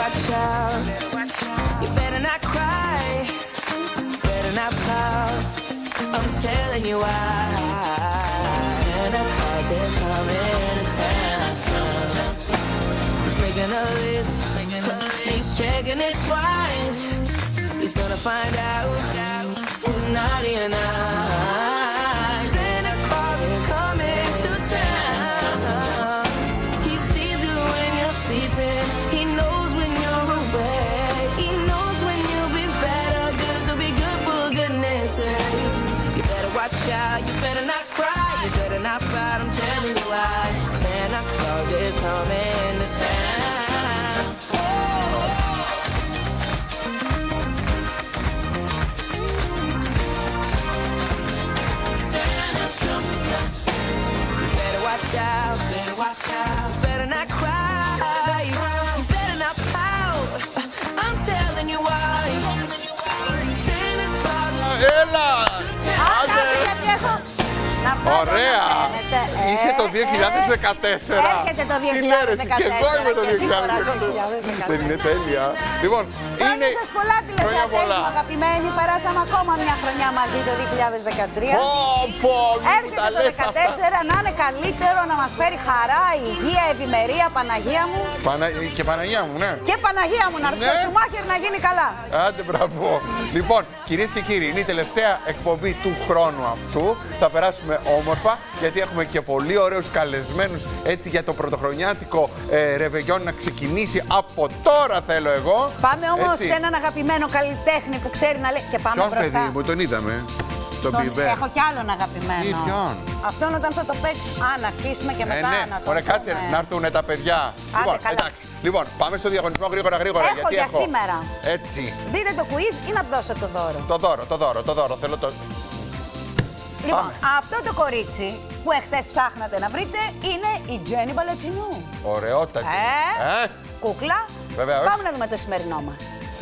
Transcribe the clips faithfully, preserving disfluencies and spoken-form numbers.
watch out. You better not cry. Better not pout. I'm telling you why. Santa Claus is coming to town. He's making a list. He's checking it twice. He's gonna find out who's naughty or nice. Santa Claus is coming to town. He sees you when you're sleeping. He knows when you're awake. He knows when you'll be better. Good to be good for goodness sake. You better watch out. You better not cry. You better not fight. I'm telling you why. Santa Claus is coming to town. Watch out, better watch out, better not cry, you better not pout, I'm telling you why. Santa Claus Έλα! Ωραία! Είσαι το δύο χιλιάδες δεκατέσσερα. Έρχεται το δύο χιλιάδες δεκατέσσερα. Και εγώ είμαι το δύο χιλιάδες δεκατέσσερα. Δεν είναι τέλεια. Λοιπόν, είναι... σας πολλά τηλεφωνία, αγαπημένοι. Περάσαμε ακόμα μια χρονιά μαζί το δύο χιλιάδες δεκατρία. Πω, πω, έρχεται το δύο χιλιάδες δεκατέσσερα να είναι καλύτερο, να μας φέρει χαρά, υγεία, ευημερία, Παναγία μου. Πανα... Και Παναγία μου, ναι. Και Παναγία μου, να έρθει ο Σουμάχερ να γίνει καλά. Άντε, μπράβο. Λοιπόν, κυρίες και κύριοι, είναι η τελευταία εκπομπή του χρόνου αυτού. Θα περάσουμε όμορφα, γιατί έχουμε και πολύ ωραίους καλεσμένους έτσι για το πρωτοχρονιάτικο ε, ρεβεγιόν να ξεκινήσει από τώρα, θέλω εγώ. Πάμε όμως έτσι σε έναν αγαπημένο καλλιτέχνη που ξέρει να λέει. Και πάμε ποιον, μπροστά. παιδί μου, τον είδαμε. Τον τον... Μπιβέρ. Έχω κι άλλον αγαπημένο. Τι, ποιον? Αυτόν όταν θα το παίξουμε. Α, να αρχίσουμε και μετά ε, ναι. να το Ωραία, κάτσε να έρθουν τα παιδιά. Άντε, λοιπόν, καλά. εντάξει. Λοιπόν, πάμε στο διαγωνισμό γρήγορα γρήγορα. Έχω γιατί για έχω... σήμερα. Έτσι. Δείτε το quiz ή να δώσω το δώρο. Το δώρο, το δώρο, το δώρο. Θέλω το... Λοιπόν, πάμε. αυτό το κορίτσι που εχθές ψάχνατε να βρείτε είναι η Τζέννη Μπαλατσινού. Ωραιότατη. Ε, ε, κούκλα. Βεβαίως. Πάμε να δούμε το σημερινό μας.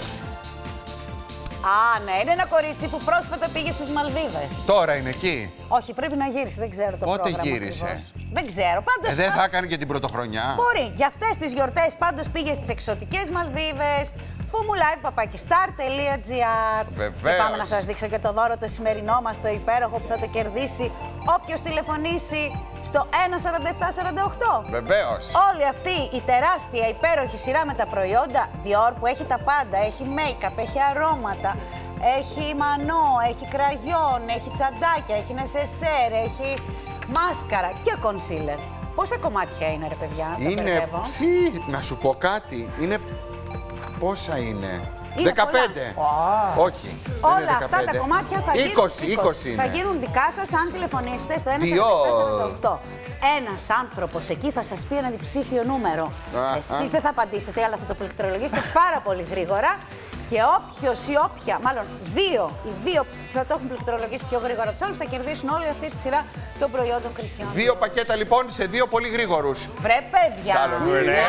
Α, ναι, είναι ένα κορίτσι που πρόσφατα πήγε στις Μαλδίβες. Τώρα είναι εκεί. Όχι, πρέπει να γύρισει, δεν ξέρω το Πότε πρόγραμμα. Πότε γύρισε? ακριβώς. Δεν ξέρω, πάντως... Ε, δεν θα έκανε και την πρωτοχρονιά. Μπορεί, για αυτές τις γιορτές πάντως πήγε στις εξωτικές Μαλδίβες. Φουμουλάιβ παπακιστάρ τελεία τζι άρ. Βεβαίως. Και πάμε να σας δείξω και το δώρο το σημερινό μας, το υπέροχο που θα το κερδίσει όποιος τηλεφωνήσει στο ένα σαράντα επτά σαράντα οκτώ. Βεβαίως. Όλη αυτή η τεράστια υπέροχη σειρά με τα προϊόντα Dior που έχει τα πάντα, έχει make-up, έχει αρώματα, έχει μανό, έχει κραγιόν, έχει τσαντάκια, έχει νεσεσέρ, έχει μάσκαρα και κονσίλερ. Πόσα κομμάτια είναι ρε παιδιά, είναι... Ψι, να σου πω κάτι, είναι... Πόσα είναι? Είναι δεκαπέντε. Πολλά. Όχι. Όλα αυτά τα κομμάτια θα γίνουν είκοσι, είκοσι θα είναι. γίνουν δικά σας αν τηλεφωνήσετε στο ένα σαράντα επτά σαράντα οκτώ. Ένας άνθρωπος εκεί θα σας πει ένα διψήφιο νούμερο. Α, Εσείς α. δεν θα απαντήσετε, αλλά θα το πληκτρολογήσετε πάρα πολύ γρήγορα. Και όποιος ή όποια, μάλλον δύο, οι δύο που θα το έχουν πληκτρολογήσει πιο γρήγορα τους άλλους, θα κερδίσουν όλη αυτή τη σειρά των προϊόντων Χριστιανών. Δύο πακέτα λοιπόν σε δύο πολύ γρήγορους. Βρε παιδιά! Καλώς ήρθατε.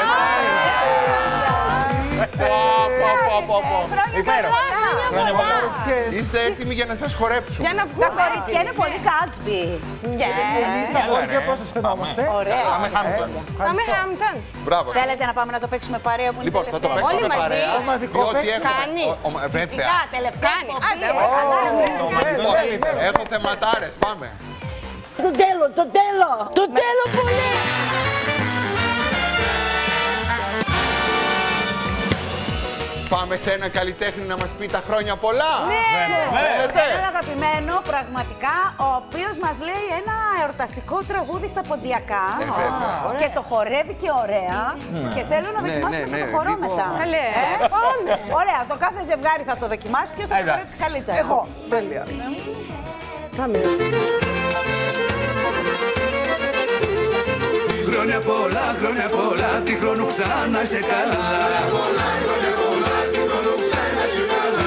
Είστε έτοιμοι για να σας χορέψουμε? Για να βγούμε. Τα κορίτσια είναι πολύ κάτσμπι. Στα χώρια πώς σας φαινόμαστε? Ωραία. Πάμε Hamptons. Πάμε Hamptons. Μπράβο. Θέλετε να πάμε να το παίξουμε παρέα που είναι Λοιπόν, θα το τελευταία? παίξουμε Όλοι μαζί. παρέα. Ομαδικό διότι παίξιμο. έχουμε- Κάνει. ο- ο- Βέβαια. Φυσικά, τελευταία εκπομπή. Λοιπόν, έχω θεματάρες, πάμε. Το τέλο, το τέλο. Το τέλο πολύ. Πάμε σε ένα καλλιτέχνη να μας πει τα χρόνια πολλά. Ναι, Θέλετε? ένα αγαπημένο πραγματικά, ο οποίος μας λέει ένα εορταστικό τραγούδι στα ποντιακά Ε, βέβαια. και το χορεύει και ωραία και θέλω να Ναι, δοκιμάσουμε ναι, και το ναι, χορό λίγο. μετά. Καλέ. Ε, Ωραία, το κάθε ζευγάρι θα το δοκιμάσει, ποιος θα το χορέψει καλύτερα. Εγώ. Τέλεια. Χρόνια πολλά, χρόνια πολλά, τη χρόνου ξανά είσαι καλά. Χρόνια πολλά, χρόνια πολλά, τη χρόνου ξανά είσαι καλά.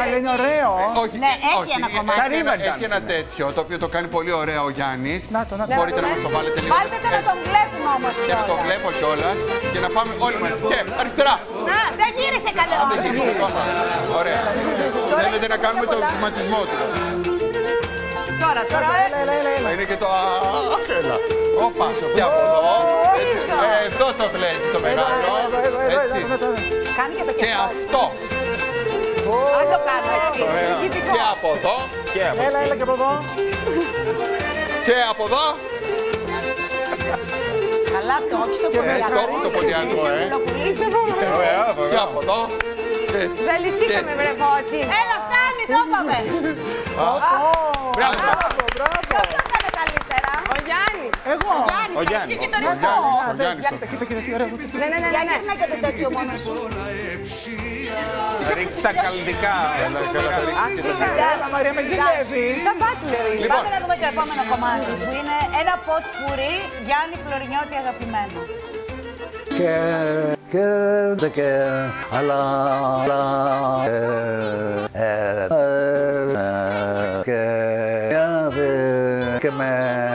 αλλά είναι ωραίο. Όχι, Ναι, έχει όχι, ένα κομμάτι. Έχει ένα, έχει ένα τέτοιο το οποίο το κάνει πολύ ωραίο ο Γιάννης. Να το, να το. Μπορείτε να μας το βάλετε λίγο. Βάλτε το να τον βλέπουμε όμως Και να το κιόλας. βλέπω κιόλας και να πάμε όλοι μαζί. Και αριστερά. Να, δεν γύρισε καλό. Δεν γύρισε ακόμα. Ωραία. Θέλετε να κάνουμε το βηματισμό του. Τώρα, τώρα. Έλα, έλα, έλα, έλα. Είναι και το άχελα. Όπα, και από εδώ. Έτσι. Εδώ το βλέπει το μεγάλο. Έτσι. Κάνει και το Και κεφάλι. αυτό. Αν το κάνω έτσι. Και από εδώ. Έλα, έλα και από εδώ. Και από εδώ. Καλά, το όχι στο ποδιακό. το- το ποδιακό, ε. Και από εδώ. Και- Ζαλιστήκαμε, βρε Φώτη. Έλα, φτάνει, το είπαμε. Μπράβο. Ποιος το έκανε καλύτερα. Ο Γιάννης. Εγώ. Γιάννης, Ο Γιάννης. και το Ο ρυθμό. Γιάννης, ο Γιάννης. Κοίτα, κοίτα, κοίτα, τι ωραίο. Ναι, ναι, ναι, ναι. Γιάννης, να και το τέτοιο μόνο σου. Ρίξει τα καλλιτικά. Έλα, έλα, θα ρίξεις και το- Έλα, Μαρία, με ζηλεύεις. Σαν μπάτλερ είναι. Λοιπόν. Πάμε να δούμε το επόμενο κομμάτι που είναι ένα ποτ πουρί Γιάννη Φλωρινιώτη αγαπημένο. και και δε και αλλά αλλά ε, ε, ε, και δε και με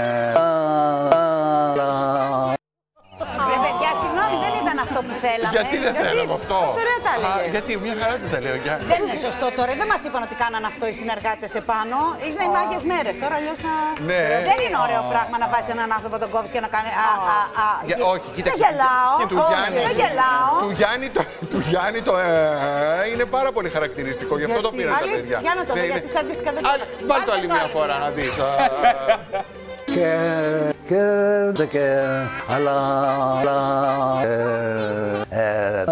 αλλά Ρε παιδιά, συγγνώμη, δεν ήταν αυτό που θέλαμε. Γιατί δεν θέλαμε αυτό. ωραία τα έλεγε. Α, Γιατί μια χαρά δεν τα λέω, Γιάννη. Δεν είναι σωστό τώρα, δεν μας είπαν ότι κάναν αυτό οι συνεργάτες επάνω. Είναι οι μάγες μέρες, τώρα αλλιώς θα... Ναι. Δεν είναι ωραίο πράγμα να βάζει έναν άνθρωπο τον κόβεις και να κάνει α, α, α. Για- Και- όχι, κοίταξε. Δεν γελάω, Και του όχι, Γιάννη- δεν γελάω. Του Γιάννη το, του Γιάννη το ε, είναι πάρα πολύ χαρακτηριστικό. Γι' αυτό το πήραν τα Αλήθεια, παιδιά. για να το δω, Ναι, γιατί είναι- τις αντίστοιχα δεν Άλλη- ξέρω. Βάλ' το Βάλτε άλλη το μια άλλη φορά μια. να δεις. Α, και και δε και αλλά αλλά ε, ε,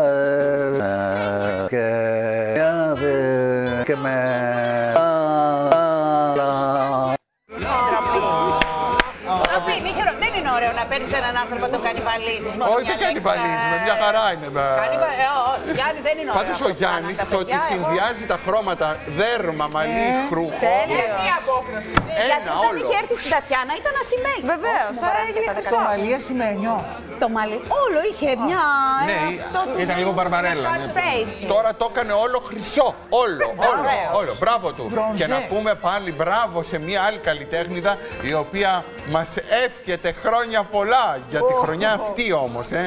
ε, και δε και με αλλά Τροπή, μη χειρο- δεν είναι ωραίο να παίρνεις έναν άνθρωπο να τον κανιβαλίζεις. μόνο Όχι, μια δεν κάνει λέξη. βαλίζουμε, μια χαρά είναι. με- Κανιβα- ε, ω, Γιάννη, δεν είναι ωραίο. Πάντως αυτό ο που Γιάννης κάναν τα το ότι παιδιά, εγώ- συνδυάζει τα χρώματα δέρμα, μαλλί, χρούχο. Τέλειο. Γιατί Ένα όταν όλο. είχε έρθει στην Τατιάνα ήταν ασημένιο. Βεβαίως, Μου τώρα παράγει έγινε τα χρυσό. δεκαετία. Μαλία σημαίνιο. Το μαλλί, όλο είχε μια... Ναι, ε, αυτό του- Ήταν λίγο μπαρμπαρέλα. ναι. Space. Τώρα το έκανε όλο χρυσό. Όλο, όλο, Ωραίος. όλο. Μπράβο του. Μπρονζέ. Και να πούμε πάλι μπράβο σε μια άλλη καλλιτέχνηδα η οποία μας εύχεται χρόνια πολλά για τη χρονιά αυτή όμως, ε.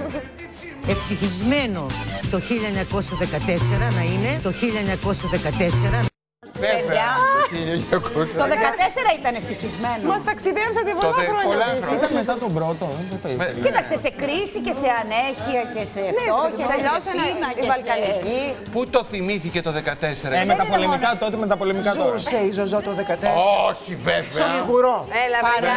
Ευτυχισμένο το χίλια εννιακόσια δεκατέσσερα να είναι, το χίλια εννιακόσια δεκατέσσερα. Βέβαια. Παιδιά. Το χίλια εννιακόσια. Το δεκατέσσερα ήταν ευτυχισμένο. Μας ταξιδέψατε Το πολλά δε- χρόνια. πολλά εσείς. χρόνια. Ήταν μετά τον πρώτο, δεν το είπα. Κοίταξε, σε κρίση και σε ανέχεια και σε Ναι, φτώχεια. τελειώσανε και σε πείνα η και σε- Βαλκανική. Πού το θυμήθηκε το δεκατέσσερα. Ε, με τα είναι πολεμικά τότε, με τα πολεμικά τώρα. Ζούσε η Ζωζό το δεκατέσσερα. Όχι βέβαια. Σίγουρο. Έλα, παιδιά.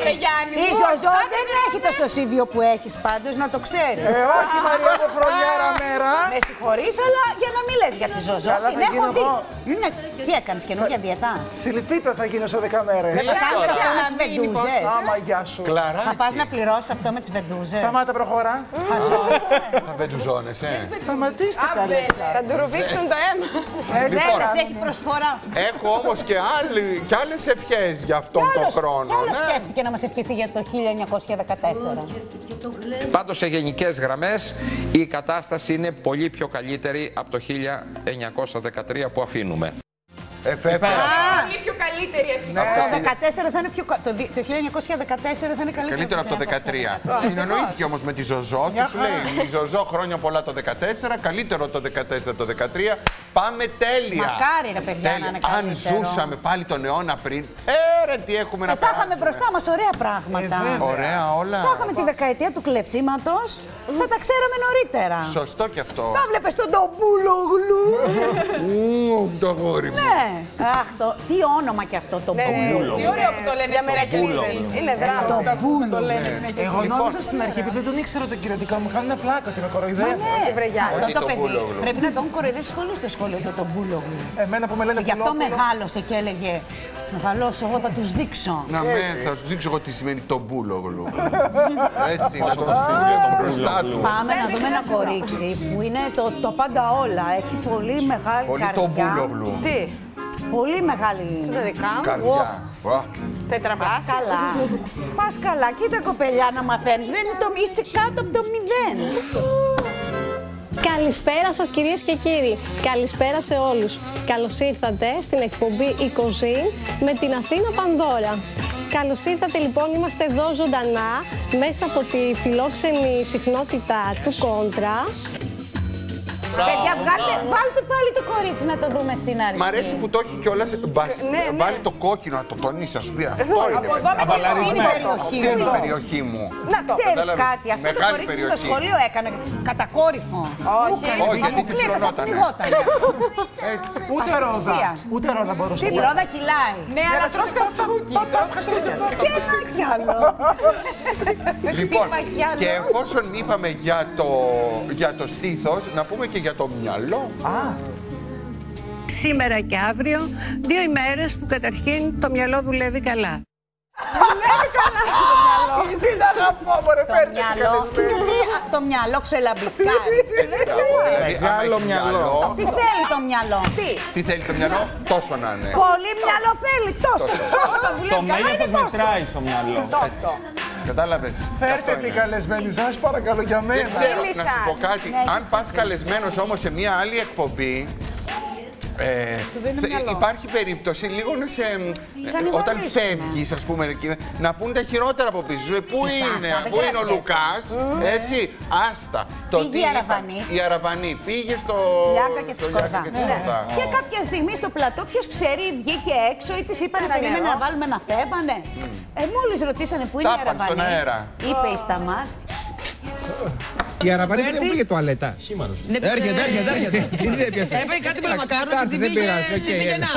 Η Ζωζό δεν έχει το σωσίδιο που έχεις πάντως, να το ξέρεις. Ε, όχι Μαρία μου, χρονιάρα μέρα. Με συγχωρείς, αλλά για να μην λες για τη Ζωζό, Καλά, την θα έχω γίνω δει. εγώ. Είναι... Τι έκανες, καινούργια διαιτά. Συλληπίτω θα γίνω σε δέκα μέρες. Θα κάνεις τώρα. αυτό με τις βεντούζες. Άμα, γεια σου. Κλαράκι. Θα πας να πληρώσεις αυτό με τις βεντούζες. Σταμάτα, προχωρά. Θα βεντουζώνες, ε. Σταματήστε καλύτερα. Θα του ρουφήξουν το αίμα. Δεν Λοιπόν, έχει προσφορά. έχω όμως και, άλλη, και άλλες ευχές για αυτόν τον Άλλος- χρόνο. κι άλλος ναι. σκέφτηκε να μας ευχηθεί για το χίλια εννιακόσια δεκατέσσερα. Πάντως σε γενικές γραμμές η κατάσταση είναι πολύ πιο καλύτερη από το χίλια εννιακόσια δεκατρία που αφήνουμε. Ε, βέβαια. Πολύ πιο καλύτερη αρχικά. Το δεκατέσσερα θα είναι πιο κα- το δι- το χίλια εννιακόσια δεκατέσσερα θα είναι καλύτερο. Καλύτερο από το δεκατρία. Συνεννοήθηκε όμως με τη Ζωζό και σου λέει η Ζωζό χρόνια πολλά το δεκατέσσερα, καλύτερο το δεκατέσσερα το δεκατρία. Πάμε τέλεια. Μακάρι, ρε παιδιά, να είναι Αν καλύτερο. ζούσαμε πάλι τον αιώνα πριν, ε, ρε, τι έχουμε να Ε, θα είχαμε περάσουμε. μπροστά μας ωραία πράγματα. Ωραία όλα. Θα είχαμε τη δεκαετία του κλεψίματος, θα τα ξέραμε νωρίτερα. Σωστό κι αυτό. Θα βλέπεις τον Ντομπούλογλου. Ου, το γόρι μου. Ναι. Αχ, το, τι όνομα κι αυτό το Μπούλογλου. Τι ωραίο που το λένε για μερακλείδες. Είναι δράμα. Το Μπούλογλου. Εγώ νόμιζα στην αρχή, επειδή δεν τον ήξερα τον κύριο Δικά μου, κάνουν πλάκα και με κοροϊδεύουν. Ναι, βρε Γιάννη. αυτό Όχι το το παιδί Μπούλογλου. πρέπει να τον κοροϊδεύσει πολύ στο σχολείο του, τον Μπούλογλου. Εμένα που με λένε Γι' αυτό Πουλόπουλο. μεγάλωσε και έλεγε μεγαλώσω εγώ, θα τους δείξω. Να με, θα σου δείξω εγώ τι σημαίνει το μπούλογλου. Έτσι, να τον στείλω τον μπροστά του. Πάμε να δούμε ένα κορίτσι που είναι το, το πάντα όλα. Έχει πολύ μεγάλη Πολύ καρδιά. το μπούλογλου. Τι, Πολύ μεγάλη. τα δικά μου. Καρδιά. Ω, Τετραπλάσια. Καλά. Πας καλά. Κοίτα κοπελιά να μαθαίνεις. Δεν είναι το, είσαι κάτω από το μηδέν. Καλησπέρα σας κυρίες και κύριοι. Καλησπέρα σε όλους. Καλώς ήρθατε στην εκπομπή η Cuisine με την Αθήνα Πανδώρα. Καλώς ήρθατε λοιπόν, είμαστε εδώ ζωντανά μέσα από τη φιλόξενη συχνότητα του Κόντρα. Παιδιά, βγάλτε, βάλτε πάλι το κορίτσι να το δούμε στην αρχή. Μ' αρέσει που το έχει κιόλας. Ναι, ναι. Βάλει το κόκκινο, να το τονίσει, ας πει. Αυτό είναι. Αυτή είναι η περιοχή μου. Να το ξέρεις κάτι, αυτό το κορίτσι στο σχολείο έκανε κατακόρυφο. Όχι, όχι, γιατί τυφλωνόταν. Έτσι. Ούτε ρόδα. Ούτε ρόδα μπορούσε. Τι ρόδα κυλάει. Ναι, αλλά τρως χαστούκι. Και ένα κι άλλο. Λοιπόν, και εφόσον είπαμε για το στήθος, να πούμε και για το μυαλό. Α. Σήμερα και αύριο, δύο ημέρες που καταρχήν το μυαλό δουλεύει καλά. Δουλεύει καλά το μυαλό. Τι να να πω, μωρέ, φέρτε το μυαλό ξελαμπλικάρει. Μεγάλο μυαλό. Τι θέλει το μυαλό. Τι θέλει το μυαλό, τόσο να είναι. Πολύ μυαλό θέλει, τόσο. Το μέγεθος μετράει στο μυαλό. Κατάλαβες. Φέρτε και καλεσμένοι σας, παρακαλώ, για μένα. Δεν ξέρω, να σου πω κάτι. Αν πας καλεσμένος όμως σε μια άλλη εκπομπή, Ε, υπάρχει περίπτωση λίγο να σε. Όταν φεύγεις, ας πούμε, να πούν τα χειρότερα από πίσω. Πού είναι, πού είναι ο Λουκάς, έτσι, άστα. Πήγε η Αραβανή. Η Αραβανή πήγε στο Λιάκα και τη Σκορδά. Και κάποια στιγμή στο πλατό, ποιος ξέρει, βγήκε έξω ή της είπανε περίμενε να βάλουμε ένα θέμανε. Ε, μόλις ρωτήσανε πού είναι η Αραβανή, είπε η Σταμάτη. Η Αραβανή δεν πήγε τουαλέτα. Έρχεται, έρχεται, έρχεται. Την είδε πιάσε. Έφαγε κάτι με μακάρο και την πήγε να.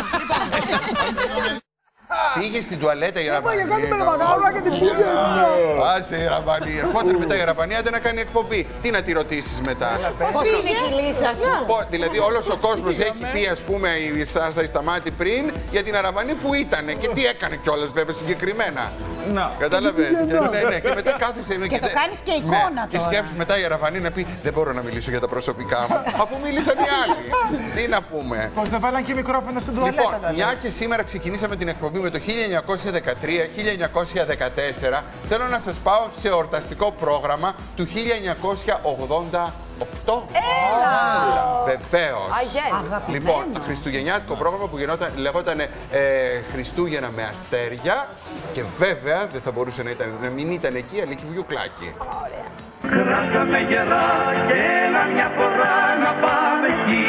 Πήγε στην τουαλέτα η Αραβανή. Έφαγε κάτι με μακάρο και την πήγε. Άσε η Αραβανή. Ερχόταν μετά η Αραβανή, άντε να κάνει εκπομπή. Τι να τη ρωτήσεις μετά. Πώς είναι η κυλίτσα σου. Δηλαδή όλος ο κόσμος έχει πει, ας πούμε, η Σάσα η Σταμάτη πριν για την Αραβανή που ήτανε και τι έκανε κιόλας βέβαια συγκεκριμένα. Κατάλαβες. Ναι, ναι. Και μετά κάθισε. Και το κάνεις και εικόνα Και σκέψου μετά η Αραβανή να πει δεν μπορώ να μιλήσω για τα προσωπικά μου. Αφού μίλησαν οι άλλοι. Τι να πούμε. Πώς δεν βάλαν και μικρόφωνα στην τουαλέτα. Λοιπόν, μια και σήμερα ξεκινήσαμε την εκπομπή με το χίλια εννιακόσια δεκατρία χίλια εννιακόσια δεκατέσσερα, θέλω να σας πάω σε εορταστικό πρόγραμμα του χίλια εννιακόσια ογδόντα οκτώ. Έλα! Βεβαίως. Λοιπόν, χριστουγεννιάτικο πρόγραμμα που γινόταν, λεγόταν ε, Χριστούγεννα με αστέρια και βέβαια δεν θα μπορούσε να, ήταν, να μην ήταν εκεί Αλίκη Βουγιουκλάκη. Κράτα με γερά και έλα μια φορά να πάμε εκεί.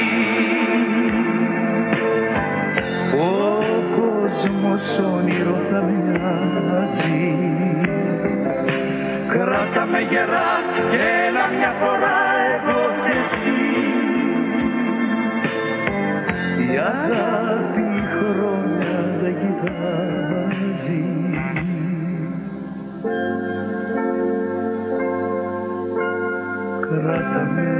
Ο κόσμος όνειρο θα μοιάζει. Κράτα με γερά και έλα μια φορά εγώ και εσύ. Η αγάπη χρόνια δεν κοιτάζει. Κράτα με.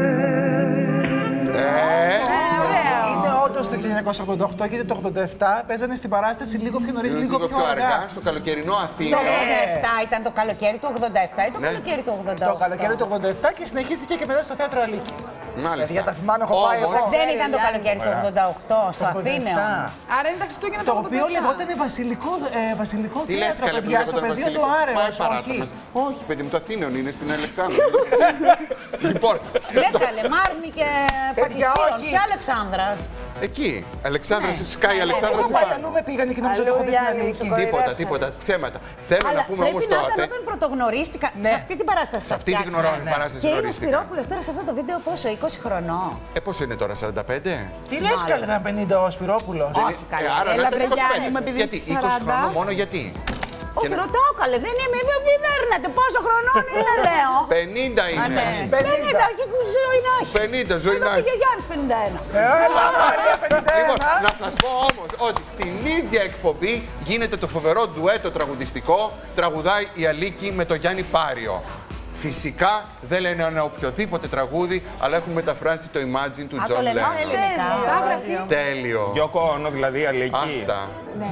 Το χίλια εννιακόσια ογδόντα οκτώ και το ογδόντα επτά παίζανε στην παράσταση λίγο πιο νωρίς, λίγο, λίγο πιο αργά. Στο καλοκαιρινό Αθήνα. Το ογδόντα επτά ήταν το καλοκαίρι του ογδόντα επτά ή το καλοκαίρι του ογδόντα οκτώ. Το καλοκαίρι του ογδόντα επτά και συνεχίστηκε και μετά στο θέατρο Αλίκη. Μάλιστα. Για τα θυμάμαι, έχω πάει εγώ. Δεν ήταν το καλοκαίρι του ογδόντα οκτώ στο Αθήναιο. Άρα είναι τα Χριστούγεννα το του ογδόντα επτά. οποίο λεγόταν βασιλικό, ε, βασιλικό τι λες, θέατρο, καλέ, παιδιά, στο πεδίο του Άρεο. Όχι, παιδί μου, το Αθήναιο είναι στην Αλεξάνδρα. Λοιπόν. Δεν καλέ, Μάρνη και Παντησίων και Αλεξάνδρας. Εκεί. Αλεξάνδρα, σκάει η Αλεξάνδρα σε πάνω. Αλλού με πήγανε και νομίζω ότι έχω δει. Τίποτα, τίποτα, ψέματα. Θέλω να πούμε όμως τότε. Πρέπει να ήταν όταν πρωτογνωρίστηκα σε αυτή την παράσταση. Σε αυτή την παράσταση Και είναι ο γνωρίστηκα. Σπυρόπουλος τώρα σε αυτό το βίντεο πόσο, είκοσι χρονών. Ε, πόσο είναι τώρα, σαράντα πέντε? Τι λες καλέ, ήταν πενήντα ο Σπυρόπουλος. Όχι καλέ. Άρα να είστε είκοσι πέντε. Γιατί, είκοσι χρονών μόνο γιατί? Όχι, ρωτάω καλέ, δεν είμαι, μη δέρνετε, πόσο χρονών είναι, λέω. πενήντα είναι. πενήντα, και ζωή να έχει. πενήντα, ζωή να έχει. Εδώ πήγε ο Γιάννης πενήντα ένα. Έλα, Μαρία, πενήντα ένα. Λοιπόν, να σας πω όμως ότι στην ίδια εκπομπή γίνεται το φοβερό ντουέτο τραγουδιστικό, τραγουδάει η Αλίκη με το Γιάννη Πάριο. Φυσικά δεν λένε ένα οποιοδήποτε τραγούδι, αλλά έχουν μεταφράσει το Imagine του John Lennon. Τέλειο. Γιώκο Όνο, δηλαδή Αλίκη. Άστα.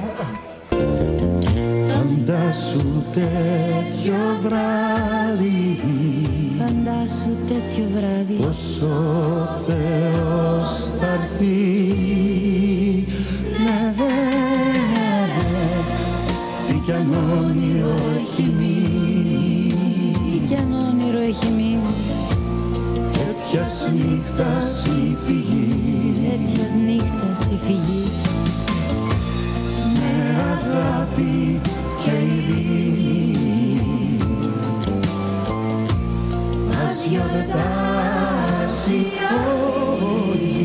Φαντάσου τέτοιο βράδυ, Φαντάσου τέτοιο βράδυ, πως ο Θεός θα έρθει να δε, να δε, τι κι αν όνειρο έχει μείνει, τι κι αν όνειρο έχει μείνει, τέτοιας νύχτας φύγει. Με αγάπη και ειρήνη ας γιορτάσει όλη.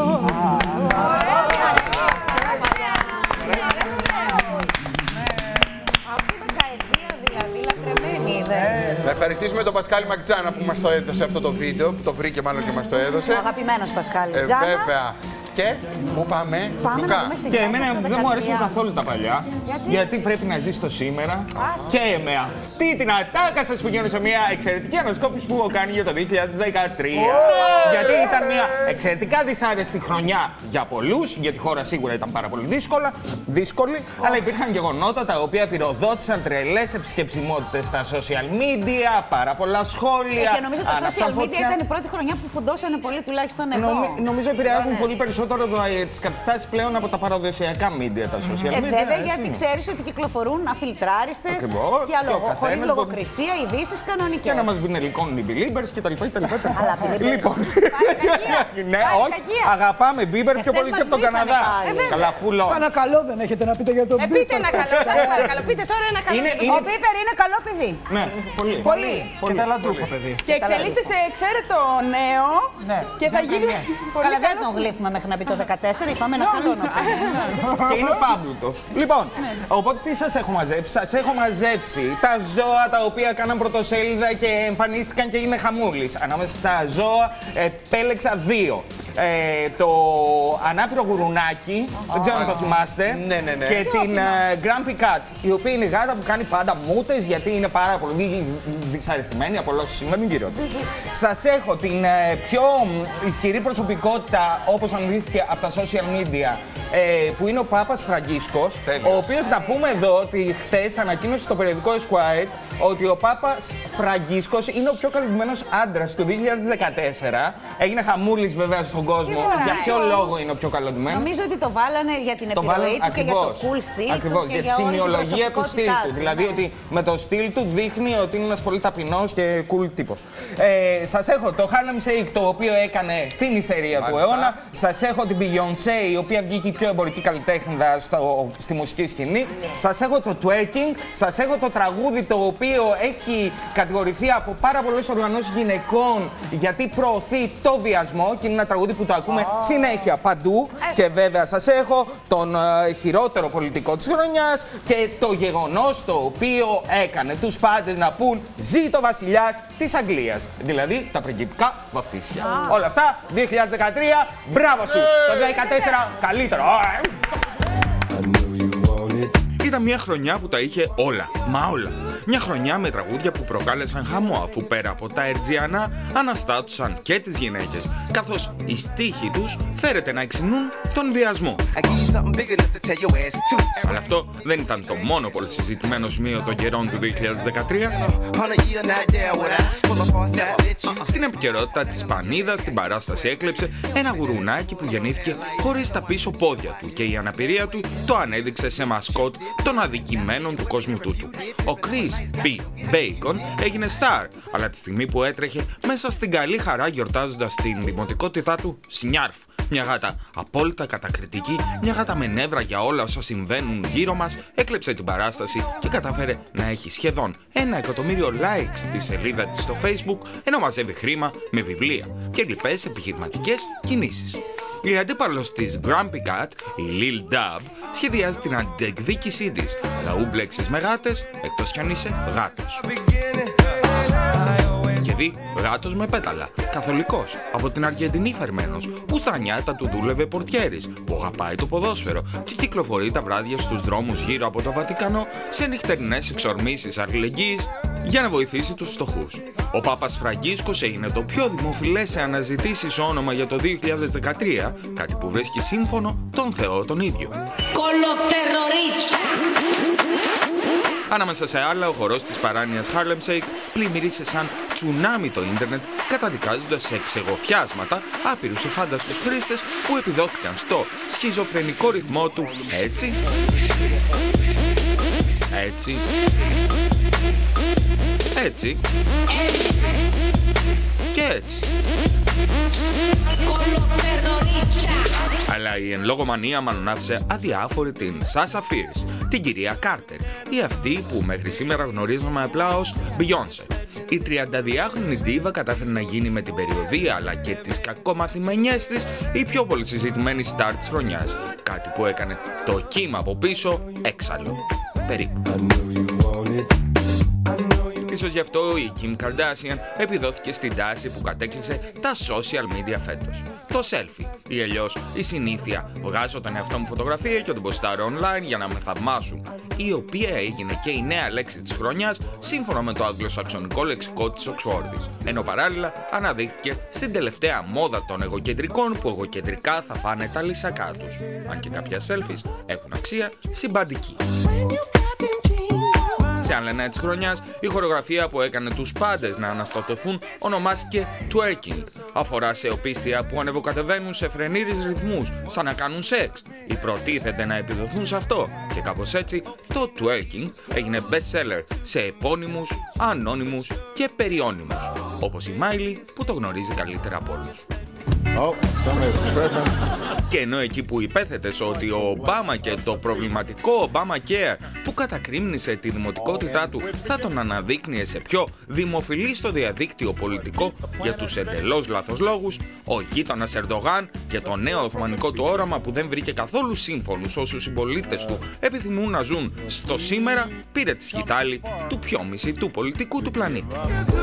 Να ευχαριστήσουμε τον Πασχάλη Μακτζάνα που μας το έδωσε αυτό το βίντεο, που το βρήκε μάλλον και μας το έδωσε. Ο αγαπημένος Πασχάλη Ε, Μακτζάνας. βέβαια. Και πού πάμε, Πάμε Λουκά? να δούμε στη Και Γιάννη εμένα στα δεν μου αρέσουν δεκαετία. καθόλου τα παλιά. Γιατί? Γιατί πρέπει να ζει στο σήμερα. Και με αυτή την ατάκα σας πηγαίνω σε μια εξαιρετική ανασκόπηση που έχω κάνει για το δύο χιλιάδες δεκατρία. Γιατί ήταν μια εξαιρετικά δυσάρεστη χρονιά για πολλούς, γιατί η χώρα σίγουρα ήταν πάρα πολύ δύσκολα, δύσκολη, αλλά υπήρχαν γεγονότα τα οποία πυροδότησαν τρελές επισκεψιμότητες στα social media, πάρα πολλά σχόλια. Και νομίζω τα άναψαν social media φωτιά. ήταν η πρώτη χρονιά που φουντώσανε πολύ, τουλάχιστον εγώ. Νομι- νομίζω επηρεάζουν Ναι. πολύ περισσότερο τι καταστάσεις πλέον από τα παραδοσιακά media, τα social Ε, media. βέβαια, έτσι. γιατί ξέρεις ότι κυκλοφορούν αφιλτράριστες, Ακριβώς. Και ο διαλογο, καθένας χωρίς μπορεί- λογοκρισία, ειδήσεις κανονικές. Και να μας βγουν ελικών οι Beliebers και τα λοιπά και τα λοιπά. Αλλά Beliebers. Λοιπόν, ναι, Πάει όχι, κακία. αγαπάμε Bieber πιο Εχθές πολύ μας και από τον βρίσανε Καναδά. πάλι. Ε, βέβαια. Καλά, φουλό. Κάνα καλό δεν έχετε να πείτε για τον Ε, πείτε ένα καλό, σας παρακαλώ. Πείτε τώρα ένα καλό. Είναι- για το- είναι- Ο Πίπερ είναι καλό παιδί. Ναι, πολύ. Πολύ. Και ταλαντούχο παιδί. Και εξελίσσεται σε εξαίρετο νέο Ναι. και θα γίνει πολύ Καλά, δεν καλός. τον γλύφουμε μέχρι να πει το δεκατέσσερα, είπαμε ένα καλό να πει. Και είναι πάμπλουτος. Λοιπόν, οπότε τι σας έχω μαζέψει? Σας έχω μαζέψει τα ζώα τα οποία κάναν πρωτοσέλιδα και εμφανίστηκαν και είναι χαμούλης. Ανάμεσα στα ζώα επέλεξα δύο. Ε, το ανάπηρο γουρουνάκι, δεν ξέρω αν το θυμάστε. Ναι, ναι, ναι. Και την ε, Grumpy Cat, η οποία είναι η γάτα που κάνει πάντα μούτες γιατί είναι πάρα πολύ δυσαρεστημένη από όλο σήμερα, μην κυριώτε. Σας έχω την ε, πιο μ, ισχυρή προσωπικότητα, όπως αναλύθηκε από τα social media, ε, που είναι ο Πάπας Φραγκίσκος, ο οποίος, να πούμε εδώ ότι χθες ανακοίνωσε στο περιοδικό Esquire ότι ο Πάπας Φραγκίσκος είναι ο πιο καλυμμένος άντρας του δύο χιλιάδες δεκατέσσερα. Έγινε χαμούλης βέβαια στον κόσμο. Για ποιο λόγο είναι ο πιο καλυμμένος? Νομίζω ότι το βάλανε για την Το επιρροή βάλανε του και για το ακριβώς. cool στυλ του Ακριβώς, και για τη για όλη την σημειολογία του στυλ προσωπικότητά του. Δηλαδή ναι. ότι με το στυλ του δείχνει ότι είναι ένας πολύ ταπεινός και cool τύπος. Ε, σας έχω το Harlem Shake, το οποίο έκανε την ιστερία του Μάλιστα. αιώνα. Σας έχω την Beyoncé, η οποία βγήκε η πιο εμπορική καλλιτέχνηδα στο, στη μουσική σκηνή. Σας έχω το twerking. Σας έχω το τραγούδι το οποίο έχει κατηγορηθεί από πάρα πολλές οργανώσεις γυναικών γιατί προωθεί το βιασμό και είναι ένα τραγούδι που το ακούμε συνέχεια παντού. Και βέβαια σας έχω τον ε, χειρότερο πολιτικό της χρονιάς και το γεγονός το οποίο έκανε τους πάντες να πούν «Ζήτω βασιλιάς της Αγγλίας». Δηλαδή τα πριγκιπικά βαφτίσια. Όλα αυτά δύο χιλιάδες δεκατρία, μπράβο σου! Το δύο χιλιάδες δεκατέσσερα καλύτερο. Ήταν μια χρονιά που τα είχε όλα, μα όλα. Μια χρονιά με τραγούδια που προκάλεσαν χαμό, αφού πέρα από τα ερτζιανά αναστάτουσαν και τις γυναίκες, καθώς οι στίχοι τους φέρεται να εξηνούν τον βιασμό. Αλλά αυτό δεν ήταν το μόνο πολύ συζητημένο σημείο των καιρών του δύο χιλιάδες δεκατρία. Στην επικαιρότητα της Πανίδας την παράσταση έκλεψε ένα γουρουνάκι που γεννήθηκε χωρίς τα πίσω πόδια του και η αναπηρία του το ανέδειξε σε μασκότ των αδικημένων του κόσμου τούτου. Ο Chris P. Bacon έγινε star, αλλά τη στιγμή που έτρεχε μέσα στην καλή χαρά γιορτάζοντας την δημοτικότητά του Σνιάρφ. Μια γάτα απόλυτα κατακριτική, μια γάτα με νεύρα για όλα όσα συμβαίνουν γύρω μας, έκλεψε την παράσταση και κατάφερε να έχει σχεδόν ένα εκατομμύριο likes στη σελίδα της στο Facebook, ενώ μαζεύει χρήμα με βιβλία και λοιπές επιχειρηματικές κινήσεις. Η αντίπαλος της Grumpy Cat, η Lil Dub, σχεδιάζει την αντεκδίκησή της, αλλά ου μπλέξεις με γάτες, εκτός κι αν είσαι γάτος. Και δει γάτος με πέταλα, καθολικός, από την Αργεντινή φερμένος, που στα νιάτα του δούλευε πορτιέρης, που αγαπάει το ποδόσφαιρο και κυκλοφορεί τα βράδια στους δρόμους γύρω από το Βατικανό σε νυχτερινές εξορμήσεις αλληλεγγύης για να βοηθήσει τους φτωχούς. Ο Πάπας Φραγκίσκος έγινε το πιο δημοφιλές σε αναζητήσεις όνομα για το δύο χιλιάδες δεκατρία, κάτι που βρίσκει σύμφωνο τον Θεό τον ίδιο. Ανάμεσα σε άλλα, ο χορός της παράνοιας Harlem Shake πλημμύρισε σαν τσουνάμι το ίντερνετ, καταδικάζοντας σε ξεγοφιάσματα άπειρους εφάνταστους χρήστες που επιδόθηκαν στο σχιζοφρενικό ρυθμό του έτσι, έτσι, έτσι και έτσι. Αλλά οποία η εν λόγω μανία μάλλον άφησε αδιάφορη την Sasha Fierce, την κυρία Κάρτερ, ή αυτή που μέχρι σήμερα γνωρίζουμε απλά ως Beyoncé. Η τριανταδυάχρονη ντίβα κατάφερε να γίνει με την περιοδεία αλλά και τις κακομαθημένιές της η πιο πολύ συζητημένη στάρ της χρονιάς, κάτι που έκανε το κύμα από πίσω έξαλλο. Περίπου. Ίσως γι' αυτό η Kim Kardashian επιδόθηκε στην τάση που κατέκλυσε τα social media φέτος. Το selfie, ή αλλιώς η συνήθεια βγάζω τον εαυτό μου φωτογραφία και τον ποστάρω online για να με θαυμάσουν, η οποία έγινε και η νέα λέξη της χρονιάς σύμφωνα με το αγγλοσαξονικό λεξικό της Οξφόρδης, ενώ παράλληλα αναδείχθηκε στην τελευταία μόδα των εγωκεντρικών που εγωκεντρικά θα φάνε τα λυσακά τους, αν και κάποια selfies έχουν αξία συμπαντική. Σε άλλα νέα της χρονιάς, η χορογραφία που έκανε τους πάντες να αναστατωθούν ονομάστηκε twerking. Αφορά σε οπίστια που ανεβοκατεβαίνουν σε φρενήρες ρυθμούς, σαν να κάνουν σεξ, ή προτίθεται να επιδοθούν σε αυτό. Και κάπως έτσι, το twerking έγινε best seller σε επώνυμους, ανώνυμους και περιώνυμους, όπως η Miley που το γνωρίζει καλύτερα από όλους. Oh, και ενώ εκεί που υπέθετες ότι ο Ομπάμα και το προβληματικό Obamacare που κατακρίμνησε τη δημοτικότητά του θα τον αναδείκνυε σε πιο δημοφιλή στο διαδίκτυο πολιτικό για τους εντελώς λάθος λόγους, ο γείτονας Ερντογάν και το νέο οθωμανικό του όραμα που δεν βρήκε καθόλου σύμφωνους όσους συμπολίτες του επιθυμούν να ζουν στο σήμερα, πήρε τη σκητάλη του πιο μισητού πολιτικού του πλανήτη.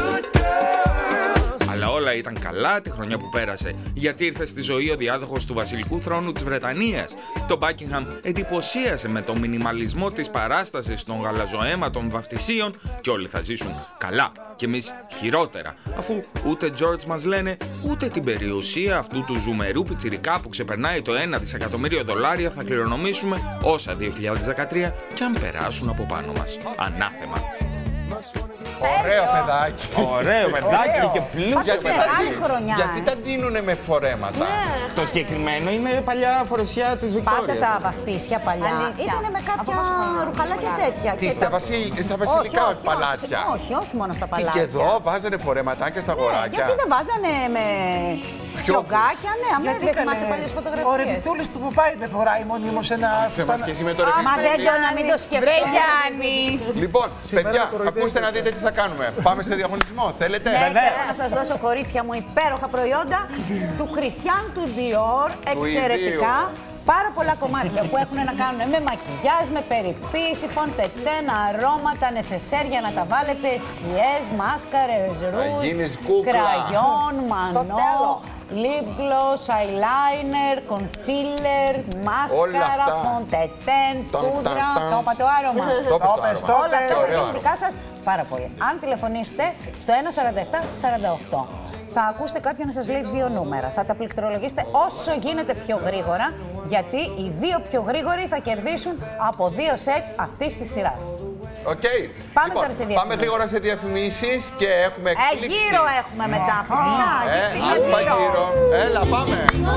Αλλά όλα ήταν καλά τη χρονιά που πέρασε, γιατί ήρθε στη ζωή ο διάδοχος του βασιλικού θρόνου της Βρετανίας. Το Buckingham εντυπωσίασε με το μινιμαλισμό της παράστασης των γαλαζοαίματων βαφτισίων και όλοι θα ζήσουν καλά και εμείς χειρότερα, αφού ούτε George μας λένε, ούτε την περιουσία αυτού του ζουμερού πιτσιρικά που ξεπερνάει το ένα δισεκατομμύριο δολάρια θα κληρονομήσουμε όσα δύο χιλιάδες δεκατρία κι αν περάσουν από πάνω μας. Ανάθεμα. Ωραίο παιδάκι. Ωραίο παιδάκι και πλούσιο. Γιατί, γιατί τα ντύνουνε με φορέματα. Ναι. Το συγκεκριμένο είναι παλιά φορεσιά της Βικτόριας. Πάντα τα βαφτίσια παλιά. Ήτανε με κάποια ρουχαλάκια τέτοια. Τι, στα, βασίλ, στα βασιλικά όχι, όχι, παλάτια. Όχι, όχι μόνο στα παλάτια. Και εδώ βάζανε φορεματάκια στα αγοράκια. Γιατί δεν βάζανε με φιωγκάκια, ναι, αν δεν θυμάσαι παλιές φωτογραφίες. Ο Ρεβιτούλης του Πουπάι δεν φοράει μονίμως ένα... Σε μας και εσύ με το Ρεβιτούλη. Μα δεν το να μην το σκεφτεί. Λοιπόν, παιδιά, ακούστε να δείτε τι θα κάνουμε. Πάμε σε διαγωνισμό, θέλετε? Ναι, θέλω να σας δώσω, κορίτσια μου, υπέροχα προϊόντα του Christian του Dior, εξαιρετικά. Πάρα πολλά κομμάτια που έχουν να κάνουν με μακιγιάζ, με περιποίηση, φοντετέν, αρώματα, νεσεσέρ για να τα βάλετε, σκιές, μάσκαρες, ρούζ, κραγιόν, μανό, lip gloss, eyeliner, concealer, μάσκαρα, φοντετέν, πούδρα. Το είπα το άρωμα. Όλα αυτά είναι δικά σας πάρα πολύ. Αν τηλεφωνήσετε στο ένα σαράντα επτά σαράντα οκτώ. Θα ακούσετε κάποιον να σας λέει δύο νούμερα. Θα τα πληκτρολογήσετε όσο γίνεται πιο γρήγορα, γιατί οι δύο πιο γρήγοροι θα κερδίσουν από δύο σετ αυτής της σειράς. Οκ. Okay. Πάμε λοιπόν, τώρα σε διαφημίσεις. Πάμε γρήγορα σε διαφημίσεις και έχουμε εκπλήξεις. Ε, γύρο έχουμε μετά, φυσικά. Ε, αλφα γύρο. Έλα, πάμε.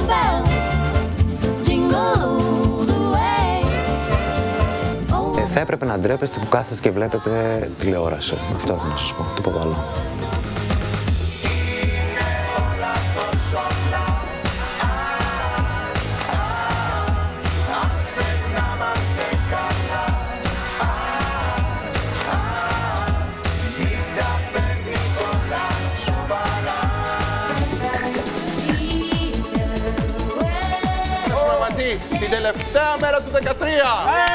Ε, θα έπρεπε να ντρέπεστε που κάθεστε και βλέπετε τηλεόραση. Αυτό έχω να σας πω. Τίποτα άλλο. Την τελευταία μέρα του δεκατρία!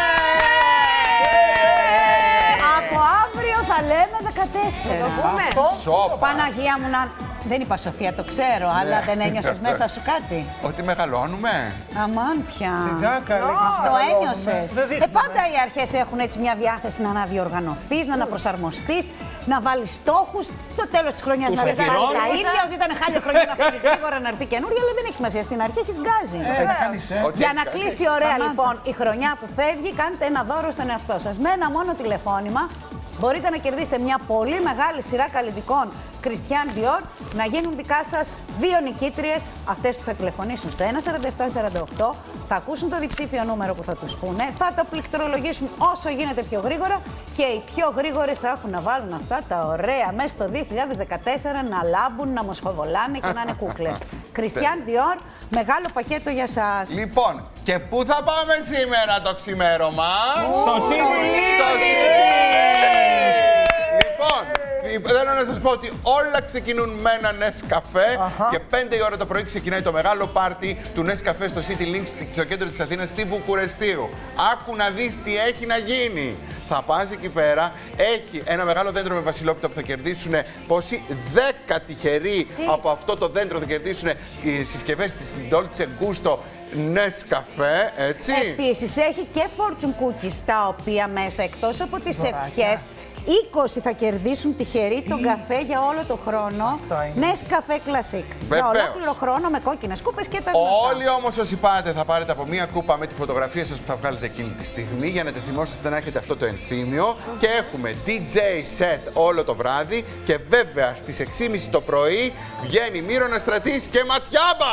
Από αύριο θα λέμε δεκατέσσερα. Το πούμε. Παναγία μου, να... δεν είπα Σοφία, το ξέρω, αλλά δεν ένιωσες μέσα σου κάτι? Ότι μεγαλώνουμε. Αμάν πια. Σιγά καλή. Το ένιωσες. Ε, πάντα οι αρχές έχουν έτσι μια διάθεση να αναδιοργανωθείς, να αναπροσαρμοστείς, να βάλεις στόχους, το τέλος της χρονιάς να λες πάλι τα ίδια, ότι ήταν χάλια χρονιά να φύγει γρήγορα να έρθει καινούργια, αλλά δεν έχει σημασία. Στην αρχή έχεις γκάζι. Για να κλείσει ωραία λοιπόν η χρονιά που φεύγει, κάντε ένα δώρο στον εαυτό σας. Με ένα μόνο τηλεφώνημα μπορείτε να κερδίσετε μια πολύ μεγάλη σειρά καλλιτικών Christian Dior, να γίνουν δικά σας δύο νικήτριες, αυτές που θα τηλεφωνήσουν στο ένα τέσσερα επτά τέσσερα οκτώ, θα ακούσουν το διψήφιο νούμερο που θα τους πούνε, θα το πληκτρολογήσουν όσο γίνεται πιο γρήγορα και οι πιο γρήγορες θα έχουν να βάλουν αυτά τα ωραία μέσα στο δύο χιλιάδες δεκατέσσερα να λάμπουν, να μοσχοβολάνε και να είναι κούκλες. Κριστιάν Διόρ, μεγάλο πακέτο για σας. Λοιπόν, και πού θα πάμε σήμερα το ξημέρωμα? Στο City Link! Λοιπόν, θέλω να σας πω ότι όλα ξεκινούν με ένα Νεσκαφέ και πέντε η ώρα το πρωί ξεκινάει το μεγάλο πάρτι του Νεσκαφέ στο City Link στο κέντρο της Αθήνας, στη Βουκουρεστίου. Άκου να δεις τι έχει να γίνει. Θα πας εκεί πέρα, έχει ένα μεγάλο δέντρο με βασιλόπιτα που θα κερδίσουν πόσοι δέκα τυχεροί από αυτό το δέντρο θα κερδίσουν οι συσκευές της Dolce Gusto Νεσκαφέ, έτσι. Επίσης έχει και fortune cookies, τα οποία μέσα εκτός από τις ευχές, είκοσι θα κερδίσουν τυχεροί τον καφέ για όλο το χρόνο. Νεσκαφέ Classic. Για ολόκληρο χρόνο με κόκκινες κούπες και τα γνωστά. Όλοι όμως όσοι πάτε θα πάρετε από μία κούπα με τη φωτογραφία σας που θα βγάλετε εκείνη τη στιγμή για να τη θυμόσαστε να έχετε αυτό το ενθύμιο. Και έχουμε ντι τζέι set όλο το βράδυ και βέβαια στις έξι και μισή το πρωί βγαίνει Μύρονα Στρατής και Ματιάμπα.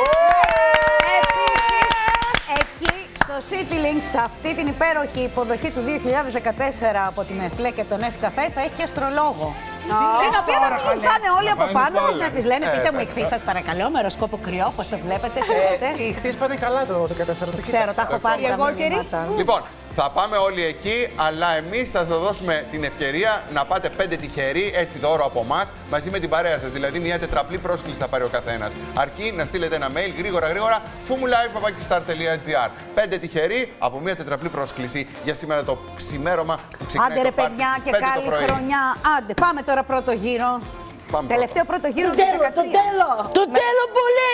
Εκεί στο City Link, σε αυτή την υπέροχη υποδοχή του δύο χιλιάδες δεκατέσσερα από την Nestlé και το Nescafé, θα έχει και αστρολόγο. Την οποία θα μην πάνε όλοι από πάνω μας να τις λένε, πείτε μου ηχθείς σας παρακαλώ, με οροσκόπο κρυό, πώς το βλέπετε. Οι ηχθείς πάνε καλά το δεκατέσσερα. Ξέρω, τα έχω πάρει εγώ και Λοιπόν, θα πάμε όλοι εκεί, αλλά εμείς θα σας δώσουμε την ευκαιρία να πάτε πέντε τυχεροί, έτσι δώρο από εμάς, μαζί με την παρέα σας. Δηλαδή, μια τετραπλή πρόσκληση θα πάρει ο καθένας. Αρκεί να στείλετε ένα mail γρήγορα γρήγορα, φουμουλάι παπάκι σταρ τελεία τζι άρ. Πέντε τυχεροί από μια τετραπλή πρόσκληση για σήμερα το ξημέρωμα που ξεκινάει. Άντε ρε παιδιά και καλή χρονιά. Άντε, πάμε τώρα πρώτο γύρο. Πάμε Τελευταίο πρώτο γύρο. Το τέλο, το τέλο! Το τέλο πολύ!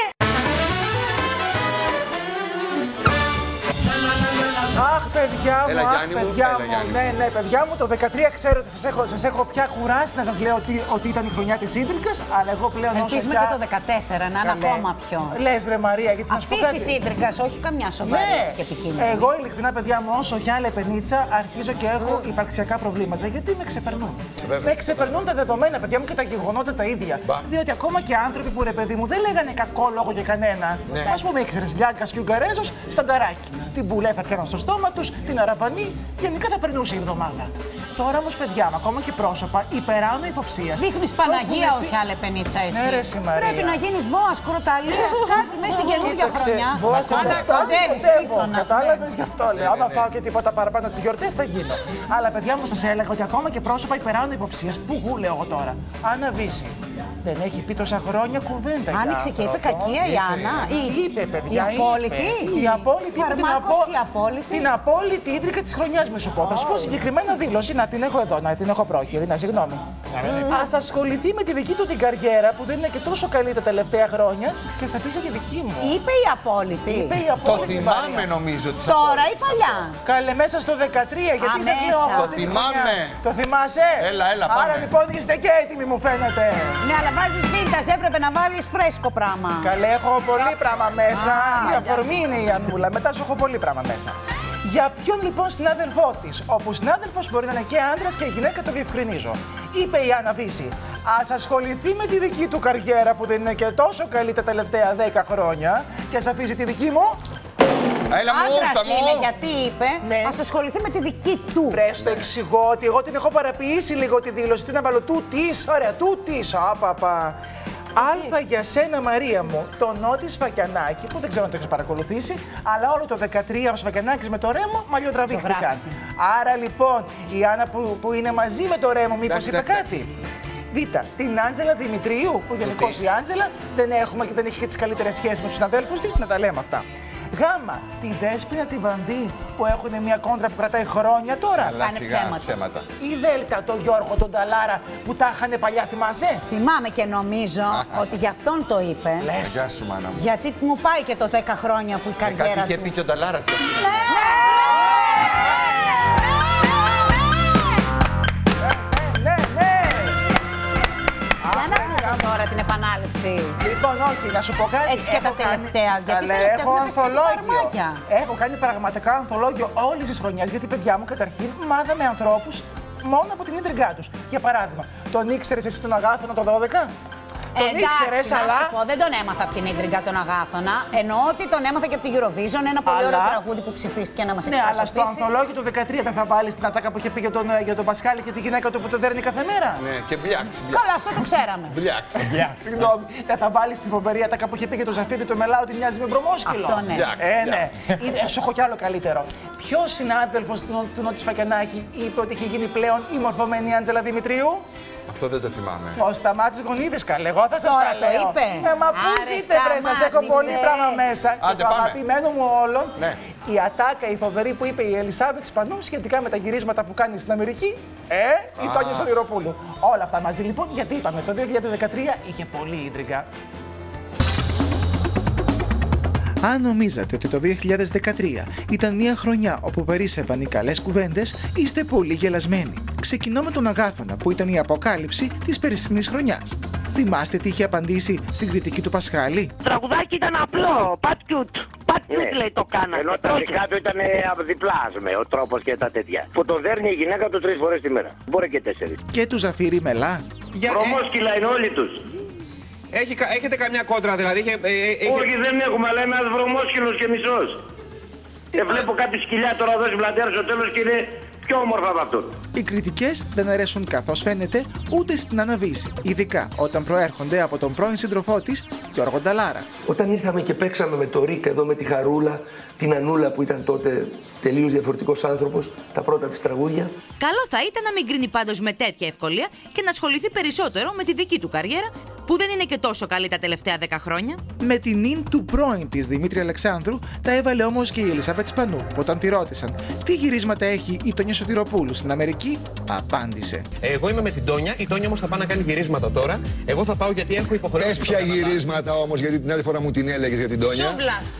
Αχ, παιδιά μου, Έλα, αχ, Γιάννη μου, παιδιά έλα, μου, Γιάννη μου. ναι, ναι, παιδιά μου, το δεκατρία ξέρω ότι σας έχω, σας έχω πια κουράσει να σας λέω ότι, ότι ήταν η χρονιά της Ίντρικας, αλλά εγώ πλέον όσο Ελπίζουμε πια... και το δεκατέσσερα να είναι Καλέ. ακόμα πιο. Λες ρε Μαρία, γιατί να σου πω Αυτής κάτι. της Ίντρικας, όχι καμιά σοβαρή Ναι, και επικίνδυνη. εγώ ειλικρινά παιδιά μου, όσο για λεπενίτσα αρχίζω και έχω υπαρξιακά προβλήματα. Γιατί με ξεπερνούν. Βέβαια. Με ξεπερνούν τα δεδομένα, παιδιά μου, και τα γεγονότα τα ίδια. Μπα. Διότι ακόμα και άνθρωποι που ρε παιδί μου δεν λέγανε κακό λόγο για κανένα. Ναι. Ας πούμε, ήξερες Λιάγκας και Ουγγαρέζος στανταράκι. Την πουλέ θα πιάναν στο στόμα τους, την αραπανή, γενικά θα περνούσε η εβδομάδα. Τώρα όμως, παιδιά μου, ακόμα και πρόσωπα υπεράνω υποψίας. Δείχνεις Παναγία, όχι άλλη πενίτσα εσύ. Ναι, ρε, εσύ, Μαρία. Πρέπει να γίνεις βόας, κροταλίας, κάτι μέσα στην καινούργια χρονιά. Βόας, Αλλά κοντζεύεις, σύμφωνα. κατάλαβες γι' αυτό λέω. Άμα πάω και τίποτα παραπάνω τις γιορτές θα γίνω. Αλλά παιδιά μου, σας έλεγα ότι ακόμα και πρόσωπα υπεράνω υποψίας. Πού γου λέω εγώ τώρα. Άννα Βύση. Δεν έχει πει τόσα χρόνια κουβέντα. για Άνοιξε και είπε άνθρωπο. κακία η Άννα. Είπε, είπε, παιδιά. Η απόλυτη. είπε. Η απόλυτη. είπε την Φαρμάκος απο- η απόλυτη. Την απόλυτη ίντρικα της χρονιάς, μη σου πω. Θα σου πω συγκεκριμένα δήλωση. Να την έχω εδώ, να την έχω πρόχειρη. Να συγγνώμη. Ας ασχοληθεί με τη δική του την καριέρα που δεν είναι και τόσο καλή τα τελευταία χρόνια και ας αφήσει τη δική μου. Είπε η απόλυτη. Είπε η Το απόλυτη. θυμάμαι Μαρία. νομίζω τις Τώρα ή παλιά. Καλέ μέσα στο δεκατρία, γιατί σας λέω μέσα. από Το την θυμάμαι. χρονιά. Το θυμάσαι? Έλα, έλα, πάμε. Άρα λοιπόν είστε και έτοιμοι μου φαίνεται. Ναι, αλλά βάζεις vintage, έπρεπε να βάλεις φρέσκο πράγμα. Καλέ, έχω πολύ πράγμα μέσα. Α, Η αφορμή είναι η Ανούλα. Μετά σου έχω πολύ πράγμα μέσα. Για ποιον λοιπόν συνάδελφό τη, όπου συνάδελφο μπορεί να είναι και άντρα και γυναίκα, το διευκρινίζω. Είπε η Άννα Βύση, ας ασχοληθεί με τη δική του καριέρα που δεν είναι και τόσο καλή τα τελευταία δέκα χρόνια και ας αφήσει τη δική μου. Έλα μου, Άντρας στα μου. είναι γιατί είπε, Ναι. ας ασχοληθεί με τη δική του. Πρες το εξηγώ ότι εγώ την έχω παραποιήσει λίγο τη δήλωση. Τι να βάλω, τούτης, ωραία, τούτης, άπαπα. Άλφα για σένα, Μαρία μου, το Νότι Σφακιανάκη, που δεν ξέρω αν το έχεις παρακολουθήσει, αλλά όλο το δεκατρία ο Σφακιανάκης με το Ρέμο μαλλιοτραβήχτηκαν. Άρα λοιπόν, η Άννα που, που είναι μαζί με το Ρέμο, μήπως είπε κάτι. Β. Την Άντζελα Δημητρίου, που γενικώς η Άντζελα δεν, έχουμε, δεν έχει και τις καλύτερες σχέσεις με τους συναδέλφους της, να τα λέμε αυτά. Γ. Τη Δέσποινα τη Βανδύ, που έχουν μια κόντρα που κρατάει χρόνια τώρα. Αλλά Πάνε σιγά, ψέματα. ψέματα. Η Δέλτα, τον Γιώργο, τον Ταλάρα που τα είχαν παλιά, θυμάσαι. Θυμάμαι και νομίζω ότι γι' αυτόν το είπε. Λες. Γεια σου, μάνα μου. Γιατί μου πάει και το δέκα χρόνια που η Και κάτι καριέρα είχε του. πει και ο Νταλάρας. Ναι, ναι. Για να ακούσω τώρα την επανάληψη. Λοιπόν, όχι, να σου πω κάτι. Έχεις και Έχω τα τελευταία, κάνει- γιατί Καλέ, τελευταία έχω βλέπεις και ανθολόγιο. φαρμάκια. Έχω κάνει πραγματικά ανθολόγιο όλη τη χρονιά. Γιατί, παιδιά μου, καταρχήν μάθαμε ανθρώπου μόνο από την ίντριγκά του. Για παράδειγμα, τον ήξερε εσύ τον Αγάθωνα το δώδεκα. τον ήξερες, αλλά. Πω, δεν τον έμαθα από την Ίντριγκα τον Αγάθωνα. Εννοώ ότι τον έμαθα και από την Eurovision. Ένα πολύ Αλλά... ωραίο τραγούδι που ψηφίστηκε να μας ναι, εκπροσωπήσει. αλλά στο ανθολόγιο του δεκατρία δεν θα βάλεις την ατάκα που είχε πει για τον, για τον Πασχάλη και τη γυναίκα του που το δέρνει κάθε μέρα. Ναι, και μπλιάξ. Καλά, αυτό το ξέραμε. Μπλιάξ. Συγγνώμη, δεν θα βάλεις την φοβερή ατάκα που είχε πει για τον Ζαφύρι το Μελάο ότι μοιάζει με βρωμόσκυλο. Αυτό ναι. Ε, ναι. Σου έχω κι άλλο καλύτερο. Ποιος συνάδελφος του Νότι Σφακιανάκη είπε ότι είχε γίνει πλέον η μορφωμένη Άντζελα Δημητρίου? Αυτό δεν το θυμάμαι. Ο Σταμάτης Γονίδης, καλέ. Εγώ θα σας Τώρα τα λέω. το είπε. Ε, μα πού ζείτε, βρε, σας έχω πολύ πράγμα μέσα. Άντε, και το πάμε. αγαπημένο μου όλων, Ναι. η ατάκα, η φοβερή που είπε η Ελισάβετ Σπανού σχετικά με τα γυρίσματα που κάνει στην Αμερική, ε, η Τόνια Σωτηροπούλου. Όλα αυτά μαζί λοιπόν, γιατί είπαμε, το δύο χιλιάδες δεκατρία είχε πολύ ίντριγκα. Αν νομίζατε ότι το δύο χιλιάδες δεκατρία ήταν μια χρονιά όπου περίσσευαν οι καλές κουβέντες, είστε πολύ γελασμένοι. Ξεκινώ με τον Αγάθωνα, που ήταν η αποκάλυψη της περσινής χρονιάς. Θυμάστε τι είχε απαντήσει στην κριτική του Πασχάλη? Τραγουδάκι ήταν απλό. Πατ κιούτ. Πατ κιούτ λέει το κάνατε. Ενώ τα δικά του ήταν διπλά, ο τρόπος και τα τέτοια. Που το δέρνει η γυναίκα του τρεις φορές τη μέρα. Μπορεί και τέσσερις. Και του Ζαφύρι Μελά. Βρωμόσκυλα είναι όλοι τους. Έχει, έχετε καμιά κόντρα δηλαδή? Είχε, ε, ε, Όχι, δεν έχουμε, αλλά ένας βρωμόσκυλος και μισός. Και βλέπω κάτι σκυλιά τώρα εδώ στην πλατεία στο τέλος και είναι πιο όμορφα από αυτό. Οι κριτικές δεν αρέσουν καθώς φαίνεται ούτε στην Αναβίση, ειδικά όταν προέρχονται από τον πρώην σύντροφό της, Γιώργο Νταλάρα. Όταν ήρθαμε και παίξαμε με το Ρίκα εδώ με τη Χαρούλα, την Ανούλα που ήταν τότε τελείως διαφορετικός άνθρωπος, τα πρώτα της τραγούδια. Καλό θα ήταν να μην κρίνει πάντως με τέτοια ευκολία και να ασχοληθεί περισσότερο με τη δική του καριέρα, που δεν είναι και τόσο καλή τα τελευταία δέκα χρόνια. Με την ίν του πρώην της Δημήτρη Αλεξάνδρου τα έβαλε όμως και η Ελισάβετ Σπανού, που όταν τη ρώτησαν τι γυρίσματα έχει η Τόνια Σωτηροπούλου στην Αμερική, απάντησε. Εγώ είμαι με την Τόνια, η Τόνια όμως θα πάει να κάνει γυρίσματα τώρα. Εγώ θα πάω γιατί έχω υποχρεώσει. Πες ποια γυρίσματα όμως, γιατί την άλλη φορά μου την έλεγες για την Τόνια. Σούβλας.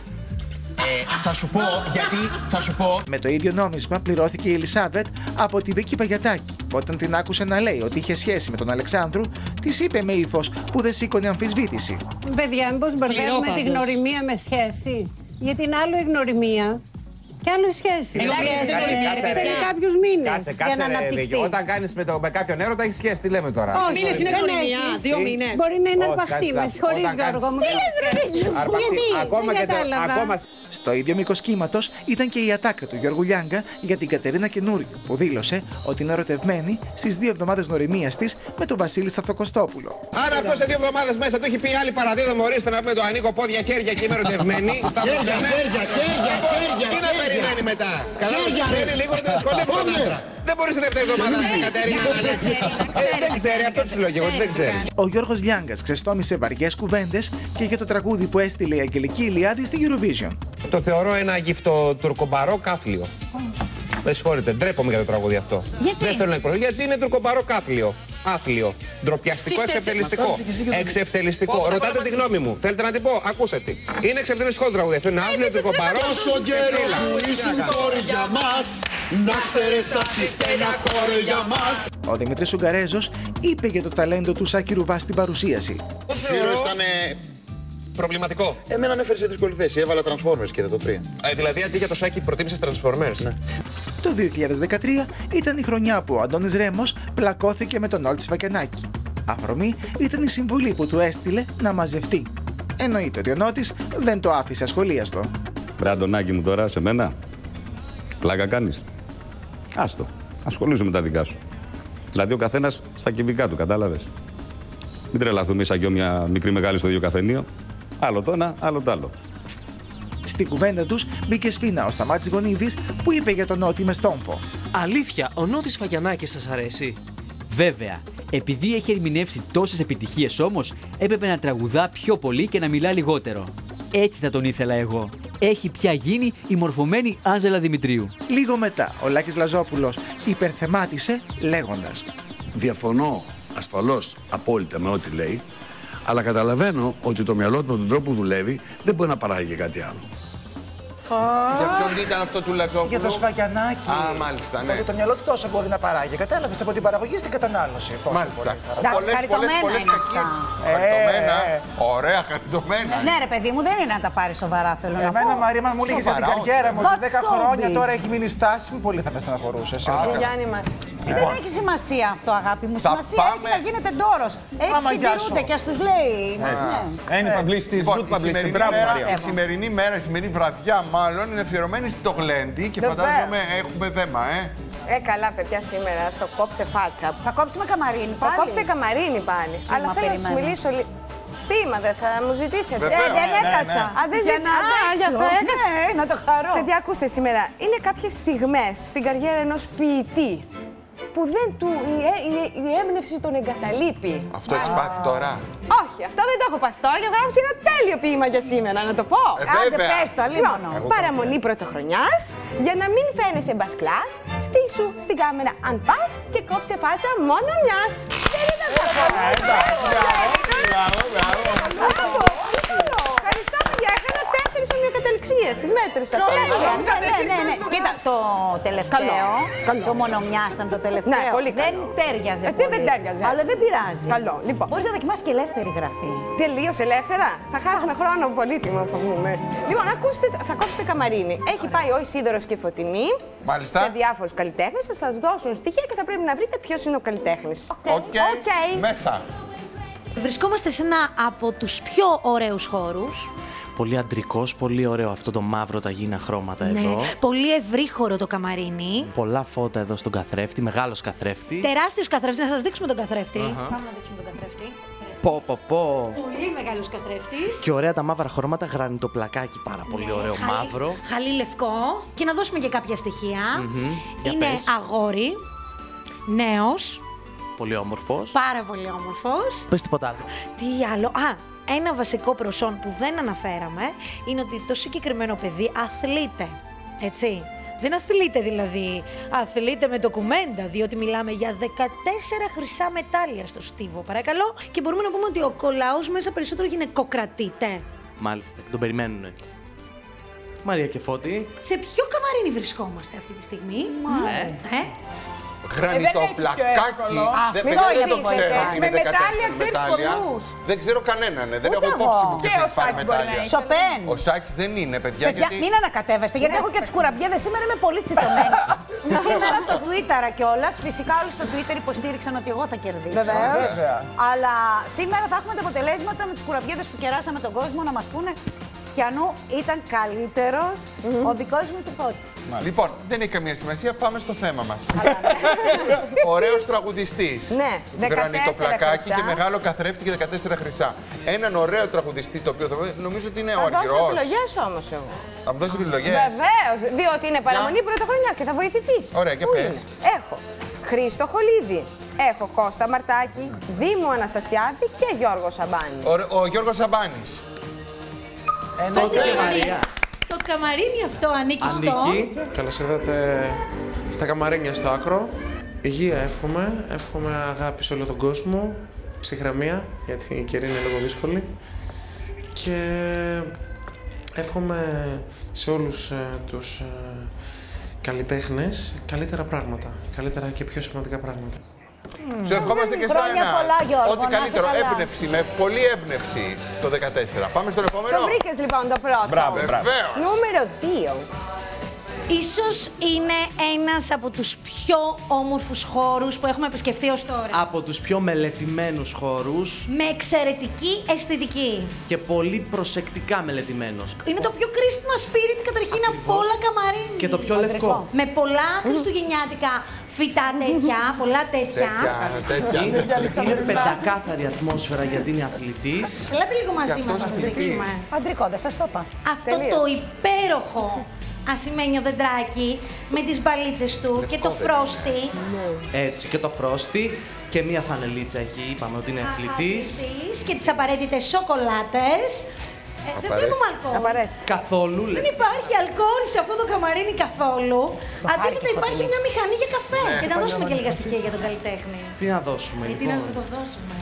Ε, θα σου πω, γιατί θα σου πω. Με το ίδιο νόμισμα πληρώθηκε η Ελισάβετ από τη Βίκη Παγιατάκη. Όταν την άκουσε να λέει ότι είχε σχέση με τον Αλεξάνδρου, της είπε με ύφος που δεν σήκωνε αμφισβήτηση. Παιδιά, μήπως μπερδεύουμε τη γνωριμία με σχέση? Γιατί είναι άλλο η γνωριμία και άλλο η σχέση. Η σχέση θέλει κάποιους μήνες για να αναπτυχθεί. Όταν κάνεις με, με κάποιον έρωτα, έχεις σχέση. Τι λέμε τώρα? Όχι, μήνες είναι γνωριμία. Δύο μήνες. Μπορεί να είναι αρπαχτή. Με συγχωρείς, Γιώργο μου. Τι λες, Βρετανική? Γιατί? Δεν κατάλαβα. Στο ίδιο μήκος κύματος ήταν και η ατάκα του Γιώργου Λιάγκα για την Κατερίνα Καινούριου, που δήλωσε ότι είναι ερωτευμένη στις δύο εβδομάδες γνωριμίας της με τον Βασίλη Σταθοκοστόπουλο. Άρα αυτό σε δύο εβδομάδες μέσα του έχει πει άλλη παραδίδα, ορίστε να πούμε το ανήκω πόδια, χέρια και είμαι ερωτευμένη. Χέρια, χέρια, χέρια, χέρια. Τι να περιμένει μετά? Κατάλαβε, ξέρει λίγο να το δυσκολεύει τον άντρα. Δεν μπορεί την δεύτερη εβδομάδα την Κατερίνα να λέει. Δεν ξέρει, αυτό τη λέω και εγώ, δεν ξέρει. Ο Γιώργος Λιάγκας ξεστόμησε βαριές κουβέντες και για το τραγούδι που έστειλε η Αγγελική Ηλιάδη στη Eurovision. Το θεωρώ ένα γύφτο τουρκομπαρό κάφλιο. Με συγχωρείτε, ντρέπομαι για το τραγούδι αυτό. Γιατί? Δεν θέλω να εκπροσωπήσω. Γιατί είναι τουρκομπαρό κάφλιο. Άθλιο. Ντροπιαστικό, εξευτελιστικό. Εξευτελιστικό. Ρωτάτε τη γνώμη μου. Θέλετε να την πω? Ακούστε τη. Είναι εξευτελιστικό το τραγούδι. Αυτό είναι άθλιο, τουρκομπαρό. Τόσο καιρό που ήσουν τώρα για μας, να ξέρεις αυτή στεναχώρη για μας. Ο Δημήτρης Ουγγαρέζος είπε για το ταλέντο του Σάκη Ρουβά στην παρουσίαση. Ο Σύρος ήταν προβληματικό. Εμένα με έφερε σε δύσκολη θέση. Έβαλα Transformers και δεν το τρία. Ε, δηλαδή αντί για το Σάκη προτίμησες Transformers. Ναι. Το δύο χιλιάδες δεκατρία ήταν η χρονιά που ο Αντώνης Ρέμος πλακώθηκε με τον Νότι Σφακιανάκη. Αφορμή ήταν η συμβουλή που του έστειλε να μαζευτεί. Εννοείται ότι ο Νότης δεν το άφησε ασχολίαστο. Βρε Αντωνάκη μου τώρα, σε μένα. Πλάκα κάνεις. Άστο. Ασχολείσαι με τα δικά σου. Δηλαδή ο καθένας στα κυβικά του, κατάλαβες. Μην τρελαθούμε σαν και μια μικρή μεγάλη στο ίδιο καφενείο. Άλλο το ένα, άλλο το άλλο. Στην κουβέντα τους μπήκε σπίνα ο Σταμάτης Γονίδης που είπε για τον Νότι με στόμφο. Αλήθεια, ο Νότης Σφακιανάκης σας αρέσει? Βέβαια. Επειδή έχει ερμηνεύσει τόσες επιτυχίες όμως, έπρεπε να τραγουδά πιο πολύ και να μιλά λιγότερο. Έτσι θα τον ήθελα εγώ. Έχει πια γίνει η μορφωμένη Άντζελα Δημητρίου. Λίγο μετά, ο Λάκης Λαζόπουλος υπερθεμάτισε λέγοντας: Διαφωνώ ασφαλώς απόλυτα με ό,τι λέει, αλλά καταλαβαίνω ότι το μυαλό του με τον τρόπο που δουλεύει δεν μπορεί να παράγει και κάτι άλλο. Για ποιο Μάλλον τι ήταν αυτό του Λαζόπουλου. Για το σφαγιανάκι. Α, μάλιστα, ναι. Ότι το μυαλό του τόσο μπορεί να παράγει. Κατάλαβες από την παραγωγή στην κατανάλωση. Μάλιστα. Εντάξει, χαριτωμένα είναι αυτά. Χαριτωμένα. Ωραία, χαριτωμένα. Ναι, ρε παιδί μου, δεν είναι να τα πάρει σοβαρά, θέλω να πω. Εμένα, Μαρία, μου έλεγε για την καριέρα μου ότι δέκα χρόνια τώρα έχει μείνει στάση μου, πολύ θα με στεναχωρούσε. Γιάννη μας. Δεν έχει σημασία αυτό, αγάπη μου. Σημασία έχει να γίνεται ντόρος. Έτσι συντηρούνται και ας τους λέει. Είναι publicity, good publicity. Η σημερινή μέρα, η σημερινή βραδιά, μάλλον είναι αφιερωμένη στο γλέντι και φαντάζομαι έχουμε θέμα, ε. Ε, καλά, παιδιά, σήμερα στο κόψε φάτσα. Θα κόψουμε καμαρίνι πάλι. Θα κόψετε καμαρίνι πάλι. Αλλά θέλω να σου μιλήσω λίγο. Ποίημα δεν θα μου ζητήσετε. Ε, δεν έκατσα. Α, δεν ζητάω. Γι' αυτό έκατσα. Ναι, να το χαρώ. Παιδιά, ακούστε σήμερα. Είναι κάποιες στιγμές στην καριέρα ενός ποιητή που δεν του, η, η, η έμπνευση τον εγκαταλείπει. Αυτό έχεις πάθει τώρα? Όχι, αυτό δεν το έχω πάθει τώρα και γράψει ένα τέλειο ποίημα για σήμερα, να το πω. Ε, Άντε, πες το, λοιπόν, παραμονή πρωτοχρονιάς, για να μην φαίνεσαι μπασκλάς, στήσου στην κάμερα αν πας και κόψε φάτσα μόνο μιας. Δεν είναι αυτό. Ευχαριστώ, παιδιά. Έκανα τέσσερις ομοιοκαταληξίες. Τις μέτρησα. Ναι, ναι, ναι. Κοίτα, το τελευταίο, το μονομιάς ήταν το τελευταίο. Ναι, πολύ καλό. Δεν τέριαζε Ε, τι δεν τέριαζε. Αλλά δεν πειράζει. Καλό, λοιπόν. Μπορείς να δοκιμάσεις και ελεύθερη γραφή. Τελείως ελεύθερα. Θα χάσουμε χρόνο πολύτιμο, φοβούμαι. Λοιπόν, ακούστε, θα κόψετε καμαρίνι. Έχει πάει ο Ισίδωρος και η Φωτεινή. Μάλιστα. Σε διάφορους καλλιτέχνες. Θα σας δώσουν στοιχεία και θα πρέπει να βρείτε ποιος είναι ο καλλιτέχνης. Οκ. Μέσα. Βρισκόμαστε σε ένα από τους πιο ωραίους χώρους. Πολύ αντρικός, πολύ ωραίο αυτό το μαύρο τα γήινα χρώματα Ναι, εδώ. πολύ ευρύχωρο το καμαρίνι. Πολλά φώτα εδώ στον καθρέφτη, μεγάλος καθρέφτης. Τεράστιος καθρέφτης, να σας δείξουμε τον καθρέφτη. Αχα. Πάμε να δείξουμε τον καθρέφτη. Πω, πω, πω. Πολύ μεγάλος καθρέφτης. Και ωραία τα μαύρα χρώματα, γρανιτοπλακάκι πάρα πολύ Ναι, ωραίο χαλί- μαύρο. Χαλί λευκό. Και να δώσουμε και κάποια στοιχεία. Μμμ. Για Είναι πες. αγόρι, νέος, Πολύ όμορφος. πάρα πολύ όμορφος. Πες τίποτα άλλο. Τι άλλο. Α, ένα βασικό προσόν που δεν αναφέραμε είναι ότι το συγκεκριμένο παιδί αθλείται. Έτσι. Δεν αθλείται δηλαδή. Αθλείται με ντοκουμέντα, διότι μιλάμε για δεκατέσσερα χρυσά μετάλλια στο στίβο, παρακαλώ. Και μπορούμε να πούμε ότι ο κολαός μέσα περισσότερο γυναικοκρατείται. Μάλιστα, και τον περιμένουνε. Μαρία και Φώτη. Σε ποιο καμαρίνι βρισκόμαστε αυτή τη στιγμή? Ε. Ε? Γρανιτοπλακάκι. Δεν είναι το βοηθάει. Με μετάλλια ξέρεις πολλούς. Δεν ξέρω κανέναν. Δεν έχω εγώ. υπόψη μου Και ποιος ο έχει πάρει Σάκης μπορεί να μετάλλια. έχει. Σοπέν. Ο Σάκης δεν είναι, παιδιά. Παιδιά, γιατί... μην ανακατεύεστε, γιατί έχω και τις κουραμπιέδες. Σήμερα είμαι πολύ τσιτωμένη. Σήμερα το Twitter κιόλας. Φυσικά όλοι στο Twitter υποστήριξαν ότι εγώ θα κερδίσω. Βεβαίως. Αλλά σήμερα θα έχουμε τα αποτελέσματα με τις κουραμπιέδες που κεράσαμε τον κόσμο να μας πούνε ποιανού ήταν καλύτερος ο δικός μου του Φώτη. Λοιπόν, δεν έχει καμία σημασία, πάμε στο θέμα μας. Ωραίος τραγουδιστής. Ναι, δεκατέσσερα Γρανιτοπλακάκι χρυσά. και μεγάλο καθρέφτη και δεκατέσσερα χρυσά. Έναν ωραίο τραγουδιστή, το οποίο θα... νομίζω ότι είναι ο Θα δώσω Αργυρός. επιλογές όμως εγώ. Θα μου δώσει επιλογές. Βεβαίως, διότι είναι παραμονή πρωτοχρονιά και θα βοηθηθείς. Ωραία, και Πού πες. είναι? Έχω Χρήστο Χολίδη, έχω Κώστα Μαρτάκη, Δήμο Αναστασιάδη και Γιώργο Σαμπάνη. Ο, ο Γιώργος Σαμπάνης. Τότε Μαρία. Το καμαρίνι αυτό ανήκει στο... Ανήκει. Καλώς ήρθατε στα καμαρίνια στο άκρο. Υγεία εύχομαι. Εύχομαι αγάπη σε όλο τον κόσμο. Ψυχραιμία, γιατί η καιρή είναι λίγο δύσκολη. Και εύχομαι σε όλους ε, τους ε, καλλιτέχνες καλύτερα πράγματα. Καλύτερα και πιο σημαντικά πράγματα. Σου ευχόμαστε και Χρόνια εσένα. πολλά, Γιώργο, Ό,τι να είσαι καλύτερο. καλά. Έμπνευση, με πολύ έμπνευση το δεκατέσσερα. Πάμε στον επόμενο. Το βρήκες λοιπόν το πρώτο. Μπράβο, βεβαίως. Νούμερο δύο. Ίσως είναι ένας από τους πιο όμορφους χώρους που έχουμε επισκεφτεί ως τώρα. Από τους πιο μελετημένους χώρους Με εξαιρετική αισθητική. και πολύ προσεκτικά μελετημένος. Είναι το πιο Christmas spirit καταρχήν από όλα καμαρίνι. Και το πιο λευκό. Με πολλά χριστουγεννιάτικα φυτά τέτοια, πολλά τέτοια. Τέτοια, τέτοια. Είναι πεντακάθαρη ατμόσφαιρα γιατί είναι αθλητής. Ελάτε λίγο μαζί μας να σας δείξουμε. Αντρικό, δεν σας το είπα. Αυτό το υπέροχο ασημένιο δεντράκι με τις μπαλίτσες του και το φρόστι. Έτσι, και το φρόστι και μία φανελίτσα εκεί, είπαμε ότι είναι αθλητής. Αθλητής και τις απαραίτητες σοκολάτες. Ε, δεν βλέπουμε αλκοόλ. Καθόλου, Δεν λέει. υπάρχει αλκοόλ σε αυτό το καμαρίνι καθόλου. Αντίθετα υπάρχει μια μηχανή για καφέ. Ναι. Και να δώσουμε και λίγα στοιχεία για τον καλλιτέχνη. Τι να δώσουμε, Γιατί να λοιπόν. το δώσουμε.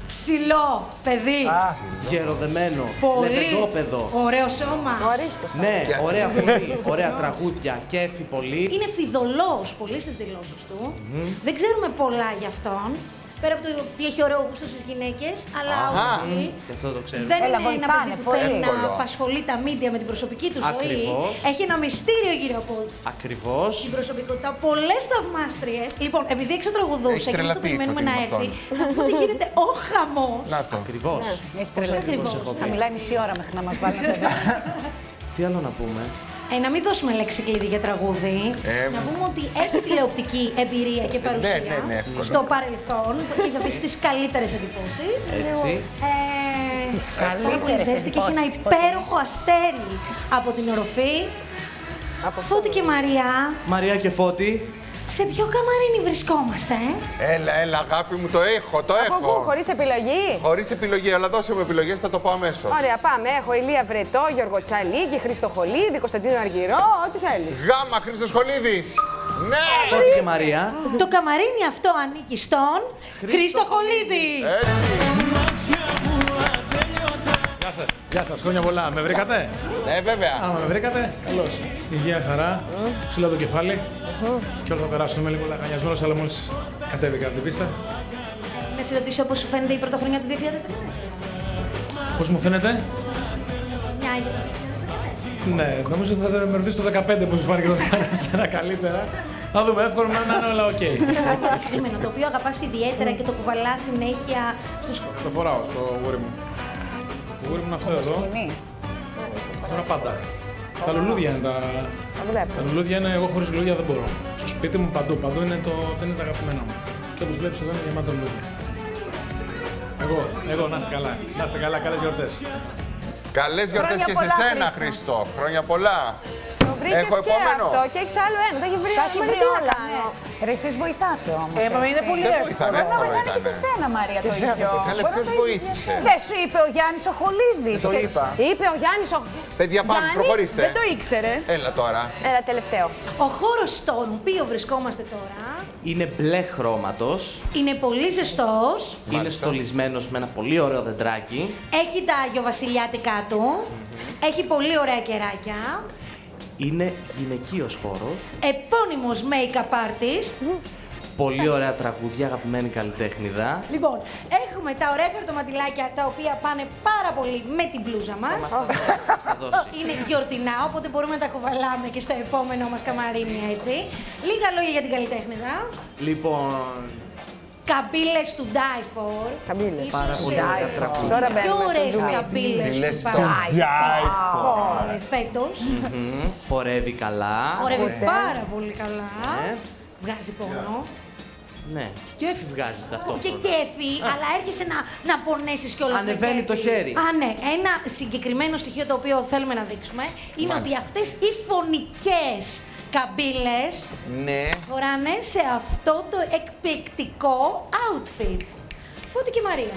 Ψηλό παιδί. Γεροδεμένο. Πολύ. Λεπεντόπεδο. Ωραίο σώμα. Ναι, ωραία φωνή, ωραία τραγούδια, κέφι πολύ. Είναι φιδωλός πολύ στις δηλώσεις του. Μμμ. Δεν ξέρουμε πολλά για αυτόν. Πέρα από το ότι έχει ωραίο γούστο στις γυναίκες, αλλά ότι Γι' αυτό το ξέρω. δεν είναι ένα παιδί που θέλει να απασχολεί τα μίντια με την προσωπική του ζωή. Ακριβώς. Έχει ένα μυστήριο γύρω από Ακριβώς. την προσωπικότητα. Πολλές θαυμάστριες. Λοιπόν, επειδή έξω τραγουδούσε και εμείς το περιμένουμε να έρθει, να πούμε ότι γίνεται ο χαμός. Να το. Ακριβώς. Έχει Πώς τρελαθεί. ακριβώς. Θα μιλάει μισή ώρα μέχρι να μας βάλει το παιδί. Τι άλλο να πούμε. Ε, να μην δώσουμε λέξη κλειδί για τραγούδι. Ε, να πούμε ότι έχει τηλεοπτική εμπειρία και παρουσία ναι, ναι, εύκολο. στο παρελθόν που έχει αφήσει τις καλύτερες εντυπώσεις. Έτσι. Ε, Τις πάρα πολύ καλύτερες ζέστη και έχει ένα εντυπώσεις, υπέροχο αστέρι από την οροφή. Φώτη και Μαριά, Μαριά και Φώτη. σε ποιο καμαρίνι βρισκόμαστε, ε? Έλα, έλα, αγάπη μου, το έχω, το Από έχω. πού, χωρίς επιλογή. Χωρίς επιλογή, αλλά δώσε μου επιλογές, θα το πω αμέσως. Ωραία, πάμε. Έχω Ηλία Βρετό, Γιώργο Τσαλίκη, Χρήστο Χολίδη, Κωνσταντίνο Αργυρό, ό,τι θέλεις. Γάμα, Χρήστος Χολίδης. Ναι! Φώτη και Μαρία. Το καμαρίνι αυτό ανήκει στον Χρήστο Χολίδη. Γεια σας, γεια σας, χρόνια πολλά. Με βρήκατε? Ναι, βέβαια. Άμα με βρήκατε, καλώς. Υγεία, χαρά, ψηλά το κεφάλι και όλα θα περάσουν. Είμαι λίγο λαγανιασμένος, αλλά μόλις κατέβηκα από την πίστα. Να σε ρωτήσω πώς σου φαίνεται η πρωτοχρονιά του δύο χιλιάδες δεκατέσσερα. Πώς μου φαίνεται? Μια η δύο χιλιάδες δεκατέσσερα. Ναι, νομίζω ότι θα με ρωτήσει το δεκαπέντε πώς σου φάνηκε το δεκατέσσερα καλύτερα. Θα δούμε, εύκολο να είναι όλα οκ. Κείμενο το οποίο αγαπάς ιδιαίτερα και το κουβαλάς συνέχεια στους χώρους. Το φοράω στο γούρι μου. Το γούρι μου είναι αυτό εδώ. Φορά πάντα. Τα λουλούδια είναι τα... Τα λουλούδια είναι, εγώ χωρίς λουλούδια δεν μπορώ. Στο σπίτι μου παντού, παντού είναι, το, είναι τα αγαπημένα μου. Και όπως βλέπεις εδώ είναι γεμάτο λουλούδια. Εγώ, εγώ, να είστε καλά. Να είστε καλά, καλές γιορτές. Καλές γιορτές και σε σένα, Χρήστο. Χρόνια πολλά. Το βρήκες Έχω και επόμενο. αυτό και έχεις άλλο ένα. Τα έχει βρει Τα έχει βρει όλα, ναι. Ρε, εσείς βοηθάτε όμως. Ε, μα είναι πολύ εύκολο. Βοηθάνε, Μπορεί να εύκολο βοηθάνε και σε ήτανε. σένα, Μαρία, το ίδιο. Καλά, ποιος βοήθησε? Δεν σου είπε ο Γιάννης ο Χολίδης. Το είπα. Είπε ο Γιάννης ο... Παιδιά, πάμε, Γιάννη, προχωρήστε. δεν το ήξερες. Έλα τώρα. Έλα, τελευταίο. Ο χώρος στον οποίο βρισκόμαστε τώρα Είναι μπλε χρώματος. είναι πολύ ζεστός, Είναι στολισμένος με ένα πολύ ωραίο δεντράκι. έχει τα αγιοβασιλιάτικά του, έχει πολύ ωραία κεράκια, Είναι γυναικείος χώρος. επώνυμος make-up artist. Πολύ ωραία τραγούδια, αγαπημένη καλλιτέχνηδα. Λοιπόν, έχουμε τα ωραία χαρτοματιλάκια τα οποία πάνε πάρα πολύ με την μπλούζα μας. Είναι γιορτινά, οπότε μπορούμε να τα κουβαλάμε και στο επόμενο μας καμαρίνι, έτσι. Λίγα λόγια για την καλλιτέχνηδα. Λοιπόν, Καμπύλες του Die For. Καμπύλες. Πάρα πολύ ωραία τραγούδια. Τώρα Πιο μπαίνουμε στο ωραίες zoom. καμπύλες Καμπύλες που του υπάρχουν φέτος. μμμ, χορεύει καλά. Χορεύει πάρα πολύ καλά. Ναι. Βγάζει πόνο. Ναι, κέφι βγάζει ταυτόχρονα. Και κέφι, αλλά έρχεσαι να, να πονέσεις κιόλας με Ανεβαίνει κέφι. το χέρι. Α, ναι. Ένα συγκεκριμένο στοιχείο το οποίο θέλουμε να δείξουμε είναι ότι αυτές οι φωνικές καμπύλες Ναι. φοράνε σε αυτό το εκπληκτικό outfit. Φώτη και Μαρία.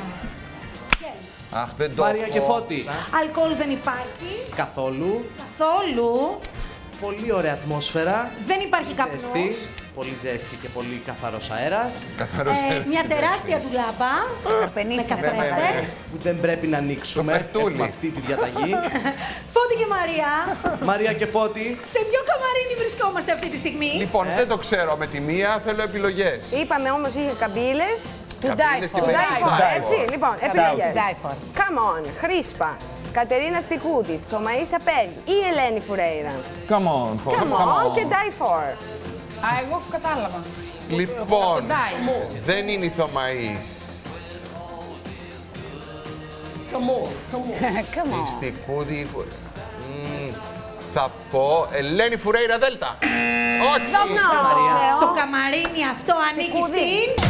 Αχ, δεν το Μαρία έχω. και Φώτη. Αλκοόλ δεν υπάρχει Καθόλου. καθόλου. Πολύ ωραία ατμόσφαιρα. Δεν υπάρχει καπνός. Ζέστη. Πολύ ζέστη και πολύ καθαρός αέρας. Καθαρός Ε, αέρας. μια τεράστια ντουλάπα με καθρέφτες. Που δεν πρέπει να ανοίξουμε. περτούλι. Έχουμε αυτή τη διαταγή. Φώτη και Μαρία, Μαρία και Φώτη. σε ποιο καμαρίνι βρισκόμαστε αυτή τη στιγμή? Λοιπόν, δεν το ξέρω με τη μία, θέλω επιλογές. Είπαμε όμως είχε καμπύλες. Του Καμπύλες και Die For. παιδιά του Die For, Die For. έτσι. Λοιπόν, επιλογές. Die For. Come on, Χρήσπα, Κατερίνα Στικούτη, Θωμαΐσα Πέλη ή Ελένη Φουρέιρα. Come on, Ford, Come on και Die For. Α, εγώ κατάλαβα. Λοιπόν, Die. δεν είναι η Θωμαής. Come on. Χριστικούδη. Μμμ, Θα πω Ελένη Φουρέιρα Δέλτα. Όχι. Το καμαρίνι αυτό ανήκει στην...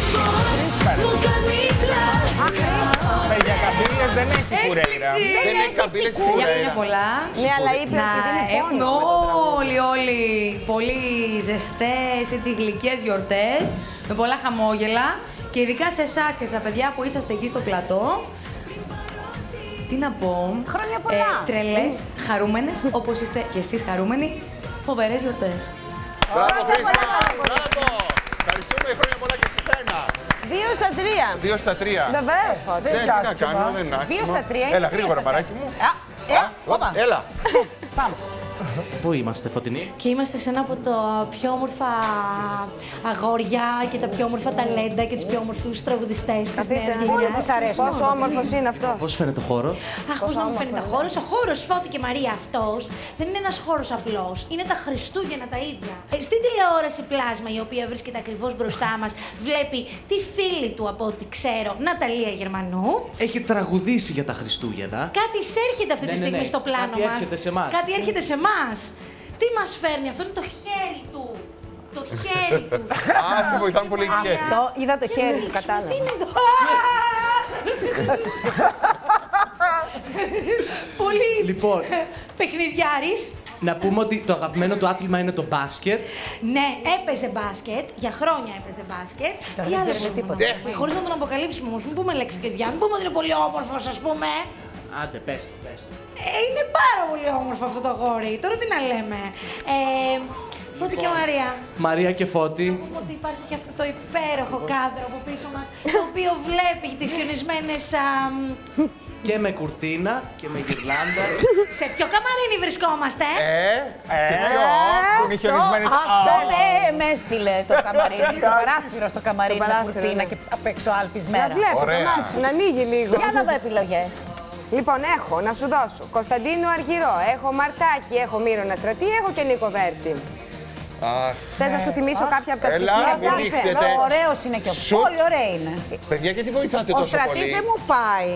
Για καμπύλες δεν έχει Φουρέιρα. Δεν έχει καμπύλες η Για χρόνια Φουρέιρα. πολλά. Ναι, αλλά είπε Να ότι είναι έχουμε πόνο. όλοι, όλοι πολύ ζεστές, έτσι γλυκές γιορτές, με πολλά χαμόγελα και ειδικά σε εσάς και στα παιδιά που είσαστε εκεί στο πλατό. Τι να πω, Χρόνια πολλά. ε, τρελές, χαρούμενες, όπως είστε και εσείς χαρούμενοι, φοβερές γιορτές. Μπράβο, Χρήστα. Μπράβο. Ευχαριστούμε, χρόνια πολλά και σε σένα. Δύο στα τρία. Δύο στα τρία. Βεβαίως, Φώτη. Δεν τι να κάνω, δεν είναι άσχημο. Δύο στα τρία. Έλα, γρήγορα, παράκι μου. Έλα. Πάμε. Πού είμαστε, Φωτεινή? Και είμαστε σε ένα από τα πιο όμορφα αγόρια και τα πιο όμορφα ταλέντα και τους πιο όμορφους τραγουδιστές της νέας γενιάς. Όλοι της αρέσουν. Πόσο όμορφος είναι αυτός. Πώς φαίνεται ο χώρος? Αχ, πώς να μου φαίνεται ο χώρος. Ο χώρος Φώτη και Μαρία αυτός δεν είναι ένας χώρος απλός. Είναι τα Χριστούγεννα τα ίδια. Ε, Στην τηλεόραση Πλάσμα, η οποία βρίσκεται ακριβώς μπροστά μας, βλέπει τη φίλη του, από ό,τι ξέρω, Ναταλία Γερμανού. Έχει τραγουδήσει για τα Χριστούγεννα. Κάτι έρχεται αυτή τη Ναι, ναι, στιγμή ναι. στο πλάνο Κάτι μας. έρχεται σε εμάς. Κάτι έρχεται σε εμάς. Τι μας φέρνει, αυτό είναι το χέρι του. Το χέρι του. Α, σε βοηθάνε πολύ οι χέρι. Αυτό, είδα το χέρι του, κατάλαβα. Τι είναι εδώ. Πολύ Λοιπόν. παιχνιδιάρης. Να πούμε ότι το αγαπημένο του άθλημα είναι το μπάσκετ. Ναι, έπαιζε μπάσκετ. Για χρόνια έπαιζε μπάσκετ. Τώρα Τι δεν άλλο ξέρουμε πούμε, τίποτα. ε, χωρίς να τον αποκαλύψουμε όμως, μην πούμε λέξη κλειδιά. Μην πούμε ότι είναι πολύ όμορφος, ας πούμε. Άντε, πες το, πες το. Ε, είναι πάρα πολύ όμορφο αυτό το αγόρι. Τώρα τι να λέμε. Ε, Φώτη και Μαρία. Μαρία και Φώτη. Πούμε ότι υπάρχει και αυτό το υπέροχο κάδρο από πίσω μας, το οποίο βλέπει τις χιονισμένες... αμ, Και με κουρτίνα και με γυρλάντα. Σε ποιο καμαρίνι βρισκόμαστε? Ε, σε ποιο? Που είναι χιονισμένες... Αυτό με έστειλε το καμαρίνι, το παράθυρο στο καμαρίνι, με κουρτίνα και απ' έξω αλπισμένα. Να βλέπω το μάτι σου, να ανοίγει λίγο. Για να δω επιλογές. Λοιπόν, έχω να σου δώσω Κωνσταντίνο Αργυρό, έχω Μαρτάκη, έχω Μύρονα Στρατή, έχω και Νίκο Βέρτη. Θες να σου θυμίσω κάποια από τα Έλα, στοιχεία? μην δείξετε. Ωραίος είναι και ο Σου- πολύ ωραία είναι. Παιδιά, γιατί βοηθάτε Ο τόσο Στρατής πολύ? δεν μου πάει.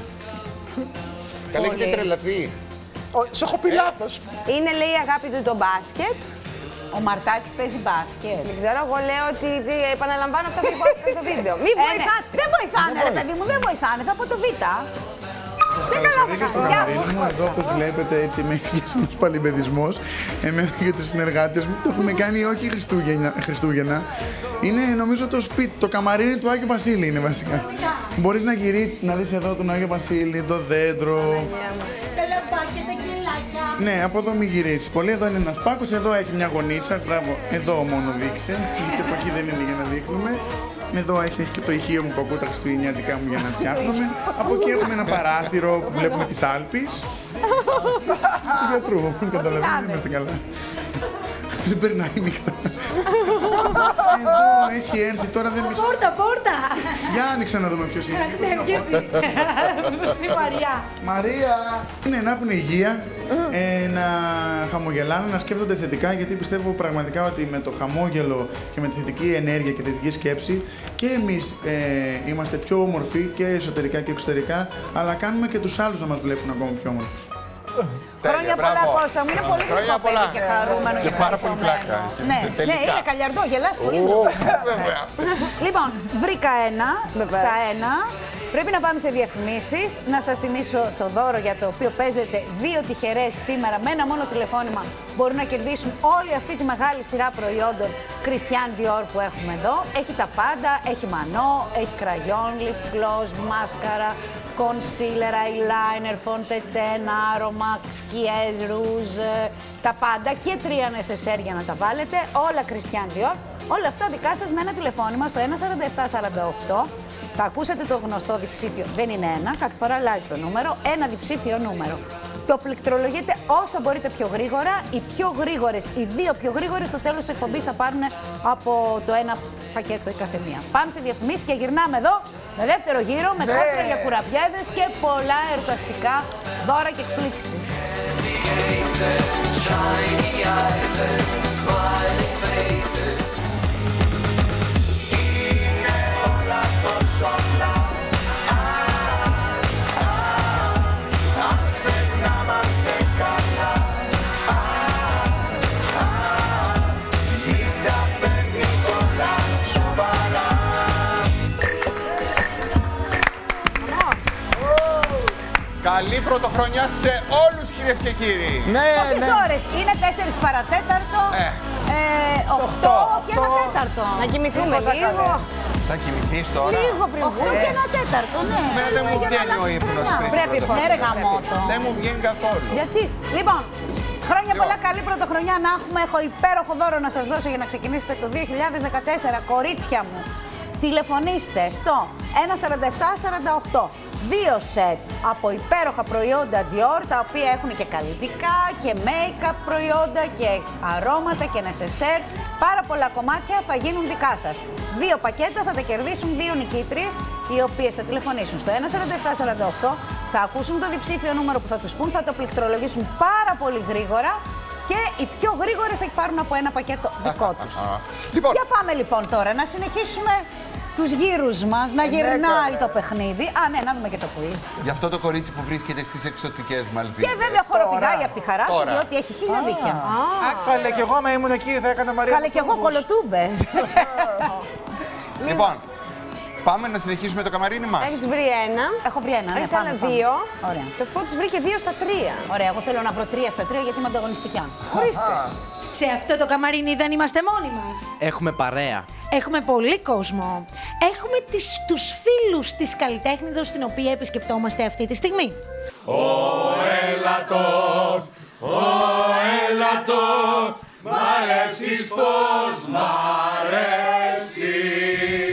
Καλά, έχετε Πολύ. τρελαθεί. Σου έχω πει λάθος. Είναι, λέει, η αγάπη του το μπάσκετ. Ο Μαρτάκης παίζει μπάσκετ. Δεν ξέρω, εγώ λέω ότι δι- επαναλαμβάνω αυτό που υπόθηκα στο βίντεο. Μη Ε, ναι. βοηθάτε. Δεν βοηθάνε, ρε παιδί μου, δεν βοηθάνε. Θα πω το Β. Σας καλωσορίζω στο καμαρίνι μου. Εδώ, όπως βλέπετε, έτσι είμαι και ένας παλιμπαιδισμός. Εμένα και τους συνεργάτες μου το έχουμε κάνει όχι Χριστούγεννα. Χριστούγεννα. Είναι, νομίζω, το σπίτι, το καμαρίνι του Άγιο Βασίλη είναι βασικά. Μπορείς να γυρίσεις, να δεις εδώ τον Άγιο Βασίλη, το δέντρο. Τα λαμπάκια, τα κελάκια. Ναι, από εδώ μην γυρίσεις πολύ. Εδώ είναι ένας πάκος, εδώ έχει μια γωνίτσα. Τράβω, εδώ μόνο δείξε. Γιατί από εκεί δεν είναι για να δείχνουμε. Εδώ έχει, έχει και το ηχείο μου που ακούω τα χριστουγεννιάτικά μου για να φτιάχνουμε. Από εκεί έχουμε ένα παράθυρο που βλέπουμε τις Άλπεις. Του γιατρού, καταλαβαίνετε, είμαστε καλά. Δεν περνάει νύχτα. Εδώ έχει έρθει, τώρα δεν μισό. Πόρτα, πόρτα. Για άνοιξα να δούμε ποιος είναι. Ναι, ποιος είναι. Μήπως είναι η Μαριά. Μαρία! Είναι να έχουν υγεία, ε, να χαμογελάνε, να σκέφτονται θετικά, γιατί πιστεύω πραγματικά ότι με το χαμόγελο και με τη θετική ενέργεια και θετική σκέψη και εμείς ε, είμαστε πιο όμορφοι και εσωτερικά και εξωτερικά, αλλά κάνουμε και τους άλλους να μας βλέπουν ακόμα πιο όμορφους. Χρόνια πολλά, Κώστα μου. Είναι πολύ γλυκό παιδί και χαρούμενο Και πάρα πολύ πλάκα. Ναι, ναι, είναι καλιαρδό, γελάς πολύ. Βέβαια. Λοιπόν, βρήκα ένα, στα ένα. Πρέπει να πάμε σε διαφημίσεις. Να σας θυμίσω το δώρο για το οποίο παίζετε δύο τυχερές σήμερα με ένα μόνο τηλεφώνημα. Μπορούν να κερδίσουν όλη αυτή τη μεγάλη σειρά προϊόντων Christian Dior που έχουμε εδώ. Έχει τα πάντα, έχει μανό, έχει κραγιόν, lip gloss, μάσκαρα, concealer, eyeliner, φοντετέν, άρωμα, σκιές, ρούζ, τα πάντα και τρία νεσεσέρ για να τα βάλετε. Όλα Christian Dior. Όλα αυτά δικά σας με ένα τηλεφώνημα στο ένα σαράντα επτά σαράντα οκτώ. Θα ακούσετε το γνωστό διψήφιο. Δεν είναι ένα, κάθε φορά αλλάζει το νούμερο. Ένα διψήφιο νούμερο. Το πληκτρολογείτε όσο μπορείτε πιο γρήγορα. Οι πιο γρήγορες, οι δύο πιο γρήγορες στο τέλος της εκπομπής θα πάρουν από το ένα πακέτο η καθεμία. Πάμε σε διαφημίσεις και γυρνάμε εδώ με δεύτερο γύρο, με κόντρα για κουραμπιέδες και πολλά εορταστικά δώρα και εκπλήξεις. Καλή πρωτοχρονιά σε όλους, κυρίες και κύριοι. Ναι, Πόσες ώρες? Είναι τέσσερις παρατέταρτο, Ε. ε, οκτώ και ένα τέταρτο. Να κοιμηθούμε λίγο. Θα κοιμηθείς τώρα. Λίγο πριν βγουν και ένα τέταρτο, ναι. Εμένα δεν μου Για να βγαίνει ο αλλάξει ύπνος χρονιά. πριν Πρέπει πρωτοχρονιά. ναι, ρε γαμώτο. Δεν μου βγαίνει καθόλου. Γιατί, λοιπόν, Χρόνια πολλά, καλή πρωτοχρονιά να έχουμε. Έχω υπέροχο δώρο να σας δώσω για να ξεκινήσετε το δύο χιλιάδες δεκατέσσερα. Κορίτσια μου, τηλεφωνήστε στο ένα σαράντα επτά σαράντα οκτώ. Δύο σετ από υπέροχα προϊόντα Dior, τα οποία έχουν και καλλιτικά και make-up προϊόντα και αρώματα και νεσεσέρ. Πάρα πολλά κομμάτια θα γίνουν δικά σας. Δύο πακέτα θα τα κερδίσουν δύο νικήτριες, οι οποίες θα τηλεφωνήσουν στο ένα σαράντα επτά σαράντα οκτώ, θα ακούσουν το διψήφιο νούμερο που θα τους πούν, θα το πληκτρολογήσουν πάρα πολύ γρήγορα και οι πιο γρήγορες θα πάρουν από ένα πακέτο δικό τους. Λοιπόν. Για πάμε λοιπόν τώρα να συνεχίσουμε τους γύρους μας, να γυρνάει το παιχνίδι. Α, ναι, να δούμε και το quiz. Γι' αυτό το κορίτσι που βρίσκεται στις εξωτικές Μαλδίβες. Και βέβαια χοροπηδάει από τη χαρά του, διότι έχει χίλια δίκια. Καλέ, κι εγώ άμα ήμουν εκεί θα έκανα Μαρία. Καλέ, κι εγώ κολοτούμπες. Λοιπόν, πάμε να συνεχίσουμε το καμαρίνι μας. Έχεις βρει ένα. Έχω βρει ένα, ναι, Έχεις πάμε, άλλα πάμε. δύο. Ωραία. Το Φώτης βρήκε δύο στα τρία. Ωραία, εγώ θέλω να βρω τρία στα τρία γιατί είμαι ανταγωνιστικά. Ορίστε. Σε αυτό το καμαρίνι δεν είμαστε μόνοι μας. Έχουμε παρέα. Έχουμε πολύ κόσμο. Έχουμε τις, τους φίλους της καλλιτέχνης την οποία επισκεπτόμαστε αυτή τη στιγμή. Ο έλατος, ο έλατος, μ' αρέσεις πως μ' αρέσεις.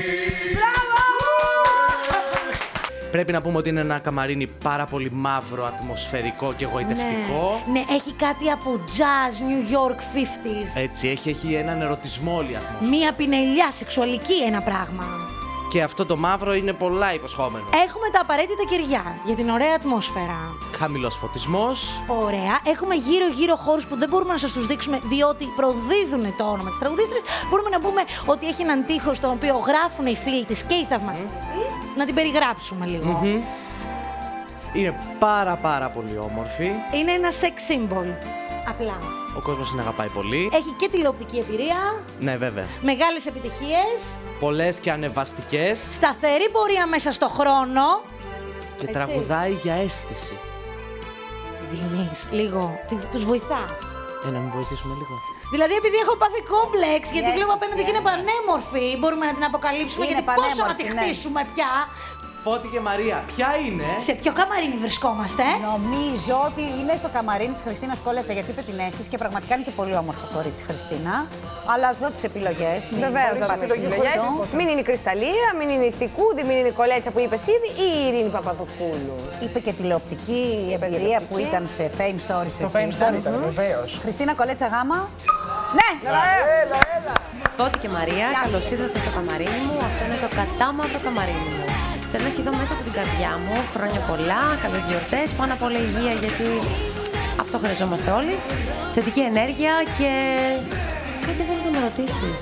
Πρέπει να πούμε ότι είναι ένα καμαρίνι πάρα πολύ μαύρο, ατμοσφαιρικό και γοητευτικό. Ναι, ναι, έχει κάτι από jazz, New York πενηκά. Έτσι, έχει, έχει έναν ερωτισμό όλη η ατμόσφαιρα. Μία πινελιά, σεξουαλική ένα πράγμα. Και αυτό το μαύρο είναι πολλά υποσχόμενο. Έχουμε τα απαραίτητα κεριά για την ωραία ατμόσφαιρα. Χαμηλός φωτισμός. Ωραία. Έχουμε γύρω-γύρω χώρους που δεν μπορούμε να σας τους δείξουμε διότι προδίδουν το όνομα της τραγουδίστρας. Μπορούμε να πούμε ότι έχει έναν τοίχο στον οποίο γράφουν οι φίλοι της και οι θαυμαστές της. Να την περιγράψουμε λίγο. Mm-hmm. Είναι πάρα πάρα πολύ όμορφη. Είναι ένα sex symbol. Απλά. Ο κόσμος την αγαπάει πολύ. Έχει και τηλεοπτική εμπειρία. Ναι, βέβαια. Μεγάλες επιτυχίες. Πολλές και ανεβαστικές. Σταθερή πορεία μέσα στο χρόνο. Και έτσι, τραγουδάει για αίσθηση. Τι δίνεις, λίγο. Τους βοηθάς. Ε, να μην βοηθήσουμε λίγο. Δηλαδή, επειδή έχω πάθει κόμπλεξ, γιατί βλέπω απέναντι και είναι πανέμορφη, μπορούμε να την αποκαλύψουμε. Είναι γιατί πόσο να τη ναι. χτίσουμε πια. Φώτη και Μαρία, ποια είναι? Σε ποιο καμαρίνι βρισκόμαστε? Νομίζω ότι είναι στο καμαρίνι της Χριστίνας Κόλετσα, γιατί είπε την αίσθηση και πραγματικά είναι και πολύ όμορφο κορίτσι Χριστίνα. Αλλά ας δω τις επιλογές. Βεβαίως, θα δω τις επιλογές. Μην είναι η Κρυσταλλία, μην είναι η Στικούδη, μην είναι η Κολέτσα που είπες ήδη ή η Ειρήνη Παπαδοπούλου. Είπε και τηλεοπτική εμπειρία που ήταν σε Fame Stories. Το Fame Story ήταν, βεβαίως. Χριστίνα Κολέτσα γάμα. Ναι! Έλα, έλα! Φώτη και Μαρία, καλώς ήρθατε στο καμαρίνι μου. Αυτό είναι το κατάμαυρο καμαρίνι μου. Θέλω να έχει εδώ μέσα από την καρδιά μου χρόνια πολλά, καλές γιορτές, πάνω απ' όλα υγεία γιατί αυτό χρειαζόμαστε όλοι. Θετική ενέργεια και κάτι θέλεις να με ρωτήσεις.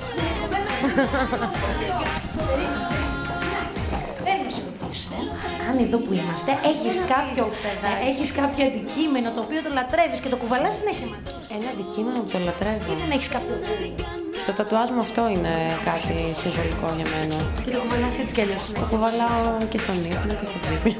Αν εδώ που είμαστε έχεις κάποιο, ε, έχεις κάποιο αντικείμενο το οποίο το λατρεύεις και το κουβαλάς συνέχεια μαζί. Ένα αντικείμενο που το λατρεύω. Ή δεν έχεις κάποιο. Το τατουάζ μου αυτό είναι κάτι συμβολικό για μένα. Και το κουβαλάς έτσι κι αλλιώς. Το κουβαλάω και στον ύπνο και στο ξύπνιο.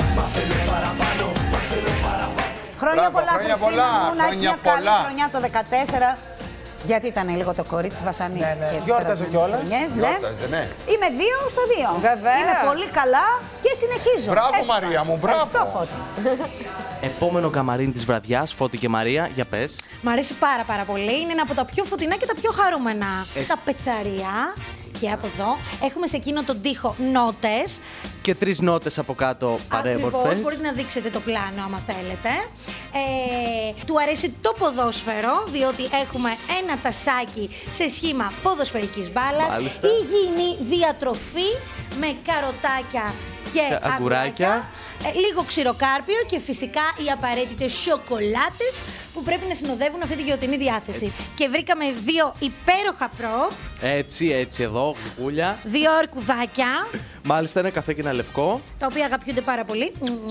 Χρόνια πολλά, χρόνια Χριστίνα πολλά, μου, να έχεις χρόνια μια καλή πολλά. χρονιά το δεκατέσσερα. Γιατί ήταν λίγο το κορίτσι βασανίστηκε. Ναι, ναι. Γιόρταζε κιόλας. Γιόρταζε, ναι. Είμαι δύο στα δύο. Βέβαια. Είμαι πολύ καλά και συνεχίζω. Μπράβο, Έτσι. Μαρία μου, μπράβο. Ευχαριστώ, Φώτη. Επόμενο καμαρίνι της βραδιάς, Φώτη και Μαρία, για πες. Μ' αρέσει πάρα πάρα πολύ. Είναι ένα από τα πιο φωτεινά και τα πιο χαρούμενα. Έτσι. Τα πετσαρία. Και από εδώ έχουμε σε εκείνο τον τοίχο νότες. Και τρεις νότες από κάτω παρέμορφες. Ακριβώς, μπορείτε να δείξετε το πλάνο άμα θέλετε. Ε, του αρέσει το ποδόσφαιρο, διότι έχουμε ένα τασάκι σε σχήμα ποδοσφαιρικής μπάλας. Μάλιστα. Υγιεινή διατροφή με καροτάκια και, Και αγκουράκια. αγκουράκια. Ε, λίγο ξηροκάρπιο και φυσικά οι απαραίτητες σοκολάτες που πρέπει να συνοδεύουν αυτή τη γιορτινή διάθεση. Έτσι. Και βρήκαμε δύο υπέροχα προ, Έτσι, έτσι εδώ, γλυκούλια. δύο αρκουδάκια, Μάλιστα ένα καφέ και ένα λευκό. τα οποία αγαπιούνται πάρα πολύ.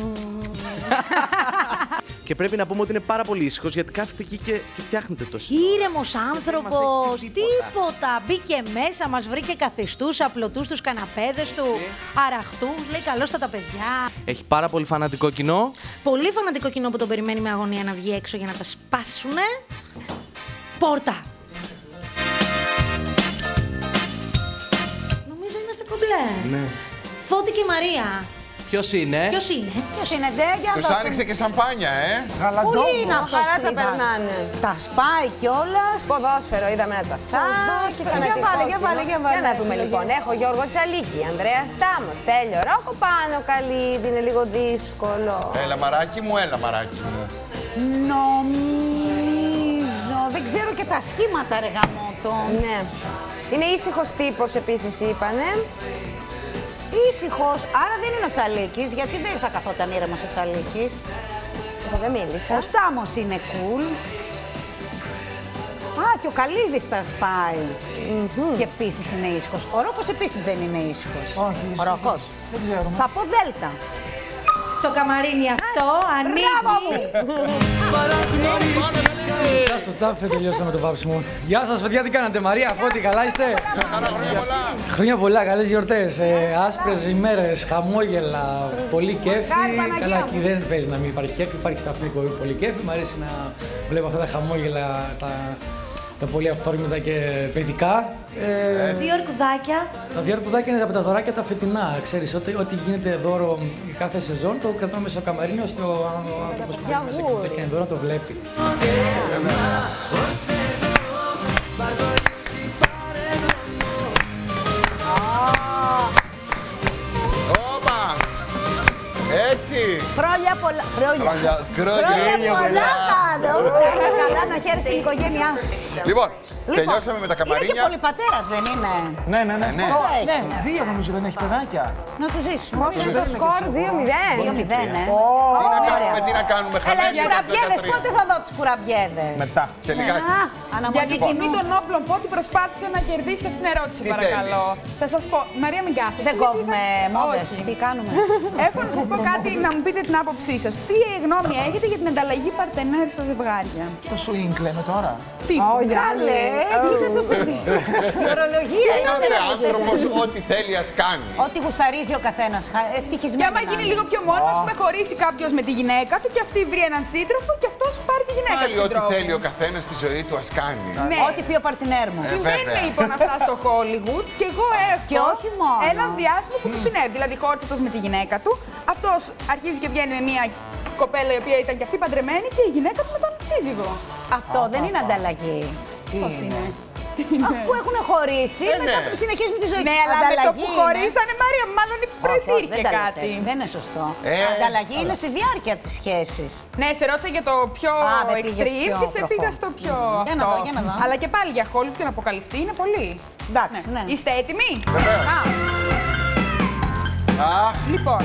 Και πρέπει να πούμε ότι είναι πάρα πολύ ήσυχος γιατί κάθεται εκεί και, και φτιάχνεται το σύστημα. Ήρεμος άνθρωπος, τίποτα. Μπήκε μέσα, μας βρήκε καθιστούς, απλωτούς τους καναπέδες του, αραχτούς. Λέει καλώς τα τα παιδιά. Έχει πάρα πολύ φανατικό κοινό. Πολύ φανατικό κοινό που τον περιμένει με αγωνία να βγει έξω για να τα σπάσουνε. Πόρτα. Νομίζω είμαστε κομπλέ. Ναι. Φώτη και Μαρία. Ποιος είναι? Ποιος είναι? Ποιος είναι, ντε, για Τους άνοιξε και σαμπάνια, ε. Πού είναι αυτός Χαρά τα Κρήτας? περνάνε. Τα σπάει κιόλας. Ποδόσφαιρο, είδαμε ένα τασάκι. Για βάλε, για βάλε, για βάλε. Για να δούμε λοιπόν. Έχω Γιώργο Τσαλίκη, Ανδρέα Στάμο, Στέλιο Ρόκο, Πάνο Καλίδη. Είναι λίγο δύσκολο. Έλα μαράκι μου, έλα μαράκι μου. Νομίζω, δεν ξέρω και τα σχήματα ρε γαμώτο. Ναι. Είναι ήσυχος τύπος επίσης είπανε. Ήσυχος, άρα δεν είναι ο Τσαλίκης, γιατί δεν θα καθόταν ήρεμος ο Τσαλίκης. Εγώ δεν μίλησα. Ο Στάμος είναι cool. Α, και ο Καλίδης τα σπάει. Mm-hmm. Και επίσης είναι ήσυχος. Ο Ρόκος επίσης δεν είναι ήσυχος. Όχι, ο Ρόκος. Δεν ξέρουμε. Θα πω Δέλτα. Το καμαρίνι αυτό ανοίγει. Τσά στο τσάφε, τελειώσαμε το βάψιμο. Γεια σας παιδιά, τι κάνατε, Μαρία, Φώτη, καλά είστε? Χρόνια πολλά, καλές γιορτές, ε, άσπρες ημέρες, χαμόγελα, πολύ κέφι. Καλά, εκεί δεν παίζει να μην υπάρχει κέφι, υπάρχει σε αυτή την πολύ κέφι. Μ' αρέσει να βλέπω αυτά τα χαμόγελα, τα, τα πολύ αυθόρμητα και παιδικά. Ε, δύο αρκουδάκια. Τα δύο αρκουδάκια είναι από τα δωράκια τα φετινά. Ξέρεις, ό,τι, ό,τι γίνεται δώρο κάθε σεζόν το κρατάμε μέσα στο καμαρίνι ώστε ο άνθρωπος που έχει μέσα και το έχει κάνει δώρο το βλέπει. Έτσι! Χρόνια πολλά. Χρόνια. Χρόνια πολλά. Να καλά, να χαίρεσαι την οικογένειά σου. Λοιπόν, τελειώσαμε με τα καμαρίνια. Είναι και πολυπατέρας, δεν είναι? Ναι, ναι, ναι. Πόσο έχει? Ναι, δύο νομίζω δεν έχει παιδάκια. Να του ζήσουμε. Πόσο είναι το σκορ, δύο μηδέν. δύο μηδέν, ε. Τι να κάνουμε, τι να κάνουμε, Έλα, χαμένοι. οι κουραμπιέδες, πότε θα δω τις κουραμπιέδες? Μετά, σε λιγάκι. Για την τιμή των όπλων, πότε προσπάθησε να κερδίσει αυτήν την ερώτηση, Τι παρακαλώ. θέλεις? Θα σας πω, Μαρία, μην κάθετε. Δεν κόβουμε μόδες, τι κάνουμε? Έχω να σας πω κάτι, να μου πείτε την άποψή σας. Τι γνώμη έχετε για την ανταλλαγή παρτενέρ στα ζευγάρια? Το swing λέμε τώρα. Τι, Καλέ, είναι το παιδί. Η ορολογία είναι Κάθε άνθρωπος ό,τι θέλει ας κάνει. Ό,τι γουσταρίζει ο καθένας, ευτυχισμένο. Και άμα γίνει λίγο πιο μόνιμος, που με χωρίσει κάποιος με τη γυναίκα του και αυτή βρει έναν σύντροφο και αυτός πάρει τη γυναίκα του. Πάλι ό,τι θέλει ο καθένας στη ζωή του ας κάνει. Ναι. Ό,τι πει ο παρτινέρ μου. Συμβαίνουν λοιπόν αυτά στο Hollywood και εγώ έχω Και όχι μόνο. έναν διάσημο που του συνέβη. Δηλαδή χώρισε αυτός με τη γυναίκα του, αυτός αρχίζει και βγαίνει με μια κοπέλα η οποία ήταν και αυτή παντρεμένη και η γυναίκα του με τον σύζυγο. Αυτό δεν είναι ανταλλαγή. Πώς είναι? Αφού έχουν χωρίσει, Ε, μετά ναι. συνεχίζουν τη ζωή Ναι, τους. αλλά με το Ανταλλαγή που είναι. χωρίσανε, Μάρια, μάλλον προϋπήρχε Δεν τα λες κάτι. έτσι, δεν είναι σωστό. Ε, Ανταλλαγή είναι στη διάρκεια της σχέσης. Ναι, σε ρώτησα για το πιο Α, με πήγες extreme πιο και σε πήγα προφό. στο πιο Για να αυτό. δω, για να δω. Αλλά και πάλι για Hollywood και να αποκαλυφθεί είναι πολύ. Εντάξει, ναι. Είστε έτοιμοι? Βεβαίως. Α, Α, λοιπόν.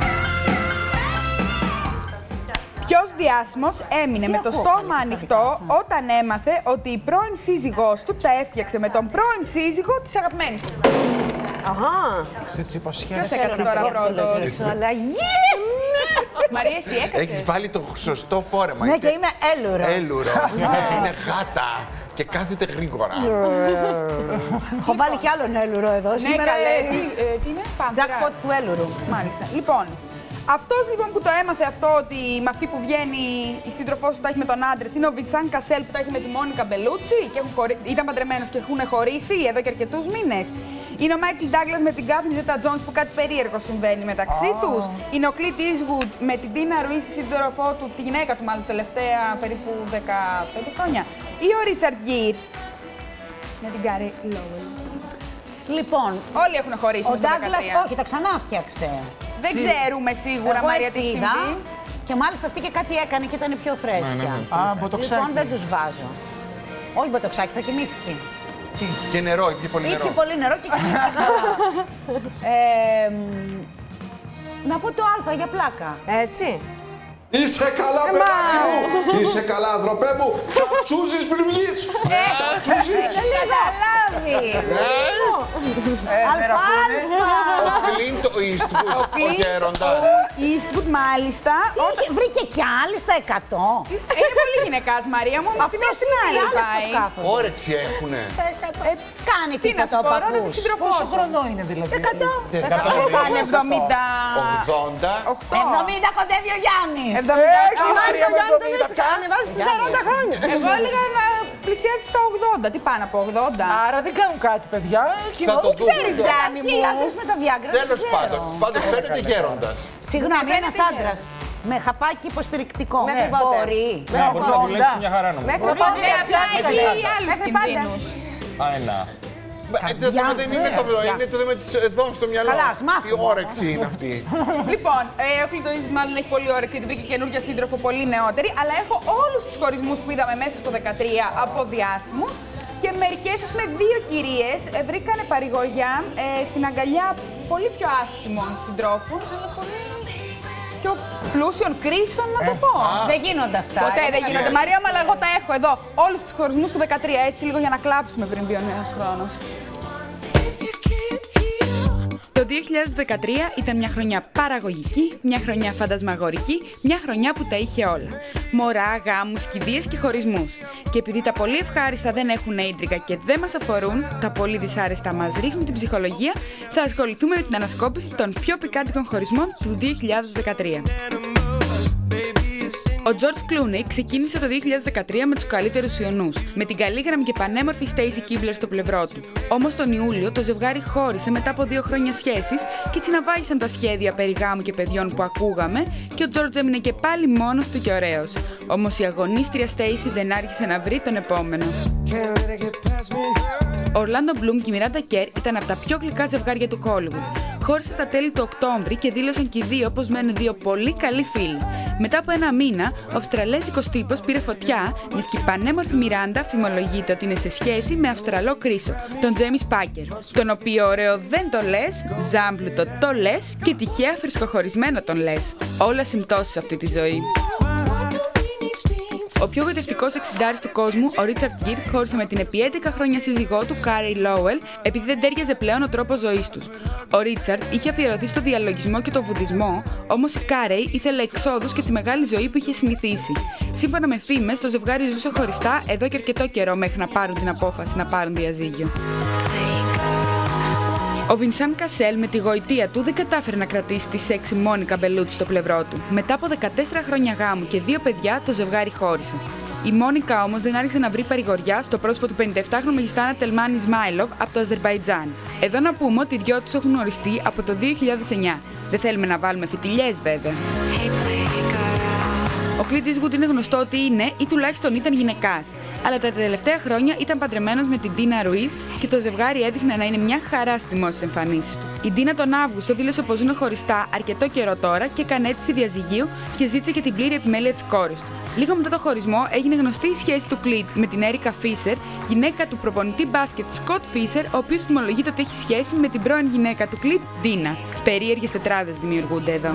Ποιος διάσημος έμεινε με το ακούω στόμα καλή ανοιχτό στα δικά όταν έμαθε ότι η πρώην σύζυγός του τα έφτιαξε με τον πρώην σύζυγο της αγαπημένης του? Αχα. Σε τις υποσχέσεις. Ποιος έκανε τώρα πρώτος? Αλλά yes! Μαρία, εσύ έκανες. έχεις βάλει το σωστό φόρεμα. Ναι, Είσαι και είμαι έλουρος. έλουρος. Είναι χάτα και κάθεται γρήγορα. Έχω βάλει κι άλλον έλουρο εδώ Ναι, σήμερα. καλέ. Τι ε, τι είναι? Πάντρας. Jackpot του έλουρου. Μάλιστα. Λοιπόν, αυτός λοιπόν που το έμαθε αυτό ότι με αυτή που βγαίνει η σύντροφός του τα έχει με τον άντρα είναι ο Βινσάν Κασέλ που τα έχει με τη Μόνικα Μπελούτσι και έχουν χωρί... ήταν παντρεμένος και έχουν χωρίσει εδώ και αρκετούς μήνες. Είναι ο Μάικλ Ντάγκλας με την Κάθριν Ζέτα Τζόνς που κάτι περίεργο συμβαίνει μεταξύ oh. τους. Είναι ο Κλίντ Ίσγουντ με την Τίνα Ρουίς, η σύντροφό του, τη γυναίκα του μάλλον τελευταία περίπου δεκαπέντε χρόνια. Ή ο Ρίτσαρντ Γκίρ με την Γκάρι Λόουελ. Λοιπόν, όλοι έχουν χωρίσει. Ο Ντάγκλας, όχι, τα ξανά φτιάξε. Δεν Σί... ξέρουμε σίγουρα, Εγώ Μαρία, τι έτσι συμβεί. είδα. Και μάλιστα αυτή και κάτι έκανε και ήταν πιο φρέσκια. Ναι, ναι, ναι. Α, μποτοξάκι. Λοιπόν, δεν τους βάζω. Όχι μποτοξάκι, θα κοιμήθηκε. Και νερό, είχε πολύ νερό. Είχε πολύ νερό και κοιμήθηκε. ε, να πω το Α για πλάκα. Έτσι. Είσαι καλά, παιδάκι μου! Είσαι καλά, ανθρωπέ μου! Κατσούζεις πριν βγεις! Κατσούζεις! Δεν καταλάβει. Αλφα-αλφα. Ο Κλίντ Ίστβουντ, ο γέροντας. Ίστβουντ, μάλιστα. Όχι, βρήκε κι άλλοι στα εκατό. Είναι πολύ γυναικάς, Μαρία μου. Αυτή μια στην άλλη πάει. Όρεξη έχουνε. Κάνει Τι να τίποτα σου ο πω, ρώτα τη παππούς. σύντροφό Πόσο σου. χρόνο είναι δηλαδή? Εκατό. Κάνει εβδομήντα. ογδόντα. εβδομήντα κοντεύει ο Γιάννης. εβδομήντα. Μάρια, ο Γιάννη τον έτσι κάνει, βάζει σαράντα χρόνια. Εγώ έλεγα να πλησιάζει στα ογδόντα. Τι πάνω από ογδόντα. Άρα δεν κάνουν κάτι, παιδιά. Θα το Τι ξέρεις, Γιάννη μου. Οι άντρες με τα Viagra. Τέλος πάντων, πάντως φαίνεται γέροντας. Συγγνώμη, ένας άντρας με χαπάκι υποστηρικτικό. Ναι. Μπορεί. Ναι, μπορεί να δουλέψει μια χαρά νομίζω. Μέχρι πότε απλά έχει άλλους κινδύνους. Α, ένα. Το θέμα δεν είναι το θέμα, είναι το θέμα της εδώ στο μυαλό. Καλά, ας μάθουμε. Τι όρεξη είναι αυτή. Λοιπόν, ε, ο Κλητοής μάλλον έχει πολύ όρεξη γιατί βρήκε καινούργια σύντροφο, πολύ νεότερη. Αλλά έχω όλους τους χωρισμούς που είδαμε μέσα στο δεκατρία από διάσημους. Και μερικές, ας πούμε, δύο κυρίες ε, βρήκανε παρηγοριά ε, στην αγκαλιά πολύ πιο άσχημων συντρόφων. Πιο πλούσιων κρίσεων, να το πω. Α, δεν γίνονται αυτά. Ποτέ δεν γίνονται. Μαρία μου, αλλά εγώ τα έχω εδώ. Όλους τους χωρισμούς του δεκατρία, έτσι λίγο για να κλάψουμε πριν μπει ο νέος χρόνος. Το δύο χιλιάδες δεκατρία ήταν μια χρονιά παραγωγική, μια χρονιά φαντασμαγορική, μια χρονιά που τα είχε όλα. Μωρά, γάμους, κηδείες και χωρισμούς. Και επειδή τα πολύ ευχάριστα δεν έχουν ίντρικα και δεν μας αφορούν, τα πολύ δυσάρεστα μας ρίχνουν την ψυχολογία, θα ασχοληθούμε με την ανασκόπηση των πιο πικάντικων χωρισμών του δύο χιλιάδες δεκατρία. Ο George Clooney ξεκίνησε το δύο χιλιάδες δεκατρία με τους καλύτερους ιονούς, με την καλήγραμμη και πανέμορφη Stacy Keibler στο πλευρό του. Όμως τον Ιούλιο το ζευγάρι χώρισε μετά από δύο χρόνια σχέσης και έτσι ναυάγησαν τα σχέδια περί γάμου και παιδιών που ακούγαμε και ο George έμεινε και πάλι μόνος του και ωραίος. Όμως η αγωνίστρια Stacy δεν άρχισε να βρει τον επόμενο. Ο Orlando Bloom και η Miranda Kerr ήταν από τα πιο γλυκά ζευγάρια του Hollywood. Χώρισαν στα τέλη του Οκτώβρη και δήλωσαν και οι δύο πως μένουν δύο πολύ καλοί φίλοι. Μετά από ένα μήνα, ο Αυστραλέζικος τύπος πήρε φωτιά, μιας και η πανέμορφη Μιράντα φημολογείται ότι είναι σε σχέση με Αυστραλό κρίσο, τον Τζέιμις Πάκερ. Τον οποίο ωραίο δεν το λες, ζάμπλουτο το λες και τυχαία φρεσκοχωρισμένο τον λες. Όλα συμπτώσεις αυτή τη ζωή. Ο πιο γοητευτικός εξιντάρης του κόσμου, ο Ρίτσαρντ Γκιρ, χώρισε με την επί έντεκα χρόνια σύζυγό του, Κάρεϊ Λόουελ, επειδή δεν τέριαζε πλέον ο τρόπος ζωής τους. Ο Ρίτσαρντ είχε αφιερωθεί στο διαλογισμό και το βουδισμό, όμως η Κάρεϊ ήθελε εξόδους και τη μεγάλη ζωή που είχε συνηθίσει. Σύμφωνα με φήμες, το ζευγάρι ζούσε χωριστά εδώ και αρκετό καιρό μέχρι να πάρουν την απόφαση να πάρουν διαζύγιο. Ο Βινσάν Κασέλ με τη γοητεία του δεν κατάφερε να κρατήσει τη σεξι Μόνικα Μπελούτσι στο πλευρό του. Μετά από δεκατέσσερα χρόνια γάμου και δύο παιδιά, το ζευγάρι χώρισε. Η Μόνικα όμως δεν άρχισε να βρει παρηγοριά στο πρόσωπο του πενηνταεπτάχρονου Μεγιστάνα Τελμάν Ισμάιλοβ από το Αζερμπαϊτζάν. Εδώ να πούμε ότι οι δυο τους έχουν γνωριστεί από το δύο χιλιάδες εννιά. Δεν θέλουμε να βάλουμε φιτιλιές βέβαια. Ο Κλίντ Ίσγουντ είναι γνωστό ότι είναι ή τουλάχιστον ήταν γυναικάς. Αλλά τα τελευταία χρόνια ήταν παντρεμένος με την Ντίνα Ρουίζ και το ζευγάρι έδειχνε να είναι μια χαρά στις δημόσιες εμφανίσεις του. Η Ντίνα τον Αύγουστο δήλωσε πως ζουν χωριστά αρκετό καιρό τώρα και έκανε αίτηση διαζυγίου και ζήτησε και την πλήρη επιμέλεια της κόρης του. Λίγο μετά το χωρισμό έγινε γνωστή η σχέση του Κλίντ με την Έρικα Φίσερ, γυναίκα του προπονητή μπάσκετ Σκοτ Φίσερ, ο οποίος φημολογείται ότι έχει σχέση με την πρώην γυναίκα του Κλίντ, Ντίνα. Περίεργες τετράδες δημιουργούνται εδώ.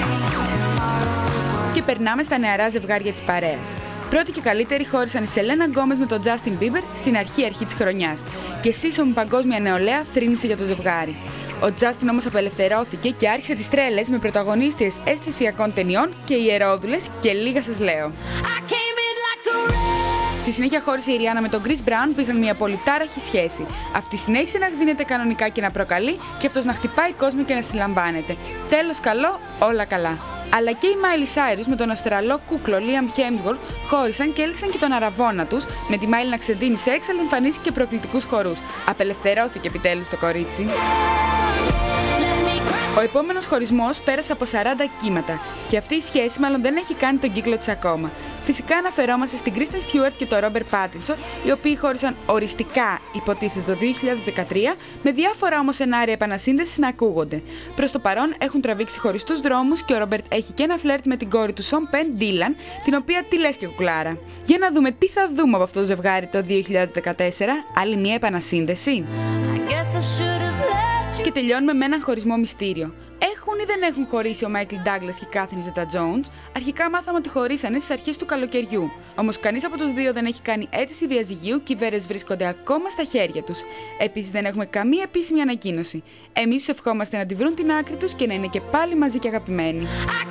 Και περνάμε στα νεαρά ζευγάρια της παρέας. Πρώτη και καλύτερη χώρισαν η Σελένα Γκόμες με τον Τζάστιν Μπίμπερ στην αρχή αρχή της χρονιάς. Και σύσσωμη παγκόσμια νεολαία θρήνησε για το ζευγάρι. Ο Τζάστιν όμως απελευθερώθηκε και άρχισε τις τρέλες με πρωταγωνίστριες αισθησιακών ταινιών και ιερόδουλες και λίγα σας λέω. Στη συνέχεια χώρισε η Ριάννα με τον Chris Brown που είχαν μια πολυτάραχη σχέση. Αυτή συνέχισε να δίνεται κανονικά και να προκαλεί και αυτός να χτυπάει κόσμο και να συλλαμβάνεται. Τέλος καλό, όλα καλά. Αλλά και η Miley Cyrus με τον Αυστραλό κούκλο Liam Hemsworth χώρισαν και έλξαν και τον αραβόνα τους, με τη Miley να ξεδίνει σε έξαλλη εμφανίσεις και προκλητικούς χορούς. Απελευθερώθηκε επιτέλους το κορίτσι. Ο επόμενος χωρισμός πέρασε από σαράντα κύματα και αυτή η σχέση μάλλον δεν έχει κάνει τον κύκλο της ακόμα. Φυσικά αναφερόμαστε στην Kristen Stewart και τον Robert Pattinson, οι οποίοι χώρισαν οριστικά, υποτίθεται το δύο χιλιάδες δεκατρία, με διάφορα όμως σενάρια επανασύνδεσης να ακούγονται. Προς το παρόν έχουν τραβήξει χωριστούς δρόμους και ο Robert έχει και ένα φλερτ με την κόρη του Sean Penn, Dylan, την οποία τι λες και κουκλάρα. Για να δούμε τι θα δούμε από αυτό το ζευγάρι το δύο χιλιάδες δεκατέσσερα, άλλη μια επανασύνδεση. Και τελειώνουμε με έναν χωρισμό μυστήριο. Έχουν ή δεν έχουν χωρίσει ο Μάικλ Ντάγκλας και η Κάθριν Ζέτα Τζόουνς? Αρχικά μάθαμε ότι χωρίσανε στις αρχές του καλοκαιριού. Όμως κανείς από τους δύο δεν έχει κάνει αίτηση διαζυγίου και οι βέρες βρίσκονται ακόμα στα χέρια τους. Επίσης δεν έχουμε καμία επίσημη ανακοίνωση. Εμείς τους ευχόμαστε να τη βρουν την άκρη τους και να είναι και πάλι μαζί και αγαπημένοι.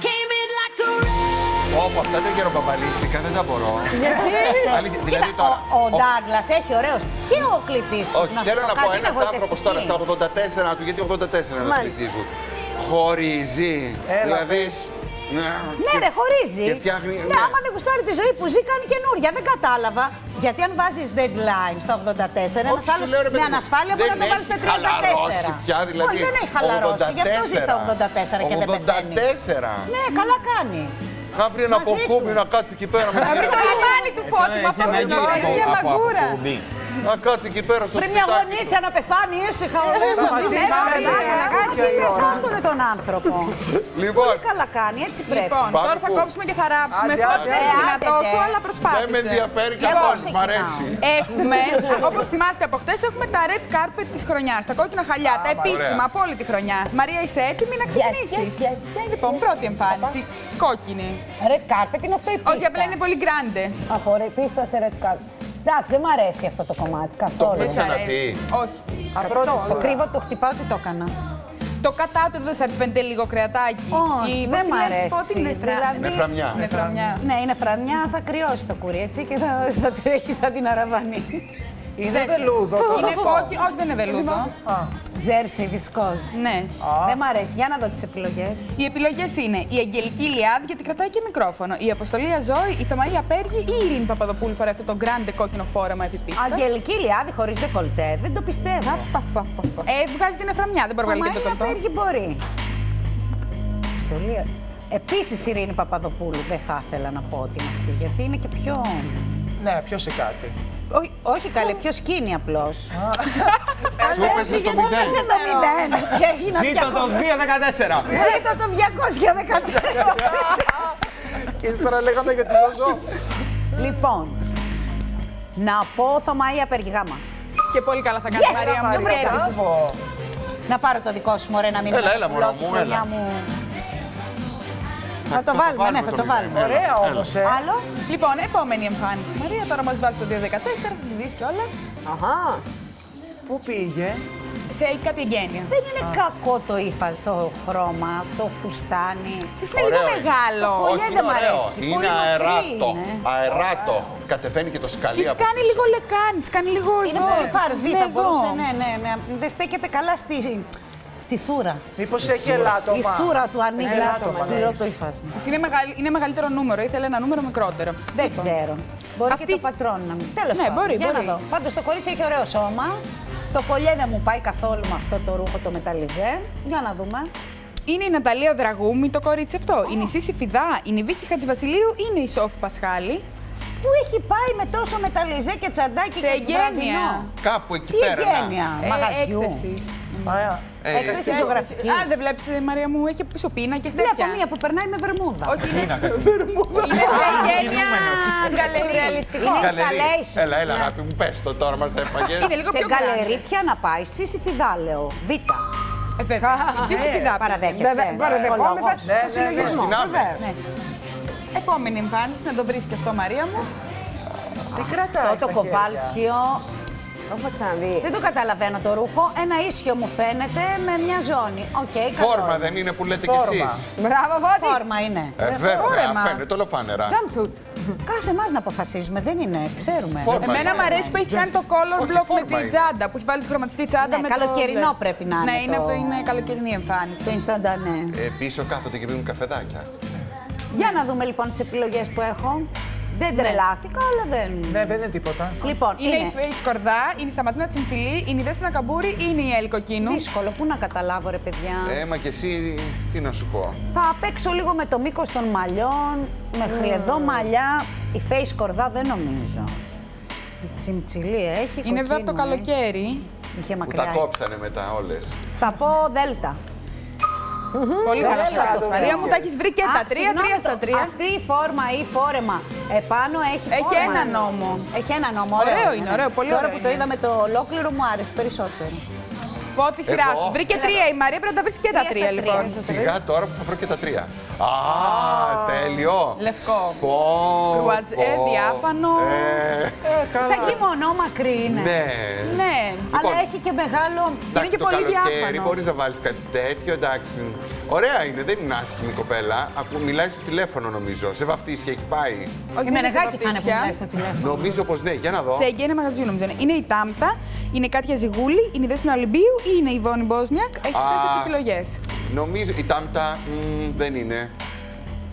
Ωπω, αυτά τα γεροπαπαλίστικα δεν τα μπορώ. Γιατί? Δηλαδή τώρα. Ο Ντάγκλας έχει ωραίος και ο κλητής του. Όχι, θέλω να πω ένας άνθρωπος τώρα στα ογδόντα τέσσερα του, γιατί ογδόντα τέσσερα είναι ο κλητής του. Χωρίζει. Δηλαδή, Ναι, ρε, χωρίζει. Και φτιάχνει. Ναι, άμα δεν γουστάρει τη ζωή που ζει, κάνει καινούρια. Δεν κατάλαβα. Γιατί αν βάζει deadline στα ογδόντα τέσσερα, ένα άλλο με ανασφάλεια μπορεί να το βάλει στα τριάντα τέσσερα. Πια, δηλαδή, όχι, δεν έχει χαλαρώσει. Γι' αυτό ζει στα ογδόντα τέσσερα και δεν πεθαίνει. ογδόντα τέσσερα. Ναι, καλά κάνει. Να βρει ένα αποκούμπι να κάτσει εκεί πέρα. Να βρει το λιμάνι του Φώτη, με αυτό δεν γνωρίζει για μαγκούρα. Να κάτσει εκεί πέρα στο σπίτι. Πριν μια γονίτσα να πεθάνει ήσυχα ο Λέμος. Να κάτσει εσάστονε τον άνθρωπο. Λοιπόν. Πολύ καλά κάνει, έτσι πρέπει. Λοιπόν, τώρα θα κόψουμε και θα ράψουμε. Φώτη δεν είναι τόσο, αλλά προσπάθησε. Δεν με ενδιαφέρει καθόλου, μ' αρέσει. Έχουμε, όπως θυμάστε από χτες, έχουμε τα red carpet της χρονιάς. Τα κόκκινα χαλιά, τα επίσημα από όλη τη χρονιά. Μαρία, είσαι έτοιμη να ξεκινήσεις? Λοιπόν, πρώτη εμφάνιση. Κόκκινη. Red carpet είναι αυτό η πίστα. Όχι, απλά είναι πολύ grande. Από πίστα σε red carpet. Εντάξει, δεν μ' αρέσει αυτό το κομμάτι καθόλου. Το ξαναδεί. Όχι. Το κρύβω, το χτυπάω, τι το έκανα. Το κατά του εδώ σας φαίνεται λίγο κρεατάκι. Όχι, δεν μ' αρέσει. Είναι φραμιά. Είναι φραμιά. Ναι, είναι φραμιά, θα κρυώσει το κουρί έτσι και θα, θα τρέχει σαν την Αραβανή. Είναι βελούδο. Είναι κόκκινο, όχι δεν είναι βελούδο. Ζέρσι, βισκόζ. Ναι. Δεν μ' αρέσει. Για να δω τις επιλογές. Οι επιλογές είναι η Αγγελική Ηλιάδη, γιατί κρατάει και μικρόφωνο. Η Αποστολή Αζόη, η Θεμαρία Πέργη ή η Ειρήνη Παπαδοπούλου φοράει αυτό το grande κόκκινο φόρεμα επί πίστας. Αγγελική Ηλιάδη χωρίς δεκολτέ. Δεν το πιστεύω. Ε, βγάζει την εφραμιά, δεν μπορεί να βγάλει και το κολτό. Θεμαρία Πέργη μπορεί. Αποστολή. Επίσης η Ειρήνη Παπαδοπούλου δεν θα ήθελα να πω ότι είναι αυτή, γιατί είναι και πιο. Ναι, πιο σε κάτι. Όχι, όχι καλέ, πιο σκήνη απλώς. Σου έπεσε το μηδέν. το μηδέν. Ζήτω το δύο δεκατέσσερα. Ζήτω το διακόσια δεκατέσσερα. Και ύστερα λέγαμε για τη Ζωζό. Λοιπόν, να πω Θωμαΐα Περγιγάμα. Και πολύ καλά θα κάνει η Μαρία μου. Κέρδισες. Να πάρω το δικό σου, μωρέ, να μην Έλα, έλα, μωρό μου, έλα. Θα το βάλουμε, ναι, θα το βάλουμε. Ωραία όμως, ε. Άλλο. Λοιπόν, επόμενη εμφάνιση. Μαρία, τώρα μας βάλει το δύο δεκατέσσερα, θα τη δεις κιόλας. Αχα. Πού πήγε? Σε κάτι εγγένεια. Δεν είναι κακό το ύφα, το χρώμα, το φουστάνι. Είναι λίγο μεγάλο. Το κολλιέ δεν μ' αρέσει. Είναι αεράτο. Αεράτο. Κατεβαίνει και το σκαλί από. Της κάνει λίγο λεκάνη, της κάνει λίγο εδώ. Είναι πολύ φαρδί, θα μπορούσε, ναι, ναι, ναι. Δεν στέκεται καλά στη... Στη θούρα. Μήπως έχει ελάττωμα. Η θούρα του ανοίγει πληρώ το υφάσμα. Είναι, μεγαλ, είναι μεγαλύτερο νούμερο, ήθελε ένα νούμερο μικρότερο. Δεν λοιπόν. ξέρω. Μπορεί αυτή... και το πατρόν να μην. Τέλος ναι, πάντων. μπορεί, Για μπορεί. να δω. Πάντως το κορίτσι έχει ωραίο σώμα. Το κολλιέ δεν μου πάει καθόλου με αυτό το ρούχο το μεταλλιζέ. Για να δούμε. Είναι η Ναταλία Δραγούμη το κορίτσι αυτό. Oh. Είναι η Σύση Φιδά, είναι η Βίκη Χατζηβασιλείου, είναι η Σόφη Πασχάλη. Πού έχει πάει με τόσο μεταλλιζέ και τσαντάκι σε και βραδινό. Κάπου εκεί τι πέρα. Τι εγγένεια, ε, μαγαζιού. Έκθεσης. Ε, έκθεση ζωγραφική. Α, δεν βλέπεις, Μαρία μου, έχει πίσω πίνακες και τέτοια. Βλέπω μία που περνάει με βερμούδα. Όχι, είναι είναι σε εγγένεια γκαλερί. Είναι έλα, έλα, αγάπη μου, πες το τώρα, μας έφαγες. Σε γκαλερί πια να πάει, Σύση Φιδά, λέω. Β. Ε, βέβαια. Σύση Φιδά. Παραδέχεστε. Παραδεχόμεθα το συλλογισμό. Ναι. Επόμενη εμφάνιση, να το βρεις και αυτό, Μαρία μου. Τι κρατάω το κοπάλτιο. Το έχω ξαναδεί. Δεν το καταλαβαίνω το ρούχο. Ένα ίσιο μου φαίνεται με μια ζώνη. Okay, φόρμα δεν είναι που λέτε κι εσείς. Μπράβο, Βότη. Φόρμα είναι. Ε, βέβαια, φαίνεται ολοφάνερα. Jumpsuit. Κάσε εμάς να αποφασίζουμε, δεν είναι, ξέρουμε. Φόρμα Εμένα είναι. μου αρέσει που έχει κάνει το color block με την τσάντα, που έχει βάλει τη χρωματιστή τσάντα ναι, με καλοκαιρινό το... πρέπει να είναι. Ναι, είναι, το... αυτό είναι καλοκαιρινή εμφάνιση. Το instantané. Ε, πίσω κάθονται και πίνουν καφεδάκια. Για να δούμε λοιπόν τις επιλογές που έχω. Δεν τρελάθηκα, αλλά δεν. Ναι, δεν είναι τίποτα. Λοιπόν, είναι, είναι η Φέη Σκορδά, είναι η Σταματίνα Τσιμψιλή, είναι η Δέσποινα Καμπούρη ή είναι η Έλλη Κοκκίνου. Δύσκολο, πού να καταλάβω, ρε παιδιά. Ε, μα και εσύ, τι να σου πω. Θα παίξω λίγο με το μήκος των μαλλιών, μέχρι mm. εδώ μαλλιά. Η Φέη Σκορδά δεν νομίζω. Η Τσιμψιλή έχει. Είναι βέβαια το καλοκαίρι. Είχε μακριά. Που τα κόψανε μετά όλες. Θα πω Δέλτα. Πολύ καλά σου κάτω. Μαρία μου, τα έχεις βρει και τα τρία, τρία στα τρία. Αυτή η φόρμα ή φόρεμα επάνω έχει φόρμα. Έχει ένα νόμο. Έχει ένα νόμο. Ωραίο είναι, ωραίο, πολύ ωραίο. Τώρα που το είδαμε το ολόκληρο μου άρεσε περισσότερο. Πω τη σειρά σου. Βρήκε τρία η Μαρία, πρέπει να τα βρει και τα τρία λοιπόν. Σιγά τώρα που θα βρω και τα τρία. Α, τέλειο. Λευκό. Κρουαζέ, διάφανο. Σαν κιμονό μακρύ είναι. Ναι. Ναι. Αλλά έχει και μεγάλο. Είναι και πολύ διάφανο. Μπορείς να βάλεις κάτι τέτοιο, εντάξει. Ωραία είναι, δεν είναι άσχημη η κοπέλα. Μιλάει στο τηλέφωνο νομίζω. Σε βαφτίσια έχει πάει. Όχι, με νεγάκι θα είναι που μιλάει στο τηλέφωνο. Νομίζω πως ναι, για να δω. Σε εγγένεια μαγαζιού νομίζω. Είναι η Τάμπτα, είναι η Κάτια Ζιγούλη, είναι η Δέσποινα Ολυμπίου ή είναι η Βόνη Μπόσνιακ. Έχεις τέσσερις επιλογές. Νομίζω η Τάμπτα δεν είναι.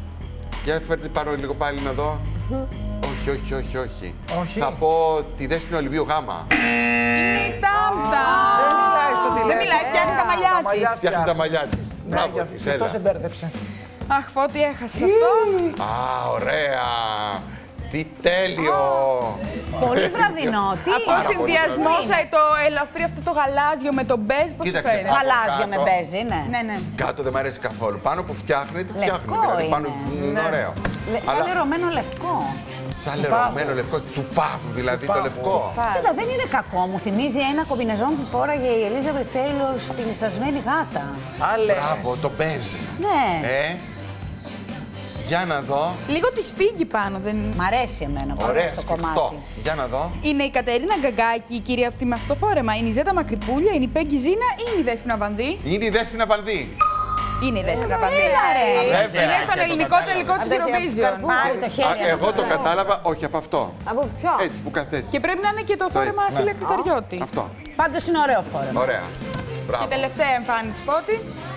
Για φέρτε πάρω λίγο πάλι να δω. Όχι, όχι, όχι, όχι. Όχι. Θα πω τη Δέσποινα Ολυμπίου Γάμα. Είναι η Τάμπτα. Δεν μιλάει στο τηλέφωνο. Δεν μιλάει, φτιάχνει τα μαλλιά της. Φτιάχνει τα μαλλιά της. Μπράβο της, έλα. Αυτό σε μπέρδεψε. Αχ, Φώτη, έχασες αυτό. Α, ωραία. Τι τέλειο! Πολύ βραδινό. Τι αυτό ο συνδυασμό, το ελαφρύ αυτό το γαλάζιο με το μπέζ, πώς σου Κοίταξε, φαίνεται. από γαλάζιο κάτω. με μπέζ είναι. Ναι, ναι. Κάτω δεν μ' αρέσει καθόλου. Πάνω που φτιάχνεται, Λευκό φτιάχνεται. Δηλαδή, είναι. πάνω είναι ωραίο. Λε- Σαν λερωμένο λευκό. Σαν λερωμένο λευκό, του πάγου δηλαδή το λευκό. Κοίτα, δεν είναι κακό. Μου θυμίζει ένα κομπινεζόν που φόραγε η Ελίζαβετ Τέιλορ στην Ισασμένη Γάτα. Μπράβο, το μπέζ. Ναι. Ε, για να δω. Λίγο τη φύγει πάνω, δεν. Μ' αρέσει εμένα πολύ Ωραία, στο σφιχτό. κομμάτι. Για να δω. Είναι η Κατερίνα Γκαγκάκη, η κυρία αυτή με αυτό το φόρεμα. Είναι η Ζέτα Μακρυπούλια, είναι η Πέγγι Ζήνα ή είναι η Δέσποινα Βανδύ. Είναι η Δέσποινα Βανδύ. Είναι η Δέσποινα Βανδύ. Βέβαια, Είναι και στον το ελληνικό κατάλαβα. τελικό τη Eurovision. Α, εγώ το κατάλαβα, όχι από αυτό. Από ποιο? Έτσι που καθέτει. Και πρέπει να είναι και το φόρεμα έτσι, Ασύλια ναι. Κρυθαριώτη. Αυτό. Πάντως είναι ωραίο φόρεμα. Ωραία. Μπράβο. Και τελευταία εμφάνιση Φώτη.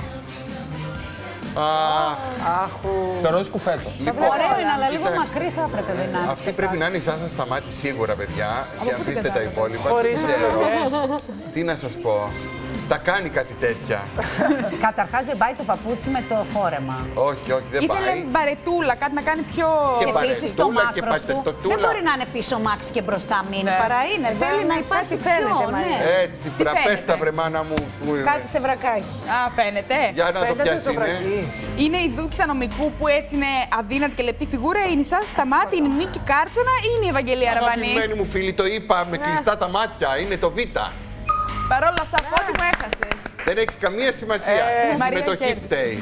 Αχου. Το ροζ κουφέτο. Λοιπόν, Ωραίο είναι, αλλά λίγο κοιτάξτε. μακρύ θα έπρεπε να είναι. Αυτή πρέπει να είναι σαν σας στα μάτια σίγουρα, παιδιά. Από Και πού αφήστε την τα πετάγατε? υπόλοιπα. Χωρίς Δεν ξέρω. επιλογές. Τι να σας πω. Τα κάνει κάτι τέτοια. Καταρχάς δεν πάει το παπούτσι με το φόρεμα. Όχι, όχι, δεν Ήθελε πάει. μπαρετούλα, κάτι να κάνει πιο. Και Και επίσης το μπαρετούλα και μάκρος του πατετοτούλα. δεν μπορεί να είναι πίσω μάξι και μπροστά μήνυ. Ναι. Παρά είναι. Θέλει να υπάρχει φαίνεται. Ναι. Έτσι, Τι πες φαίνεται? τα βρε μάνα μου. που είναι. Κάτι σε βρακάκι. Α, φαίνεται. Για να το Φαίνεται πιάσει το είναι. βρακί. Είναι η Δούξα Νομικού που έτσι είναι αδύνατη και λεπτή φιγούρα. Είναι η Σάση Σταμάτη, είναι η Νίκη Κάρτσονα ή είναι η Ευαγγελία Ραβανή. Αγαπημένοι μου φίλοι, το είπα με κλειστά τα μάτια. Είναι το Β. Παρ' όλα αυτά, Φώτη μου έχασες. Δεν έχει καμία σημασία. Ε, Η Μαρία συμμετοχή κέρδισε. φταίει.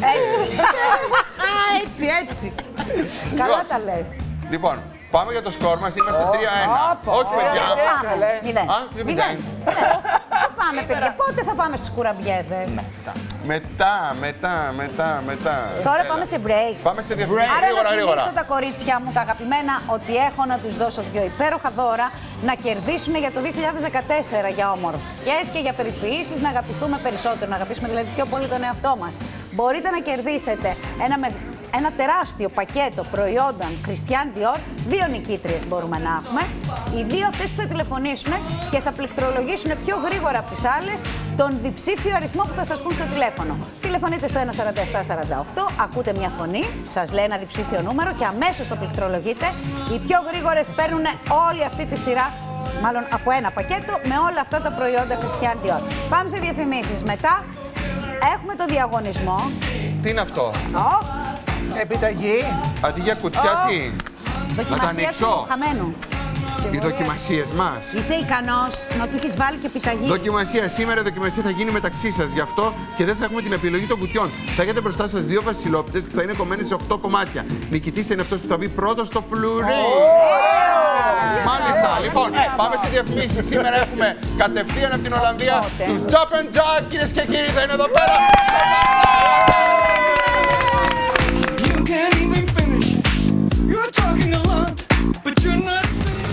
Α, έτσι, έτσι. Καλά τα λες. Λοιπόν, πάμε για το σκορ μας. Είμαστε τρία ένα. Όχι, παιδιά. Πάμε. Μηδέν. Α, τρία μηδέν. Θα πάμε, παιδιά. Πότε θα πάμε στους κουραμπιέδες? Μετά, μετά, μετά, μετά. Τώρα Έλα. πάμε σε break. Πάμε σε διαφημίσεις. Άρα Γρήγορα, να γρήγορα. θυμίσω τα κορίτσια μου, τα αγαπημένα, ότι έχω να τους δώσω δύο υπέροχα δώρα να κερδίσουν για το δύο χιλιάδες δεκατέσσερα για ομορφιές και για περιποιήσεις, να αγαπηθούμε περισσότερο, να αγαπήσουμε δηλαδή πιο πολύ τον εαυτό μας. Μπορείτε να κερδίσετε ένα, με, ένα τεράστιο πακέτο προϊόντων Christian Dior, δύο νικήτριες μπορούμε να έχουμε. Οι δύο αυτές που θα τηλεφωνήσουν και θα πληκτρολογήσουν πιο γρήγορα από τις άλλες τον διψήφιο αριθμό που θα σας πούν στο τηλέφωνο. Τηλεφωνείτε στο ένα σαράντα επτά σαράντα οκτώ, ακούτε μια φωνή, σας λέει ένα διψήφιο νούμερο και αμέσως το πληκτρολογείτε. Οι πιο γρήγορες παίρνουν όλη αυτή τη σειρά, μάλλον από ένα πακέτο, με όλα αυτά τα προϊόντα Christian Dior. Πάμε σε διαφημίσεις. Μετά έχουμε το διαγωνισμό. Τι είναι αυτό? Oh. Επιταγή. Αντί για κουτιά, Oh. τι? Να το Δοκιμασία ανοίξω. του χαμένου. Οι δοκιμασίες μας. Είσαι ικανός να του έχεις βάλει και επιταγή. Δοκιμασία. Σήμερα η δοκιμασία θα γίνει μεταξύ σας. Γι' αυτό και δεν θα έχουμε την επιλογή των κουτιών. Θα έχετε μπροστά σας δύο βασιλόπιτες που θα είναι κομμένες σε οκτώ κομμάτια. Νικητής θα είναι αυτός που θα μπει πρώτος στο φλουρί. Μάλιστα. Λοιπόν, πάμε σε διαφημίσεις. Σήμερα έχουμε κατευθείαν από την Ολλανδία τους Jump and Jack. Κυρίες και κύριοι, θα είναι εδώ πέρα. You can't even finish. You're talking a lot, but you're not.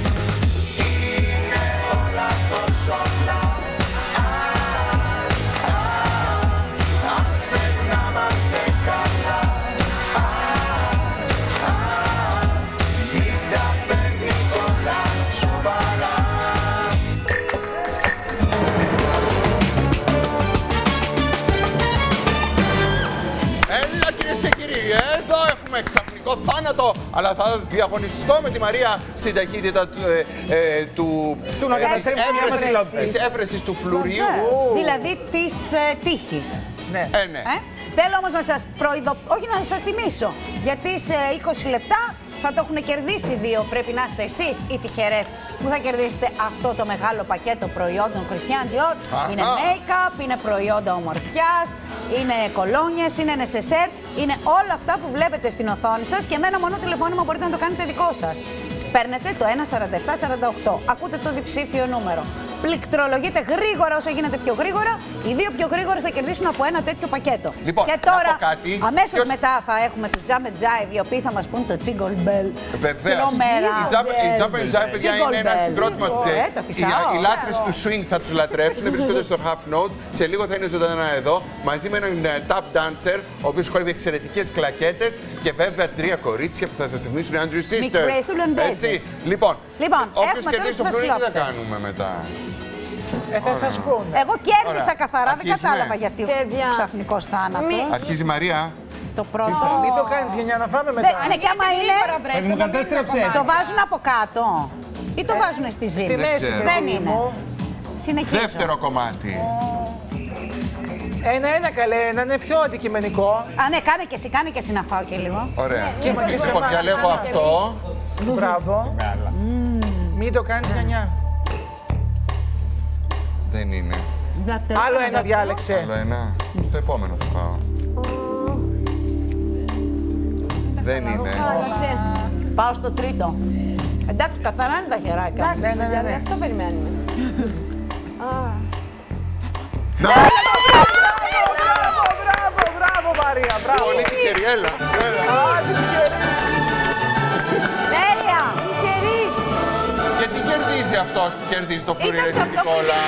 Έλα κυρίες και κύριοι, εδώ έχουμε ξαφνικό θάνατο, αλλά θα διαγωνιστώ με τη Μαρία στην ταχύτητα του, ε, ε, του, Του να ε, καταστρέψει της μια έβρεσης- βασιλόπιτα. της έβρεσης του φλουριού. Δηλαδή της ε, τύχης. Ναι. Ε, ναι. Ε? Θέλω όμως να σας προειδο... όχι να σας θυμίσω, γιατί σε είκοσι λεπτά θα το έχουν κερδίσει δύο. Πρέπει να είστε εσείς οι τυχερές που θα κερδίσετε αυτό το μεγάλο πακέτο προϊόντων Christian Dior. Αχα. Είναι make-up, είναι προϊόντα ομορφιάς, είναι κολόνιες, είναι νεσεσέρ, είναι όλα αυτά που βλέπετε στην οθόνη σας και με ένα μόνο τηλεφώνημα μπορείτε να το κάνετε δικό σας. Παίρνετε το ένα σαράντα επτά σαράντα οκτώ, ακούτε το διψήφιο νούμερο. Πληκτρολογείτε γρήγορα όσο γίνεται πιο γρήγορα. Οι δύο πιο γρήγορες θα κερδίσουν από ένα τέτοιο πακέτο. Λοιπόν, και να τώρα, πω κάτι. αμέσως Ποιος- μετά θα έχουμε τους Jump and Jive, οι οποίοι θα μας πούν το Jingle Bell. Βεβαίως. Τρομερά. Η Jump η Jump and Jive, παιδιά, Jingle είναι ένα Bell. συγκρότημα του. Ε, το Οι, φυσάω. οι λάτρες του swing θα τους λατρέψουν. Βρίσκονται στο Half Note. Σε λίγο θα είναι ζωντανά εδώ. Μαζί με έναν ε, tap dancer, ο οποίος χορεύει εξαιρετικές κλακέτες. και βέβαια τρία κορίτσια που θα σας θυμίσουν οι Andrew Sisters. Έτσι. Λοιπόν, λοιπόν όποιος κερδίσει το φλουρί, τι θα κάνουμε μετά. Ε, θα σας πω. Εγώ κέρδισα Ωραία. καθαρά, δεν Αρχίζουμε. κατάλαβα γιατί ο ξαφνικός θάνατος. Αρχίζει η Μαρία. Το πρώτο. Μην το κάνεις γενιά να φάμε μετά. Ναι, και άμα είναι. Μου κατέστρεψε. Το βάζουν από κάτω ή το βάζουν στη ζύμη. Στη μέση. Δεν είναι. Συνεχίζω. Δεύτερο κομμάτι. Ένα-ένα καλέ, να είναι πιο αντικειμενικό. Α, ναι, κάνε και εσύ, κάνε και εσύ να φάω και λίγο. Ωραία. Και μα και σε Λοιπόν, εμάς. διαλέγω αυτό. Μπράβο. Μην το κάνεις γενιά. Δεν είναι. Άλλο ένα διάλεξε. Άλλο ένα. Στο επόμενο θα πάω. Δεν είναι. Πάω στο τρίτο. Εντάξει, καθαρά είναι τα χεράκια. Εντάξει, ναι, ναι, ναι. αυτό περιμένουμε. Να! Μπράβο, μπράβο, μπράβο, Μαρία, μπράβο. Πολύ τυχερή, έλα. Τέλεια! Τυχερή. Και τι κερδίζει αυτός που κερδίζει το φλουρί, ρε Νικόλα.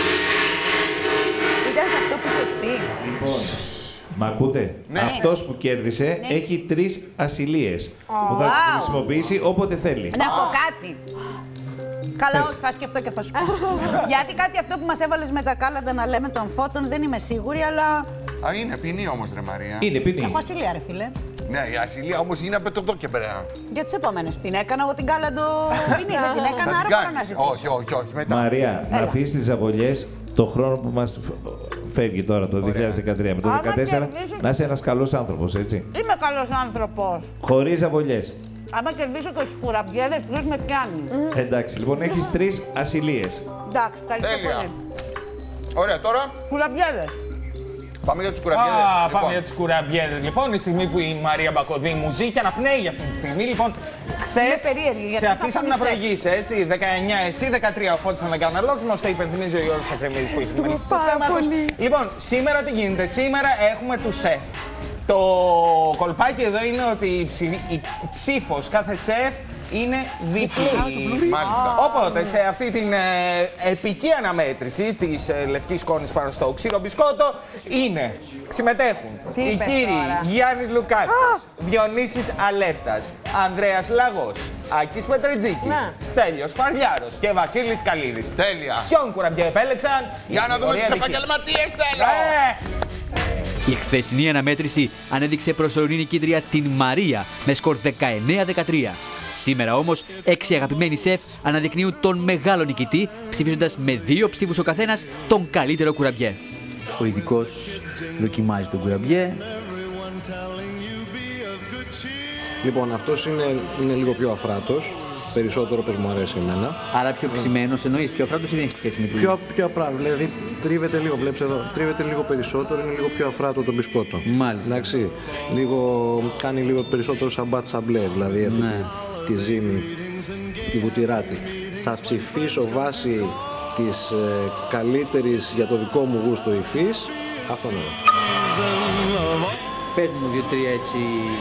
Ήταν σε αυτό που είχες πει. Μ' ακούτε? Ναι. Αυτός που κέρδισε έχει τρεις ασυλίες που θα τις Wow. χρησιμοποιήσει όποτε θέλει. Να πω κάτι. Καλά, όχι, θα σκεφτώ και θα σου πω. Γιατί κάτι αυτό που μας έβαλες με τα κάλαντα να λέμε των φώτων δεν είμαι σίγουρη, αλλά. Α, είναι ποινή όμως, ρε Μαρία. Είναι ποινή. Έχω ασυλία, ρε φίλε. Ναι, η ασυλία όμως είναι από το εδώ και πέρα. Για τις επόμενες την έκανα, εγώ την κάλαντο ποινή, δεν την έκανα, Θα άρα την μπορώ να κάνεις. ζητήσω. Όχι, όχι, όχι. Μετά. Μαρία, να Έλα. αφήσεις τις αβολιές το χρόνο που μας φεύγει τώρα, το δύο χιλιάδες δεκατρία. Με το Άμα δύο χιλιάδες δεκατέσσερα κερδίσω- να είσαι ένας καλός άνθρωπος, έτσι. Είμαι καλός άνθρωπος. Χωρίς αβολιές. Άμα κερδίσω και στους κουραμπιέδες, ποιος με πιάνει. Εντάξει, λοιπόν, έχεις τρεις ασυλίες. Εντάξει, ευχαριστώ Τέλεια. πολύ. Ωραία, τώρα Κουραμπιέδες. πάμε για τους κουραμπιέδες. Α, Λοιπόν, πάμε για τις κουραμπιέδες. Λοιπόν, η στιγμή που η Μαρία Μπακοδήμου ζει και αναπνέει αυτή τη στιγμή. Λοιπόν, χθες Είναι περίεργη, γιατί σε θα αφήσαμε φάμε να σεφ. προηγήσει, έτσι. δεκαεννιά εσύ, δεκατρία ο Φώτης, αν δεν κάνω λάθος. Μας το υπενθυμίζει ο Γιώργος Ακρεμίδης που έχει την μελέτη του θέματος. Λοιπόν, σήμερα τι γίνεται. Σήμερα έχουμε του σεφ. Το κολπάκι εδώ είναι ότι η, ψη, η ψήφος κάθε σεφ είναι διπλή. Μάλιστα. Οπότε σε αυτή την ε, επική αναμέτρηση της ε, λευκής σκόνης πάνω στο ξύλο μπισκότο είναι, συμμετέχουν Τι οι είπες κύριοι τώρα? Γιάννης Λουκάκης, Διονύσης Αλέπτας, Ανδρέας Λαγός, Άκης Πετρετζίκης, Ναι. Στέλιος Παρλιάρος και Βασίλης Καλίδης. τέλεια. Ποιον κουραμπιέ επέλεξαν? Για να δούμε Ωραία τους δική. επαγγελματίες, θέλω. Ε, Η χθεσινή αναμέτρηση ανέδειξε προσωρινή νικήτρια την Μαρία με σκορ δεκαεννέα δεκατρία. Σήμερα όμως, έξι αγαπημένοι σεφ αναδεικνύουν τον μεγάλο νικητή, ψηφίζοντας με δύο ψήφους ο καθένας τον καλύτερο κουραμπιέ. Ο ειδικός δοκιμάζει τον κουραμπιέ. Λοιπόν, αυτός είναι, είναι λίγο πιο αφράτος, περισσότερο όπως μου αρέσει εμένα. Άρα πιο ψημένος εννοείς, πιο αφράτος ή δεν έχει σχέση με την. Πιο, πιο απλά, δηλαδή τρίβεται λίγο, βλέπεις εδώ, τρίβεται λίγο περισσότερο, είναι λίγο πιο αφράτο το μπισκότο. Μάλιστα. Εντάξει, λίγο, κάνει λίγο περισσότερο σαν μπατ σαμπλέ, δηλαδή αυτή Ναι. τη, τη ζύμη, τη βουτυράτη. Θα ψηφίσω βάσει της ε, καλύτερης για το δικό μου γούστο υφής, αυτόν εδώ. Πες μου δύο-τρία έτσι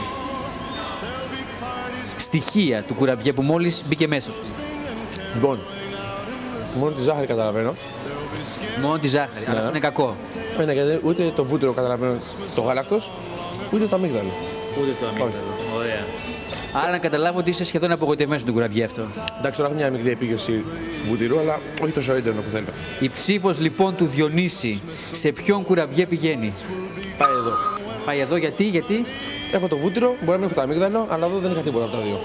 στοιχεία του κουραμπιέ που μόλις μπήκε μέσα σου. Λοιπόν, μόνο τη ζάχαρη καταλαβαίνω. Μόνο τη ζάχαρη, αλλά Ναι. αυτό είναι κακό. Ε, ναι, γιατί ούτε το βούτυρο καταλαβαίνω το γάλακτος, ούτε το αμύγδαλο. Ούτε το αμύγδαλο. Ωραία. Άρα να καταλάβω ότι είσαι σχεδόν απογοητευμένος του κουραμπιέ αυτό. Εντάξει, τώρα έχω μια μικρή επίγευση βουτυρού, αλλά όχι τόσο έντονο που θέλω. Η ψήφος λοιπόν του Διονύση σε ποιον κουραμπιέ πηγαίνει? Πάει εδώ. Πάει εδώ γιατί, γιατί. Έχω το βούτυρο, μπορεί να μην έχω το αμύγδαλο, αλλά εδώ δεν είχα τίποτα από τα δύο.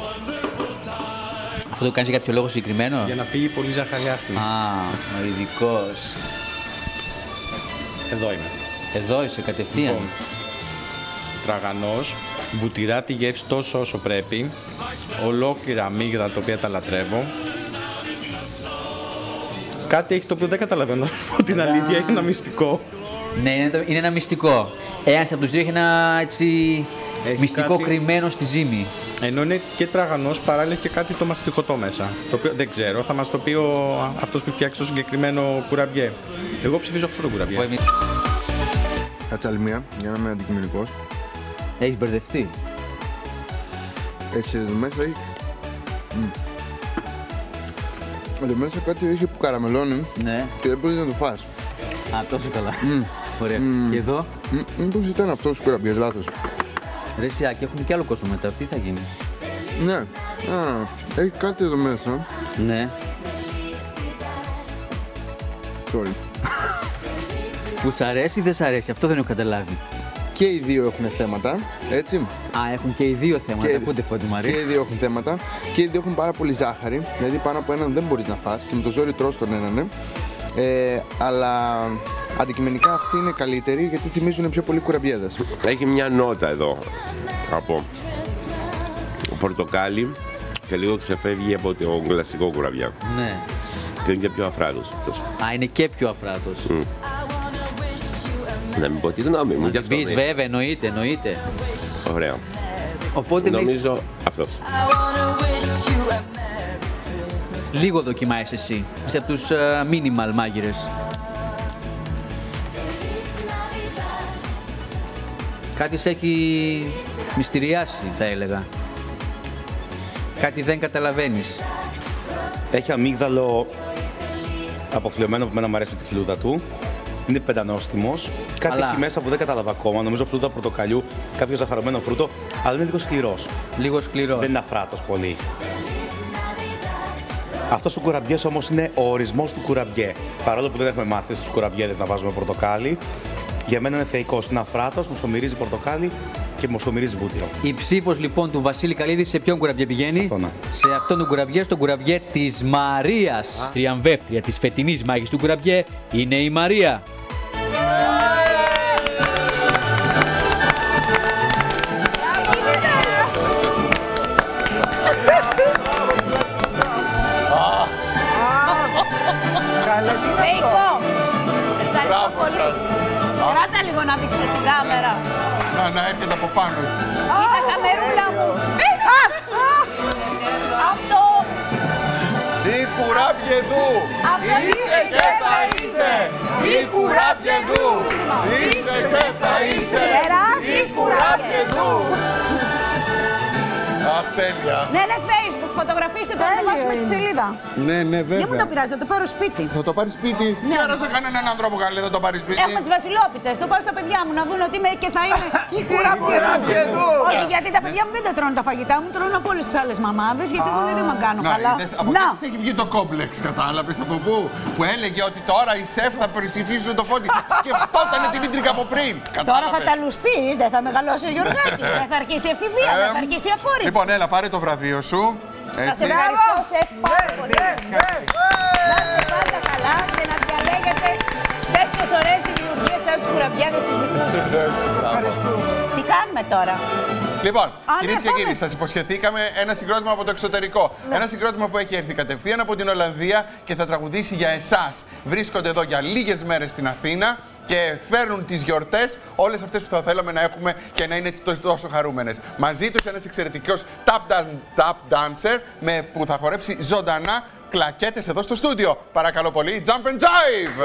Αυτό το κάνεις για κάποιο λόγο συγκεκριμένο? Για να φύγει πολύ ζαχαριάχνη. Α, ο ειδικός. Εδώ είμαι. Εδώ είσαι κατευθείαν. Λοιπόν, τραγανός, βουτυρά τη γεύση τόσο όσο πρέπει, ολόκληρα αμύγδαλα τα οποία τα λατρεύω. Κάτι έχει το οποίο δεν καταλαβαίνω από την αλήθεια, έχει ένα μυστικό. Ναι, είναι, το- είναι ένα μυστικό. Ένας από τους δύο έχει ένα έτσι μυστικό κάτι- κρυμμένο στη ζύμη. Ενώ είναι και τραγανός, παράλληλα έχει και κάτι το μαστιχωτό μέσα. Το οποίο δεν ξέρω, θα μας το πει ο, αυτός που φτιάξει το συγκεκριμένο κουραμπιέ. Εγώ ψηφίζω αυτό το κουραμπιέ. Κάτσε άλλη μία, για να είμαι αντικειμενικός. Έχεις μπερδευτεί. Έχει εδώ μέσα, έχει... Μμ. Εδώ μέσα κάτι έχει που καραμελώνει Ναι. και δεν μπορείς να το φας. Α, τόσο καλά. Μμ. Ωραία. Μμ. Και εδώ. Μ, Μήπως ήταν αυτός ο κουραμπιές, λάθος. Ρε Σιάκη, έχουμε και άλλο κόσμο μετά. Τι θα γίνει? Ναι. Α, έχει κάτι εδώ μέσα. Ναι. Sorry. Που σ' αρέσει ή δεν σ' αρέσει, αυτό δεν έχω καταλάβει. Και οι δύο έχουν θέματα, έτσι. Α, έχουν και οι δύο θέματα, Και- ακούτε Φώτη Μαρία. Και οι δύο έχουν θέματα. Και οι δύο έχουν πάρα πολύ ζάχαρη. Δηλαδή πάνω από έναν δεν μπορείς να φας και με το ζόρι τρως τον έναν. Ε, αλλά αντικειμενικά αυτοί είναι καλύτεροι γιατί θυμίζουν πιο πολύ κουραμπιέδες. Έχει μια νότα εδώ από πορτοκάλι και λίγο ξεφεύγει από το κλασικό κουραμπιά. Ναι. Και είναι και πιο αφράτος αυτός. Α, είναι και πιο αφράτος. Mm. Να μην πω τη γνώμη μου. Να γι' την αυτό πεις, δεν- βέβαια, εννοείται, εννοείται. Ωραία. Οπότε Νομίζω αυτός. Λίγο δοκιμάσεις εσύ. Είσαι από τους uh, minimal μάγειρες. Κάτι σε έχει μυστηριάσει, θα έλεγα. Κάτι δεν καταλαβαίνεις. Έχει αμύγδαλο αποφλειωμένο που μένα μου αρέσει με τη φλούδα του. Είναι πεντανόστιμος. Κάτι Αλλά- έχει μέσα που δεν κατάλαβα ακόμα. Νομίζω φλούδα πορτοκαλιού, κάποιο ζαχαρωμένο φρούτο, αλλά είναι λίγο σκληρός. Λίγο σκληρός. Δεν είναι αφράτος πολύ. Αυτός ο κουραμπιές όμως είναι ο ορισμός του κουραμπιέ. Παρόλο που δεν έχουμε μάθει στους κουραμπιέδες να βάζουμε πορτοκάλι, για μένα είναι θεϊκός. Είναι αφράτος, μοσχομυρίζει πορτοκάλι και μοσχομυρίζει βούτυρο. Η ψήφος λοιπόν του Βασίλη Καλίδη σε ποιον κουραμπιέ πηγαίνει? Σε, αυτόν, ναι. σε αυτόν τον κουραμπιέ, στον κουραμπιέ της Μαρίας. Τριαμβεύτρια της φετινής μάχης του κουραμπιέ είναι η Μαρία. Θεϊκό. Ευχαριστώ Μπράβο πολύ. σας. Κράτα λίγο να δείξω στην κάμερα. Να, να έρχεται από πάνω. Κοίτα καμερούλα μου. Α! Αυτό. Η κουράμπιεδού. Είσαι και θα είσαι. Η κουράμπιεδού. Είσαι και θα είσαι. Περάσει Η κουράμπιεδού. Αχ, τέλεια. Ναι, ναι, Facebook. Φωτογραφίστε το να το βάσουμε στη σελίδα. Ναι, ναι, Δεν μου το βέβαια. πειράζει, θα το πάρω σπίτι. Θα το πάρει σπίτι. Ναι. Τι άρεσε κανέναν άνθρωπο καλέ, δεν το πάρει σπίτι. Έχουμε τι βασιλόπιτε. Το πάω στα παιδιά μου να δουν ότι είμαι και θα είμαι. Η κουράμπιεδού. Όχι, γιατί τα παιδιά μου δεν τα τρώνε τα φαγητά μου, τρώνε από όλε τι άλλε μαμάδε, γιατί εγώ δεν με κάνω Να, καλά. είδες, από Να, πού έχει βγει το κόμπλεξ, κατάλαβες από πού. Που έλεγε ότι τώρα οι σεφ θα ψηφίσουν το Φώτη. Σκεφτότανε την ίντρικα από πριν. τώρα θα Κατάλαβες. τα λουστεί, δεν θα μεγαλώσει ο Γιωργάκης, δεν θα αρχίσει η εφηβεία, δεν θα αρχίσει η απόρριψη. Λοιπόν, έλα, πάρε το βραβείο σου. Σας Έτσι. ευχαριστώ, σεφ, πάρα πολύ. Να είστε πάντα καλά και να διαλέγετε τέτοιες ωραίες δημιουργίες σαν τους κουραμπιάδες τους δικούς μου. Τι κάνουμε τώρα? Λοιπόν, Α, κυρίες ναι, και πάμε. κύριοι, σας υποσχεθήκαμε ένα συγκρότημα από το εξωτερικό. Ένα συγκρότημα που έχει έρθει κατευθείαν από την Ολλανδία και θα τραγουδήσει για εσάς. Βρίσκονται εδώ για λίγες μέρες στην Αθήνα και φέρνουν τις γιορτές όλες αυτές που θα θέλαμε να έχουμε και να είναι έτσι τόσο- τόσο χαρούμενες. Μαζί τους ένας εξαιρετικός tap, dan- tap dancer με, που θα χορέψει ζωντανά κλακέτες εδώ στο στούντιο. Παρακαλώ πολύ, jump and jive!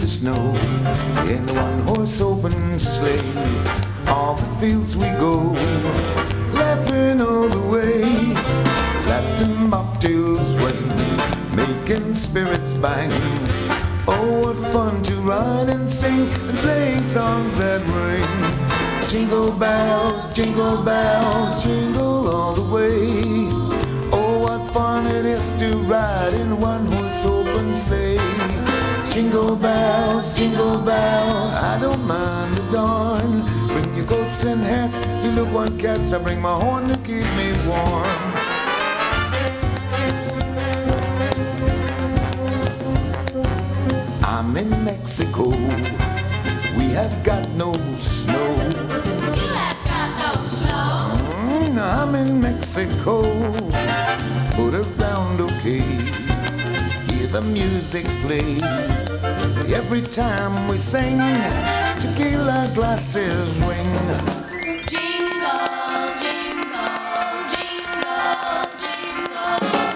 snow. In a one-horse open sleigh, on the fields we go, laughing all the way. Let the mocktails ring, making spirits bang. Oh, what fun to ride and sing and playing songs that ring. Jingle bells, jingle bells, jingle all the way. Oh, what fun it is to ride in a one-horse open sleigh. Jingle bells, jingle bells, I don't mind the darn. Bring your coats and hats, you look one cats, I bring my horn to keep me warm. I'm in Mexico, we have got no snow. You have got no snow. Mm, I'm in Mexico, put around okay. Hear the music play, every time we sing, tequila glasses ring. Jingle, jingle, jingle, jingle.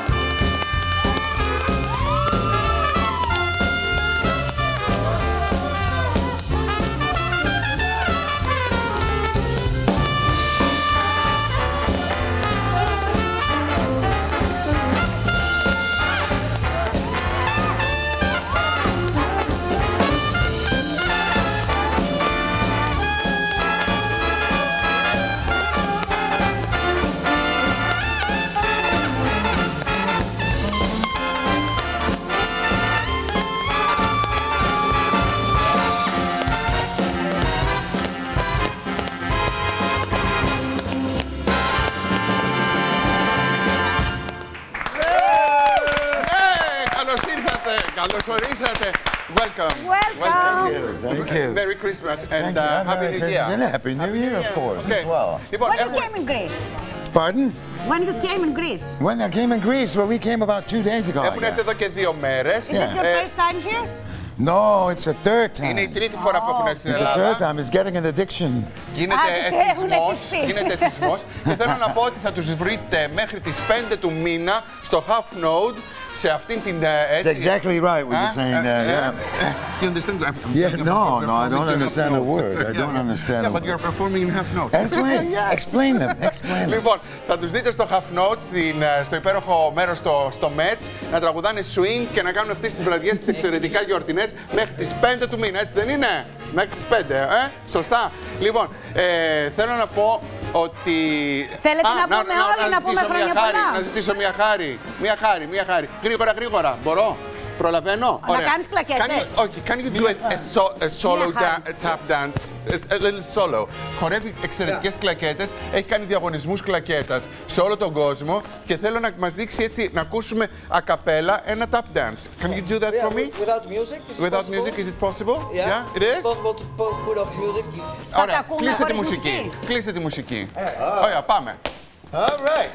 Καλώς ορίσατε. Welcome. Welcome. Thank you. Merry Christmas and uh, Happy New Year. And Happy New Year, of course, Okay. as well. When you came in Greece? Pardon? When you came in Greece? When I came in Greece, well, we came about two days ago. I Έχουν έρθει guess. εδώ και δύο μέρες. Is it your first time here? No, it's the third time. Είναι η τρίτη φορά που έχουν έρθει στην The Ελλάδα. third time is getting an addiction. Γίνεται Α, τους έχουν εθισμός, ετιστεί. γίνεται εθισμός και θέλω να πω ότι θα τους βρείτε μέχρι τις πέντε του μήνα στο Half Node σε αυτήν την It's έτσι. exactly right what you're saying there, yeah. You understand? Yeah, no, no, I don't understand a word. I don't understand Yeah, a but word. you're performing in Half Note. That's right. Explain them, explain them. Λοιπόν, θα τους δείτε στο Half Note, στην, στο υπέροχο μέρος στο, στο Metz, να τραγουδάνε swing και να κάνουν αυτές τις βραδιές τις εξαιρετικά γιορτινές μέχρι τις πέντε του μήνα, έτσι δεν είναι? Μέχρι τις πέντε, ε? Σωστά. Λοιπόν, ε, θέλω να πω ότι... Θέλετε να πούμε όλοι, να πούμε ζητήσω χρόνια μια χάρη, πολλά. Να ζητήσω μια χάρη, μια χάρη, μια χάρη. Γρήγορα, γρήγορα. Μπορώ? Προλαβαίνω? Να κάνεις κλακέτες. Can you, όχι, can you do a, a, so, a solo Μια da, a tap dance? A, a little solo. Χορεύει εξαιρετικές κλακέτες, έχει κάνει διαγωνισμούς κλακέτας σε όλο τον κόσμο και θέλω να μας δείξει έτσι, να ακούσουμε ακαπέλα ένα tap dance. Can you do that Yeah, for me? Without music? Is it Without possible? music, is it possible? Yeah, Yeah, it It's is? possible to po- put up music. Ωραία, κλείστε τη μουσική. Κλείστε τη μουσική. Ωραία, πάμε. All right.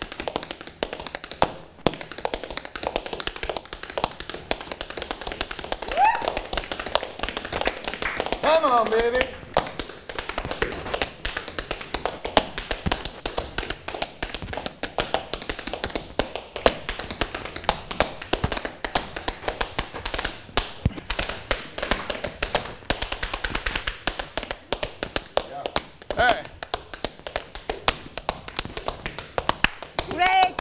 Come on, baby. Hey. Great.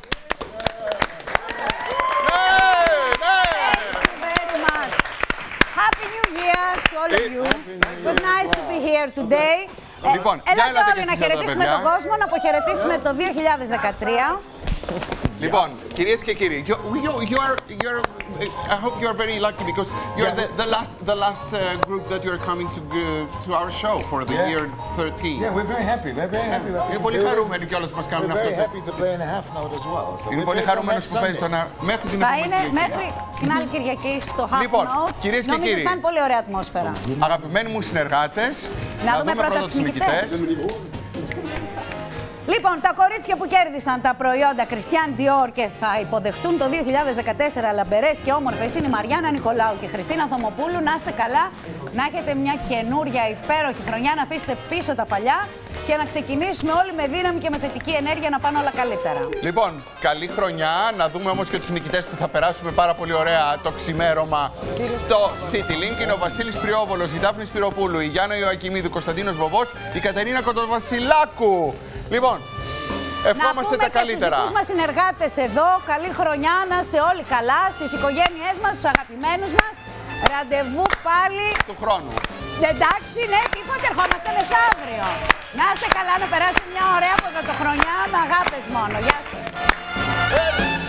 Very much. Happy New Year to all of you. It was nice to be here today. Λοιπόν, Ε, για Ελάτε έλατε όλοι και να εσείς εδώ, χαιρετήσουμε παιδιά. τον κόσμο, να αποχαιρετήσουμε το δύο χιλιάδες δεκατρία. Λοιπόν, κυρίες και κύριοι, you, you, you are, you're, I hope you are very lucky because you're the, the last, the last uh, group that you're coming to uh, to our show for the Yeah. year thirteen. Yeah, we're very happy. We're very happy. about Είναι it. πολύ χαρούμενοι κιόλας που μας κάνουν We're αυτό. very happy to play in a half note as well. So Είναι we'll πολύ play till χαρούμενος next που παίζει Sunday. τον μέχρι την Θα επόμενη είναι Κυριακή. μέχρι την άλλη Κυριακή στο Half Λοιπόν, Note. κυρίες και Νομίζω κύριοι. ότι θα είναι πολύ ωραία ατμόσφαιρα. Αγαπημένοι μου συνεργάτες, Να δούμε πρώτα τους νικητές. Λοιπόν, τα κορίτσια που κέρδισαν τα προϊόντα Christian Dior και θα υποδεχτούν το δύο χιλιάδες δεκατέσσερα λαμπερές και όμορφες είναι η Μαριάννα Νικολάου και η Χριστίνα Θωμοπούλου. Να είστε καλά, να έχετε μια καινούρια υπέροχη χρονιά, να αφήσετε πίσω τα παλιά και να ξεκινήσουμε όλοι με δύναμη και με θετική ενέργεια να πάνε όλα καλύτερα. Λοιπόν, καλή χρονιά. Να δούμε όμως και τους νικητές που θα περάσουμε πάρα πολύ ωραία το ξημέρωμα στο City Link. Είναι ο Βασίλης Πριόβολος, η Δάφνη Σπυροπούλου, η Γιάννα Ιωακημίδου, Κωνσταντίνος Βοβός, η Κατερίνα Κοντοβασιλάκου. Λοιπόν, ευχόμαστε τα καλύτερα. Να πούμε και στους δικούς μας συνεργάτες εδώ, καλή χρονιά, να είστε όλοι καλά, στις οικογένειές μας, στους αγαπημένους μας. Ραντεβού πάλι. Του χρόνου. Εντάξει, ναι, τίποτε, ερχόμαστε μεθαύριο. Να είστε καλά, να περάσετε μια ωραία πρωτοχρονιά με αγάπες μόνο. Γεια σας.